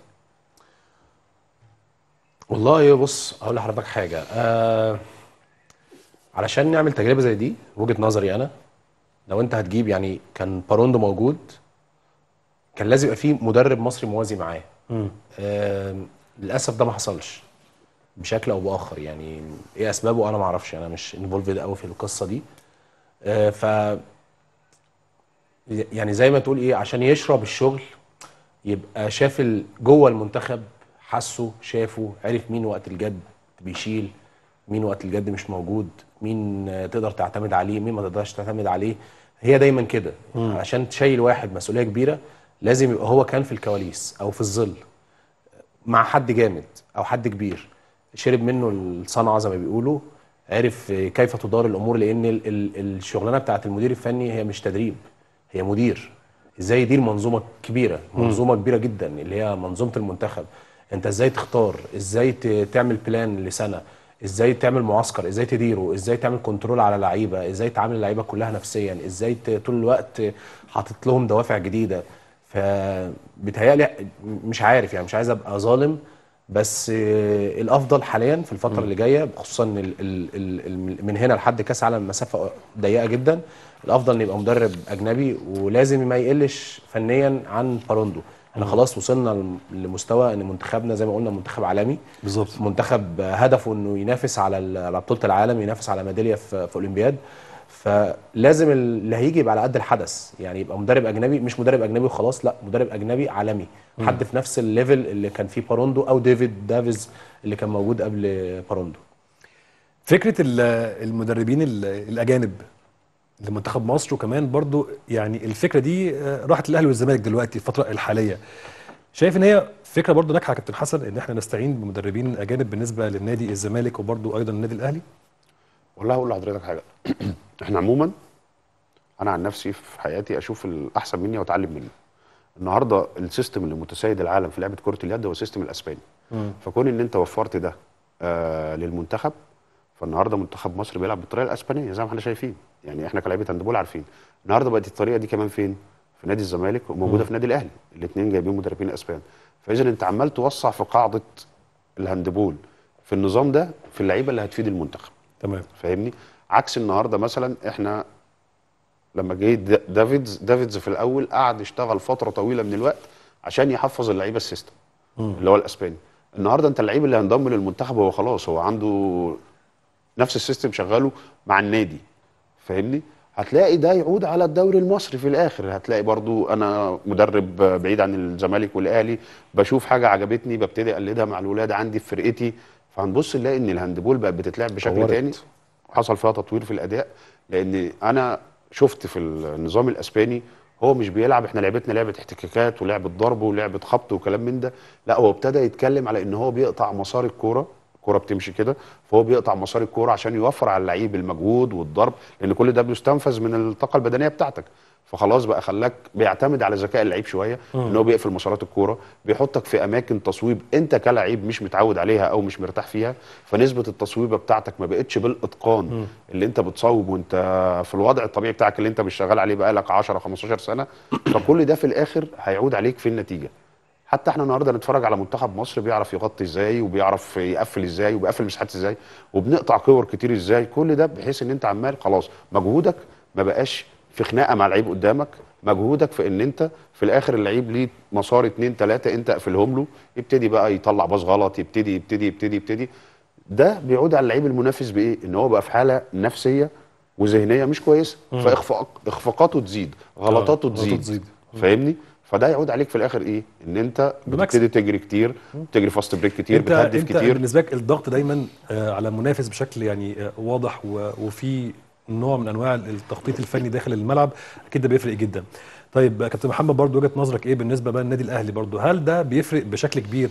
والله بص اقول لحضرتك حاجه، آه علشان نعمل تجربه زي دي وجهه نظري انا، لو انت هتجيب يعني كان باروندو موجود كان لازم يبقى فيه مدرب مصري موازي معاه. آه للاسف ده ما حصلش بشكل او باخر، يعني ايه اسبابه انا ما اعرفش، انا مش انفولفد قوي في القصه دي. آه ف يعني زي ما تقول ايه، عشان يشرب الشغل يبقى شاف ال- جوه المنتخب، حسه شافه عرف مين وقت الجد بيشيل، مين وقت الجد مش موجود، مين آه، تقدر تعتمد عليه، مين ما تقدرش تعتمد عليه. هي دايما كده، عشان تشيل واحد مسؤوليه كبيره لازم يبقى هو كان في الكواليس او في الظل مع حد جامد او حد كبير شرب منه الصنعه زي ما بيقولوا، عرف آه، كيف تدار الامور، لان ال- ال- الشغلانه بتاعت المدير الفني هي مش تدريب، هي مدير. ازاي يدير منظومه كبيره، منظومه كبيره جدا اللي هي منظومه المنتخب. انت ازاي تختار، ازاي ت- تعمل بلان لسنه، ازاي تعمل معسكر، ازاي تديره، ازاي تعمل كنترول على لعيبه، ازاي تعامل اللعيبه كلها نفسيا، ازاي ت- طول الوقت حاطط لهم دوافع جديده. فبيتهيألي مش عارف يعني، مش عايز ابقى ظالم، بس آه، الافضل حاليا في الفتره اللي جايه، خصوصا ال- ال- ال- ال- من هنا لحد كاس عالم مسافه ضيقه جدا، الافضل ان يبقى مدرب اجنبي، ولازم ما يقلش فنيا عن باروندو. احنا مم. خلاص وصلنا لم- لمستوى ان منتخبنا زي ما قلنا منتخب عالمي بالظبط، منتخب هدفه انه ينافس على ال- على بطوله العالم، ينافس على ميداليه في في اولمبياد. فلازم اللي هيجي يبقى على قد الحدث، يعني يبقى مدرب اجنبي، مش مدرب اجنبي وخلاص، لا مدرب اجنبي عالمي، مم. حد في نفس الليفل اللي كان فيه باروندو او ديفيد دافيز اللي كان موجود قبل باروندو. فكره ال- المدربين ال- الاجانب لمنتخب مصر، وكمان برضو يعني الفكره دي آه، راحت الاهلي والزمالك دلوقتي الفتره الحاليه، شايف ان هي فكره برضو ناجحه يا كابتن حسن ان احنا نستعين بمدربين اجانب بالنسبه للنادي الزمالك وبرضو ايضا النادي الاهلي؟ والله هقول لحضرتك حاجه احنا عموما انا عن نفسي في حياتي اشوف الاحسن مني واتعلم منه. النهارده السيستم اللي متسيد العالم في لعبه كره اليد هو السيستم الاسباني، فكون ان انت وفرت ده آه للمنتخب، فالنهارده منتخب مصر بيلعب بالطريقه الاسبانيه زي ما احنا شايفين، يعني احنا كلاعيبه هاندبول عارفين. النهارده بقت الطريقه دي كمان فين؟ في نادي الزمالك وموجوده مم. في نادي الاهلي، الاثنين جايبين مدربين اسبان. فاذا انت عمال توسع في قاعده الهاندبول في النظام ده في اللعيبه اللي هتفيد المنتخب. تمام. فاهمني؟ عكس النهارده مثلا احنا لما جه دا- دافيدز دافيدز في الاول قعد يشتغل فتره طويله من الوقت عشان يحفظ اللعيبه السيستم اللي هو الاسباني. النهارده انت اللعيب اللي هينضم للمنتخب هو خلاص هو عنده نفس السيستم شغاله مع النادي. فاهمني؟ هتلاقي ده يعود على الدوري المصري في الاخر. هتلاقي برضو انا مدرب بعيد عن الزمالك والاهلي بشوف حاجه عجبتني ببتدي اقلدها مع الولاد عندي في فرقتي، فهنبص نلاقي ان الهاندبول بقت بتتلعب بشكل طورت. تاني وحصل فيها تطوير في الاداء. لان انا شفت في النظام الاسباني هو مش بيلعب احنا لعبتنا لعبه احتكاكات ولعبه ضرب ولعبه خبط وكلام من ده، لا هو ابتدى يتكلم على ان هو بيقطع مسار الكوره. الكوره بتمشي كده فهو بيقطع مسار الكوره عشان يوفر على اللعيب المجهود والضرب، لان كل ده بيستنفذ من الطاقه البدنيه بتاعتك. فخلاص بقى خلاك بيعتمد على ذكاء اللعيب شويه ان هو بيقفل مسارات الكوره، بيحطك في اماكن تصويب انت كلاعب مش متعود عليها او مش مرتاح فيها، فنسبه التصويبه بتاعتك ما بقتش بالاتقان مم. اللي انت بتصوب وانت في الوضع الطبيعي بتاعك اللي انت مش شغال عليه بقالك عشرة خمستاشر سنه. فكل ده في الاخر هيعود عليك في النتيجه. حتى احنا النهارده نتفرج على منتخب مصر بيعرف يغطي ازاي وبيعرف يقفل ازاي وبيقفل مساحات ازاي وبنقطع كور كتير ازاي، كل ده بحيث ان انت عمال خلاص مجهودك ما بقاش في خناقه مع لعيب قدامك، مجهودك في ان انت في الاخر اللعيب ليه مسار اتنين تلاته انت اقفلهم له، يبتدي بقى يطلع باص غلط، يبتدي يبتدي يبتدي يبتدي ده بيعود على اللعيب المنافس بايه؟ ان هو بقى في حاله نفسيه وذهنيه مش كويسه، مم. فاخفاق اخفاقاته تزيد، غلطاته غلطاته تزيد, تزيد. فاهمني؟ فده يعود عليك في الاخر ايه؟ ان انت بتبتدي تجري كتير، بتجري فاست بريك كتير، انت بتهدف انت كتير. بالنسبه لك الضغط دايما آه، على المنافس بشكل يعني آه، واضح و- وفي نوع من انواع التخطيط الفني داخل الملعب، اكيد ده بيفرق جدا. طيب آه، كابتن محمد برضو وجهه نظرك ايه بالنسبه بقى للنادي الاهلي برضو؟ هل ده بيفرق بشكل كبير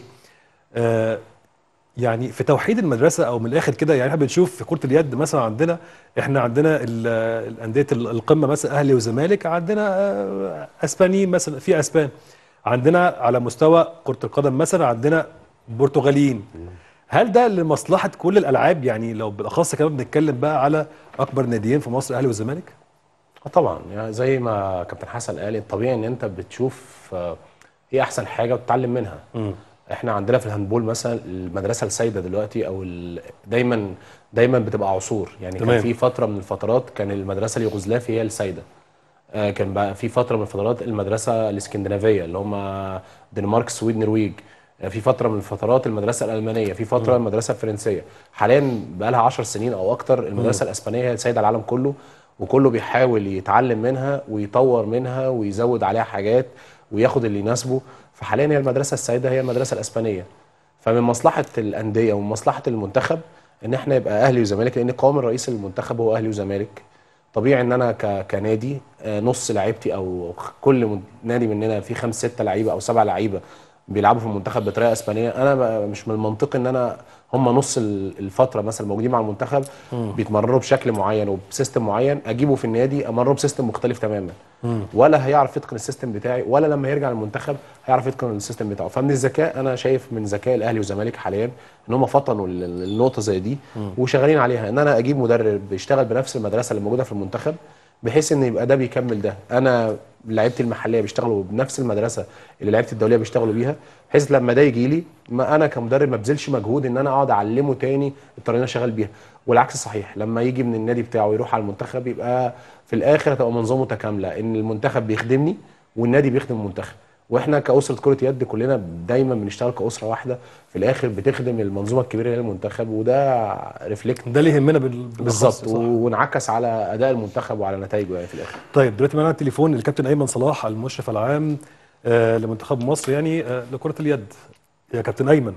آه، يعني في توحيد المدرسه، او من الاخر كده يعني احنا بنشوف في كره اليد مثلا عندنا احنا عندنا ال- الانديه القمه مثلا اهلي وزمالك، عندنا آه، اسباني مثلا في اسبان، عندنا على مستوى كره القدم مثلا عندنا برتغاليين. هل ده لمصلحه كل الالعاب؟ يعني لو بالاخص كمان بنتكلم بقى على اكبر ناديين في مصر اهلي والزمالك. اه طبعا، يعني زي ما كابتن حسن قال الطبيعي ان انت بتشوف آه، ايه احسن حاجه وتتعلم منها. مم. احنا عندنا في الهاندبول مثلا المدرسه السائده دلوقتي او ال- دايما دايما بتبقى عصور، يعني تمام. كان في فتره من الفترات كان المدرسه اليوغوسلافيه هي السائده. آه، كان بقى في فتره من الفترات المدرسه الاسكندنافيه اللي هم دنمارك السويد نرويج. آه، في فتره من الفترات المدرسه الالمانيه، في فتره مم. المدرسه الفرنسيه. حاليا بقى لها عشر سنين او اكتر المدرسه مم. الاسبانيه هي سائده العالم كله، وكله بيحاول يتعلم منها ويطور منها ويزود عليها حاجات وياخد اللي يناسبه. فحاليا هي المدرسه السائده هي المدرسه الاسبانيه. فمن مصلحه الانديه ومن مصلحه المنتخب ان احنا يبقى اهلي وزمالك، لان القوام الرئيسي للمنتخب هو اهلي وزمالك. طبيعي ان انا ك- كنادي آه، نص لعيبتي او كل من- نادي مننا فيه خمس ست لعيبه او سبع لعيبه بيلعبوا في المنتخب بطريقه اسبانيه. انا ب- مش من المنطقي ان انا هم نص ال- الفتره مثلا موجودين مع المنتخب مم. بيتمرنوا بشكل معين وبسيستم معين، اجيبه في النادي امرره بسيستم مختلف تماما، مم. ولا هيعرف يتقن السيستم بتاعي ولا لما يرجع المنتخب هيعرف يتقن السيستم بتاعه. فمن الذكاء انا شايف من ذكاء الاهلي والزمالك حاليا ان هم فطنوا ال- ال- النقطه زي دي مم. وشغالين عليها، ان انا اجيب مدرب بيشتغل بنفس المدرسه اللي موجوده في المنتخب بحيث ان يبقى ده بيكمل ده. انا لعيبتي المحليه بيشتغلوا بنفس المدرسه اللي لعيبتي الدوليه بيشتغلوا بيها، بحيث لما ده يجي لي ما انا كمدرب ما بذلش مجهود ان انا اقعد اعلمه تاني الطريقه اللي انا شغال بيها. والعكس صحيح، لما يجي من النادي بتاعه يروح على المنتخب يبقى في الاخر هتبقى منظومه متكامله، ان المنتخب بيخدمني والنادي بيخدم المنتخب. واحنا كاسره كره يد كلنا دايما بنشتغل كاسره واحده في الاخر بتخدم المنظومه الكبيره اللي هي المنتخب، وده ريفلكت ده اللي يهمنا بال- بالأخص، بالظبط صح. وانعكس على اداء المنتخب وعلى نتائجه يعني في الاخر. طيب دلوقتي معانا التليفون الكابتن ايمن صلاح المشرف العام آه لمنتخب مصر يعني آه لكره اليد. يا كابتن ايمن.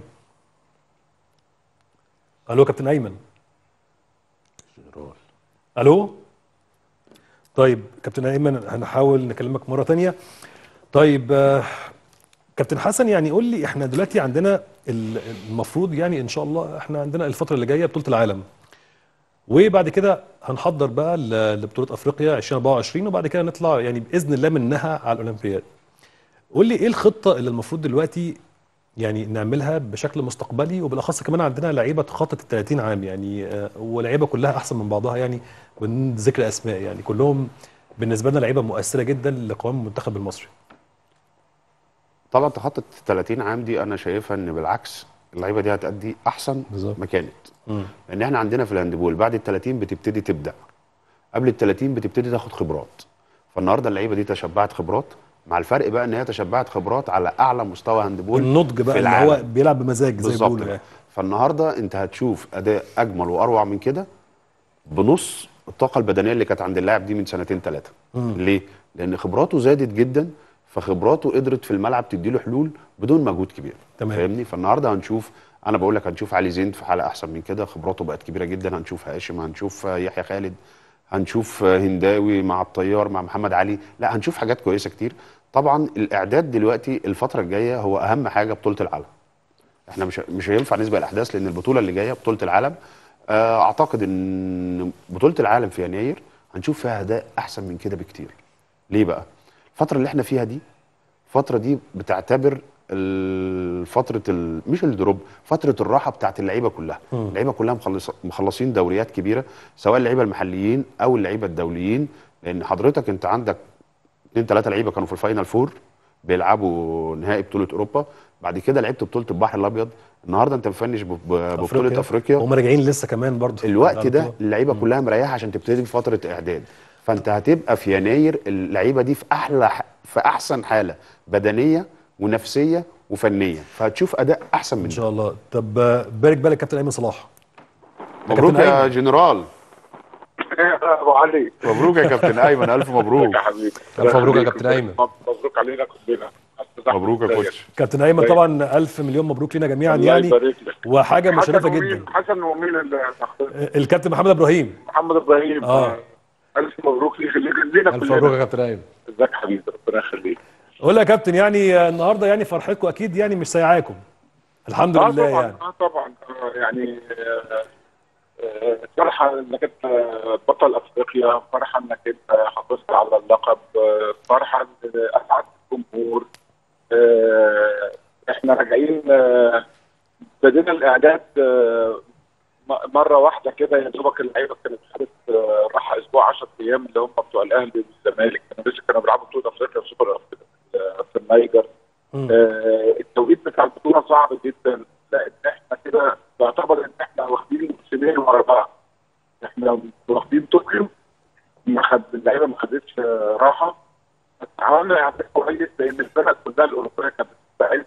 الو كابتن ايمن. الو. طيب كابتن ايمن هنحاول نكلمك مره تانية. طيب آه كابتن حسن، يعني قول لي احنا دلوقتي عندنا ال- المفروض يعني ان شاء الله احنا عندنا الفتره اللي جايه بطوله العالم، وبعد كده هنحضر بقى ل- لبطوله افريقيا ألفين وأربعة وعشرين، وبعد كده نطلع يعني باذن الله منها على الاولمبياد. قول لي ايه الخطه اللي المفروض دلوقتي يعني نعملها بشكل مستقبلي، وبالاخص كمان عندنا لعيبه تخطط ال ثلاثين عام يعني آه، ولعيبه كلها احسن من بعضها يعني بدون ذكر اسماء، يعني كلهم بالنسبه لنا لعيبه مؤثره جدا لقوام المنتخب المصري. طبعا تخطط ثلاثين عام دي انا شايفها ان بالعكس اللعيبه دي هتأدي احسن ما كانت. مم. لان احنا عندنا في الهاندبول بعد ال ثلاثين بتبتدي تبدع، قبل ال ثلاثين بتبتدي تاخد خبرات. فالنهارده اللعيبه دي تشبعت خبرات، مع الفرق بقى ان هي تشبعت خبرات على اعلى مستوى هاندبول، النضج بقى في اللي العالم. هو بيلعب بمزاج زي ما بيقولوا يعني. فالنهارده انت هتشوف اداء اجمل واروع من كده بنص الطاقه البدنيه اللي كانت عند اللاعب دي من سنتين ثلاثه. ليه؟ لان خبراته زادت جدا، فخبراته قدرت في الملعب تديله حلول بدون مجهود كبير. تمام. فاهمني؟ فالنهارده هنشوف، انا بقول لك هنشوف علي زين في حاله احسن من كده، خبراته بقت كبيره جدا. هنشوف هاشم، هنشوف يحيى خالد، هنشوف هنداوي مع الطيار مع محمد علي، لا هنشوف حاجات كويسه كتير. طبعا الاعداد دلوقتي الفتره الجايه هو اهم حاجه بطوله العالم. احنا مش مش هينفع نسبق الاحداث، لان البطوله اللي جايه بطوله العالم. اعتقد ان بطوله العالم في يناير هنشوف فيها اداء احسن من كده بكتير. ليه بقى؟ الفتره اللي احنا فيها دي الفتره دي بتعتبر فتره ال... مش الدروب، فتره الراحه بتاعت اللعيبه كلها. اللعيبه كلها مخلص... مخلصين دوريات كبيره، سواء اللعيبه المحليين او اللعيبه الدوليين. لان حضرتك انت عندك اثنين ثلاثه لعيبه كانوا في الفاينل فور بيلعبوا نهائي بطوله اوروبا، بعد كده لعبت بطوله البحر الابيض، النهارده انت مفنش ببطوله افريقيا, أفريقيا. هم راجعين لسه كمان برضه الوقت ده اللعيبه كلها مريحه عشان تبتدي في فتره اعداد. فانت هتبقى في يناير اللعيبه دي في احلى في احسن حاله بدنيه ونفسيه وفنيه، فهتشوف اداء احسن من ان شاء الله. طب بارك بالك كابتن ايمن صلاح. مبروك يا جنرال. ابو علي. مبروك يا كابتن ايمن، الف مبروك. يا حبيبي. الف مبروك يا كابتن ايمن. مبروك علينا كلنا. مبروك يا كوتش. كابتن ايمن طبعا الف مليون مبروك لنا جميعا يعني، وحاجه مشرفه جدا. حسن ومين الكابتن محمد ابراهيم. محمد ابراهيم اه الف مبروك ليك لينا كلنا. الف مبروك يا كابتن ايمن. ازيك يا حبيبي، ربنا يخليك. قول يا كابتن، يعني النهارده يعني فرحتكم اكيد يعني مش سايعاكم. الحمد آه لله طبعًا يعني. اه طبعا آه يعني آه فرحه انك انت بطل افريقيا، فرحه انك انت حافظت على اللقب، فرحه اسعدت الجمهور. آه احنا راجعين، آه بدينا الاعداد آه مره واحده كده، يا دوبك اللعيبه كانت خدت آه راحه اسبوع عشرة ايام اللي هم بتوع الاهلي والزمالك، كانوا لسه كانوا بيلعبوا بطوله افريقيا وسوبر افريقيا في النيجر. آه التوقيت بتاع البطوله صعب جدا، لان احنا كده يعتبر ان احنا واخدين موسمين ورا بعض. احنا واخدين طوكيو، ما خد اللعيبه ما خدتش آه راحه. عملنا اعداد كويس لان الفرق كلها الاوروبيه كانت بتستعد.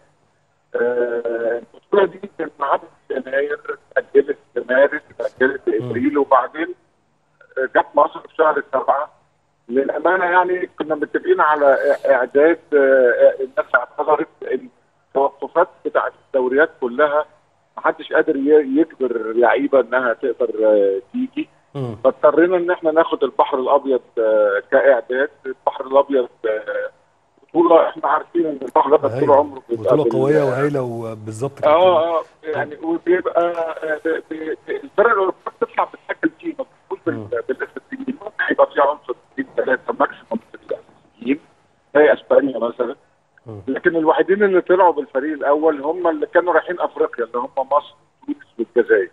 آه البطوله دي كانت معانا في يناير، اتاجلت في مارس، اتاجلت في ابريل، وبعدين جت مصر في شهر سبعه. للامانه يعني كنا متفقين على اعداد، آه الناس اعتذرت التوقفات بتاعت الدوريات كلها، ما حدش قادر يجبر لعيبه انها تقدر آه تيجي، فاضطرينا ان احنا ناخد البحر الابيض آه كاعداد. البحر الابيض آه بطوله احنا عارفين ان البحر الابيض طول عمره بطوله قويه وهايله وبالظبط كده. اه اه يعني وبيبقى الفرق الاوروبيه بتطلع بتشكل تيم، ما بتكونش بالاساسيين، ممكن يبقى في عنصر اثنين ثلاثه ماكسيموم في الاساسيين زي اسبانيا مثلا، لكن الوحيدين اللي طلعوا بالفريق الاول هم اللي كانوا رايحين افريقيا، اللي هم مصر وتونس والجزائر.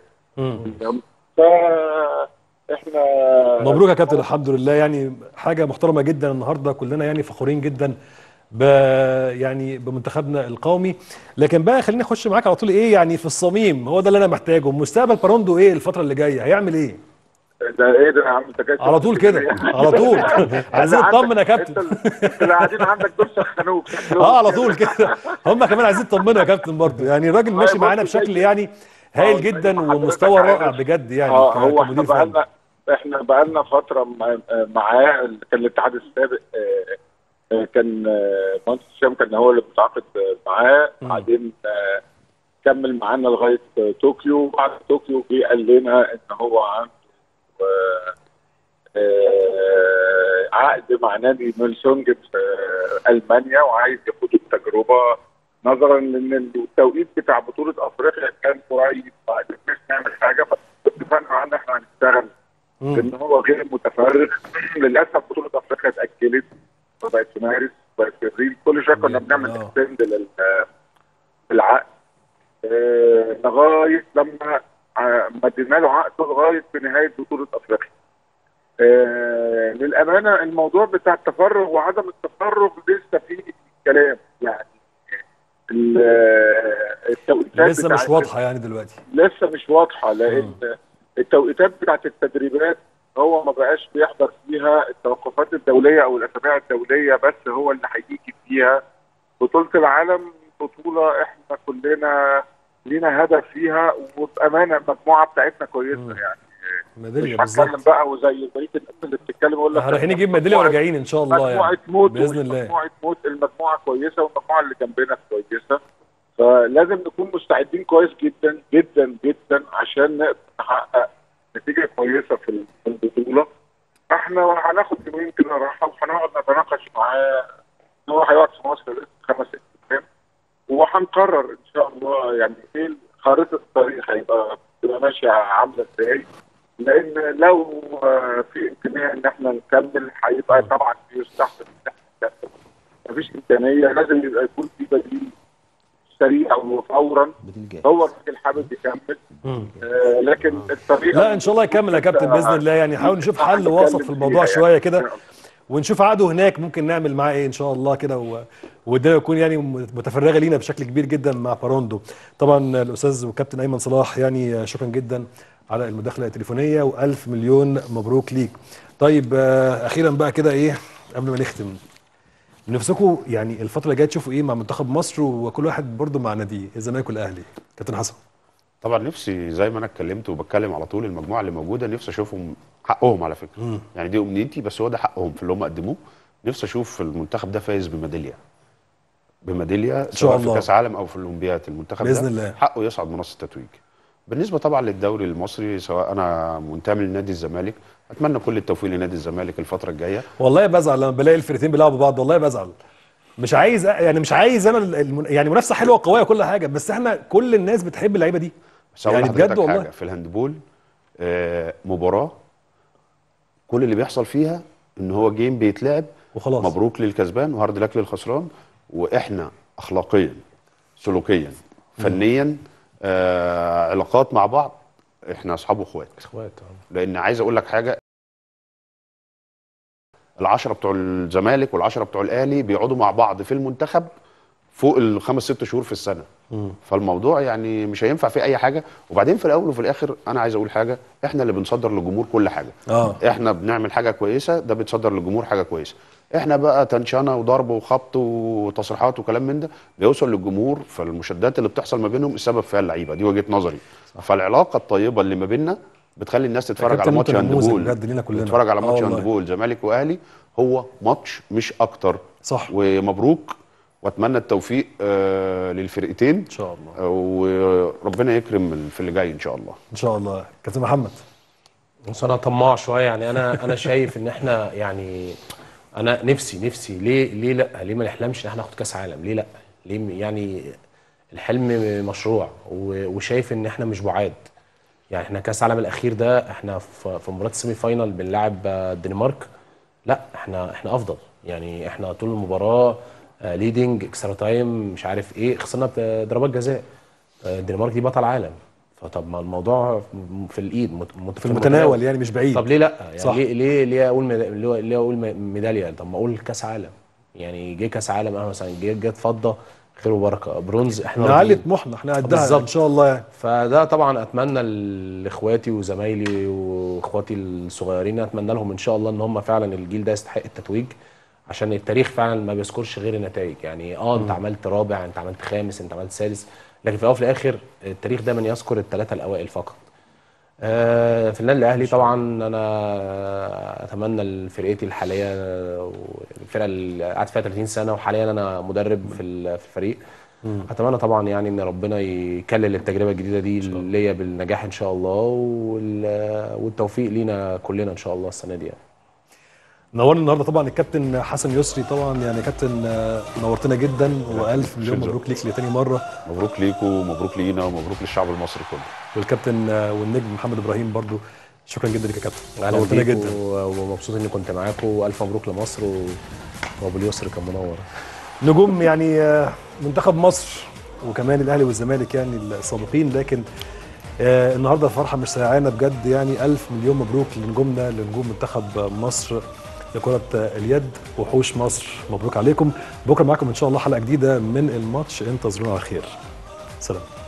ف احنا مبروك يا كابتن، الحمد لله يعني حاجه محترمه جدا النهارده، كلنا يعني فخورين جدا ب يعني بمنتخبنا القومي. لكن بقى خليني اخش معاك على طول، ايه يعني في الصميم، هو ده اللي انا محتاجه، مستقبل باروندو ايه الفتره اللي جايه، هيعمل ايه؟ ده ايه ده يا عم، انت جاي على طول كده على طول عايزين نطمن يا كابتن. انت اللي قاعدين عندك دول سخنوك. اه على طول كده، هم كمان عايزين يطمنوا يا كابتن برضه، يعني الراجل ماشي معانا بشكل يعني هايل جدا ومستوى رائع بجد يعني. اه هو احنا بقالنا احنا بقالنا فتره معاه، كان الاتحاد السابق كان مهندس هشام كان هو اللي متعاقد معاه، بعدين كمل معانا لغايه طوكيو، وبعد طوكيو جه قال لنا ان هو عنده عقد مع نادي ميلسونج في المانيا وعايز ياخد التجربه، نظرا لان التوقيت بتاع بطوله افريقيا كان قريب، بعد مش نعمل حاجه، فاتفقنا معانا احنا هنشتغل ان هو غير متفرغ. للاسف بطوله افريقيا اتاجلت، بقت في مارس، بقت في ابريل، كل شويه كنا بنعمل اكستند للعقد آه لغايه لما مدينا له عقده لغايه بنهايه بطوله افريقيا. آه للامانه الموضوع بتاع التفرغ وعدم التفرغ لسه فيه كلام، يعني التوقيتات لسه مش واضحه يعني دلوقتي، لسه مش واضحه لان م. التوقيتات بتاعت التدريبات هو ما بقاش بيحضر فيها التوقفات الدوليه او الاسابيع الدوليه بس، هو اللي هيجي فيها. بطوله العالم بطوله احنا كلنا لينا هدف فيها، وبامانه المجموعه بتاعتنا كويسه يعني. ميداليه مش هتكلم بقى وزي بقيه الناس اللي بتتكلم يقول لك رايحين نجيب ميداليه وراجعين ان شاء الله مجموعه يعني موت باذن الله. مجموعه موت، المجموعه كويسه والمجموعه اللي جنبنا كويسه، فلازم نكون مستعدين كويس جدا جدا جدا عشان نقدر نحقق نتيجه كويسه في البطوله. احنا هناخد يومين كده راحه وهنقعد نتناقش معاه. هو هيقعد في مصر خمس ست ايام وهنقرر ان شاء الله يعني ايه خريطه الطريق هيبقى تبقى ماشيه عامله ازاي، لان لو في امكانيه ان احنا نكمل هيبقى طبعا يستحسن ان احنا نكمل. مفيش امكانيه لازم يبقى يكون في بديل سريع وفورا. هو الراجل حابب يكمل آه لكن الطريقه لا ان شاء الله يكمل يا كابتن باذن الله يعني. حاول نشوف حل وسط في الموضوع شويه كده ونشوف عقده هناك ممكن نعمل معاه ايه ان شاء الله كده و... والدنيا يكون يعني متفرغه لينا بشكل كبير جدا مع باروندو. طبعا الاستاذ والكابتن ايمن صلاح يعني شكرا جدا على المداخله التليفونيه والف مليون مبروك ليك. طيب اخيرا بقى كده ايه قبل ما نختم، نفسكم يعني الفتره اللي جايه تشوفوا ايه مع منتخب مصر وكل واحد برضه مع ناديه الزمالك والاهلي؟ كابتن حسن. طبعا نفسي زي ما انا اتكلمت وبتكلم على طول المجموعه اللي موجوده نفسي اشوفهم حقهم على فكره. مم. يعني دي امنيتي بس هو ده حقهم في اللي هم قدموه. نفسي اشوف المنتخب ده فايز بميداليه بميداليه سواء في كاس عالم او في الاولمبياد. المنتخب بإذن ده الله. حقه يصعد منصه التتويج. بالنسبه طبعا للدوري المصري سواء انا منتمي لنادي الزمالك اتمنى كل التوفيق لنادي الزمالك الفتره الجايه. والله بزعل لما بلاقي الفرقتين بيلعبوا بعض، والله بزعل. مش عايز يعني مش عايز انا الم... يعني منافسه حلوه وقويه وكل حاجه، بس احنا كل الناس بتحب اللعيبه دي يعني بجد والله. حاجة في الهاندبول آه مباراه كل اللي بيحصل فيها ان هو جيم بيتلعب وخلاص، مبروك للكسبان وهارد لك للخسران، واحنا اخلاقيا سلوكيا فنيا آه علاقات مع بعض احنا اصحاب واخوات اخوات. لان عايز اقول لك حاجه، العشرة بتوع الزمالك والعشرة بتوع الاهلي بيقعدوا مع بعض في المنتخب فوق الخمس ست شهور في السنه. م. فالموضوع يعني مش هينفع فيه اي حاجه. وبعدين في الاول وفي الاخر انا عايز اقول حاجه، احنا اللي بنصدر للجمهور كل حاجه. اه احنا بنعمل حاجه كويسه ده بيتصدر للجمهور حاجه كويسه. احنا بقى تنشنه وضرب وخبط وتصريحات وكلام من ده بيوصل للجمهور، فالمشادات اللي بتحصل ما بينهم السبب فيها اللعيبه دي وجهه نظري. صح. فالعلاقه الطيبه اللي ما بيننا بتخلي الناس تتفرج على ماتش هاندبول، تتفرج على ماتش هاندبول زمالك واهلي هو ماتش مش اكتر. صح. ومبروك واتمنى التوفيق آه للفرقتين ان شاء الله، آه وربنا يكرم في اللي جاي ان شاء الله. ان شاء الله. كابتن محمد. بص انا طماع شويه يعني انا انا شايف ان احنا يعني انا نفسي نفسي ليه ليه لا ليه ما نحلمش ان احنا ناخد كاس عالم؟ ليه لا؟ ليه يعني الحلم مشروع وشايف ان احنا مش بعاد. يعني احنا كاس العالم الاخير ده احنا في في مباراه السيمي فاينال بنلعب الدنمارك، لا احنا احنا افضل يعني. احنا طول المباراه ليدنج اكسترا تايم مش عارف ايه، خسرنا بضربات جزاء. الدنمارك دي بطل عالم، فطب ما الموضوع في الايد مت... في المتناول يعني مش بعيد. طب ليه لا؟ يعني صح. ليه ليه ليه اقول مد... ليه اقول ميداليه؟ طب ما اقول كاس عالم. يعني جه كاس عالم انا مثلا جه جت فضه خير وبركه، برونز احنا نعلي طموحنا احنا قدها ان شاء الله يعني. فده طبعا اتمنى لاخواتي وزمايلي واخواتي الصغيرين اتمنى لهم ان شاء الله ان هم فعلا الجيل ده يستحق التتويج، عشان التاريخ فعلا ما بيذكرش غير النتائج. يعني اه انت عملت رابع، انت عملت خامس، انت عملت سادس، لكن في الاول وفي الاخر التاريخ دايما يذكر الثلاثه الاوائل فقط. آه في النادي الاهلي طبعا انا اتمنى لفرقتي الحاليه، الفرقه اللي قعدت فيها ثلاثين سنه وحاليا انا مدرب في الفريق. مم. اتمنى طبعا يعني ان ربنا يكلل التجربه الجديده دي ليا بالنجاح ان شاء الله والتوفيق لينا كلنا ان شاء الله السنه دي يعني. نورنا النهارده طبعا الكابتن حسن يسري. طبعا يعني كابتن نورتنا جدا والف مليون مبروك ليك لتاني مره. مبروك ليكوا ومبروك لينا ومبروك للشعب المصري كله. والكابتن والنجم محمد ابراهيم برضو شكرا جدا لك يا كابتن. نورتنا جدا ومبسوط اني كنت معاكم والف مبروك لمصر وابو اليسر كان منور. نجوم يعني منتخب مصر وكمان الاهلي والزمالك يعني السابقين، لكن آه النهارده فرحه مش سايعانا بجد يعني. الف مليون مبروك لنجومنا لنجوم منتخب مصر لكرة اليد وحوش مصر. مبروك عليكم. بكره معاكم ان شاء الله حلقة جديدة من الماتش، انتظرونا على خير. سلام.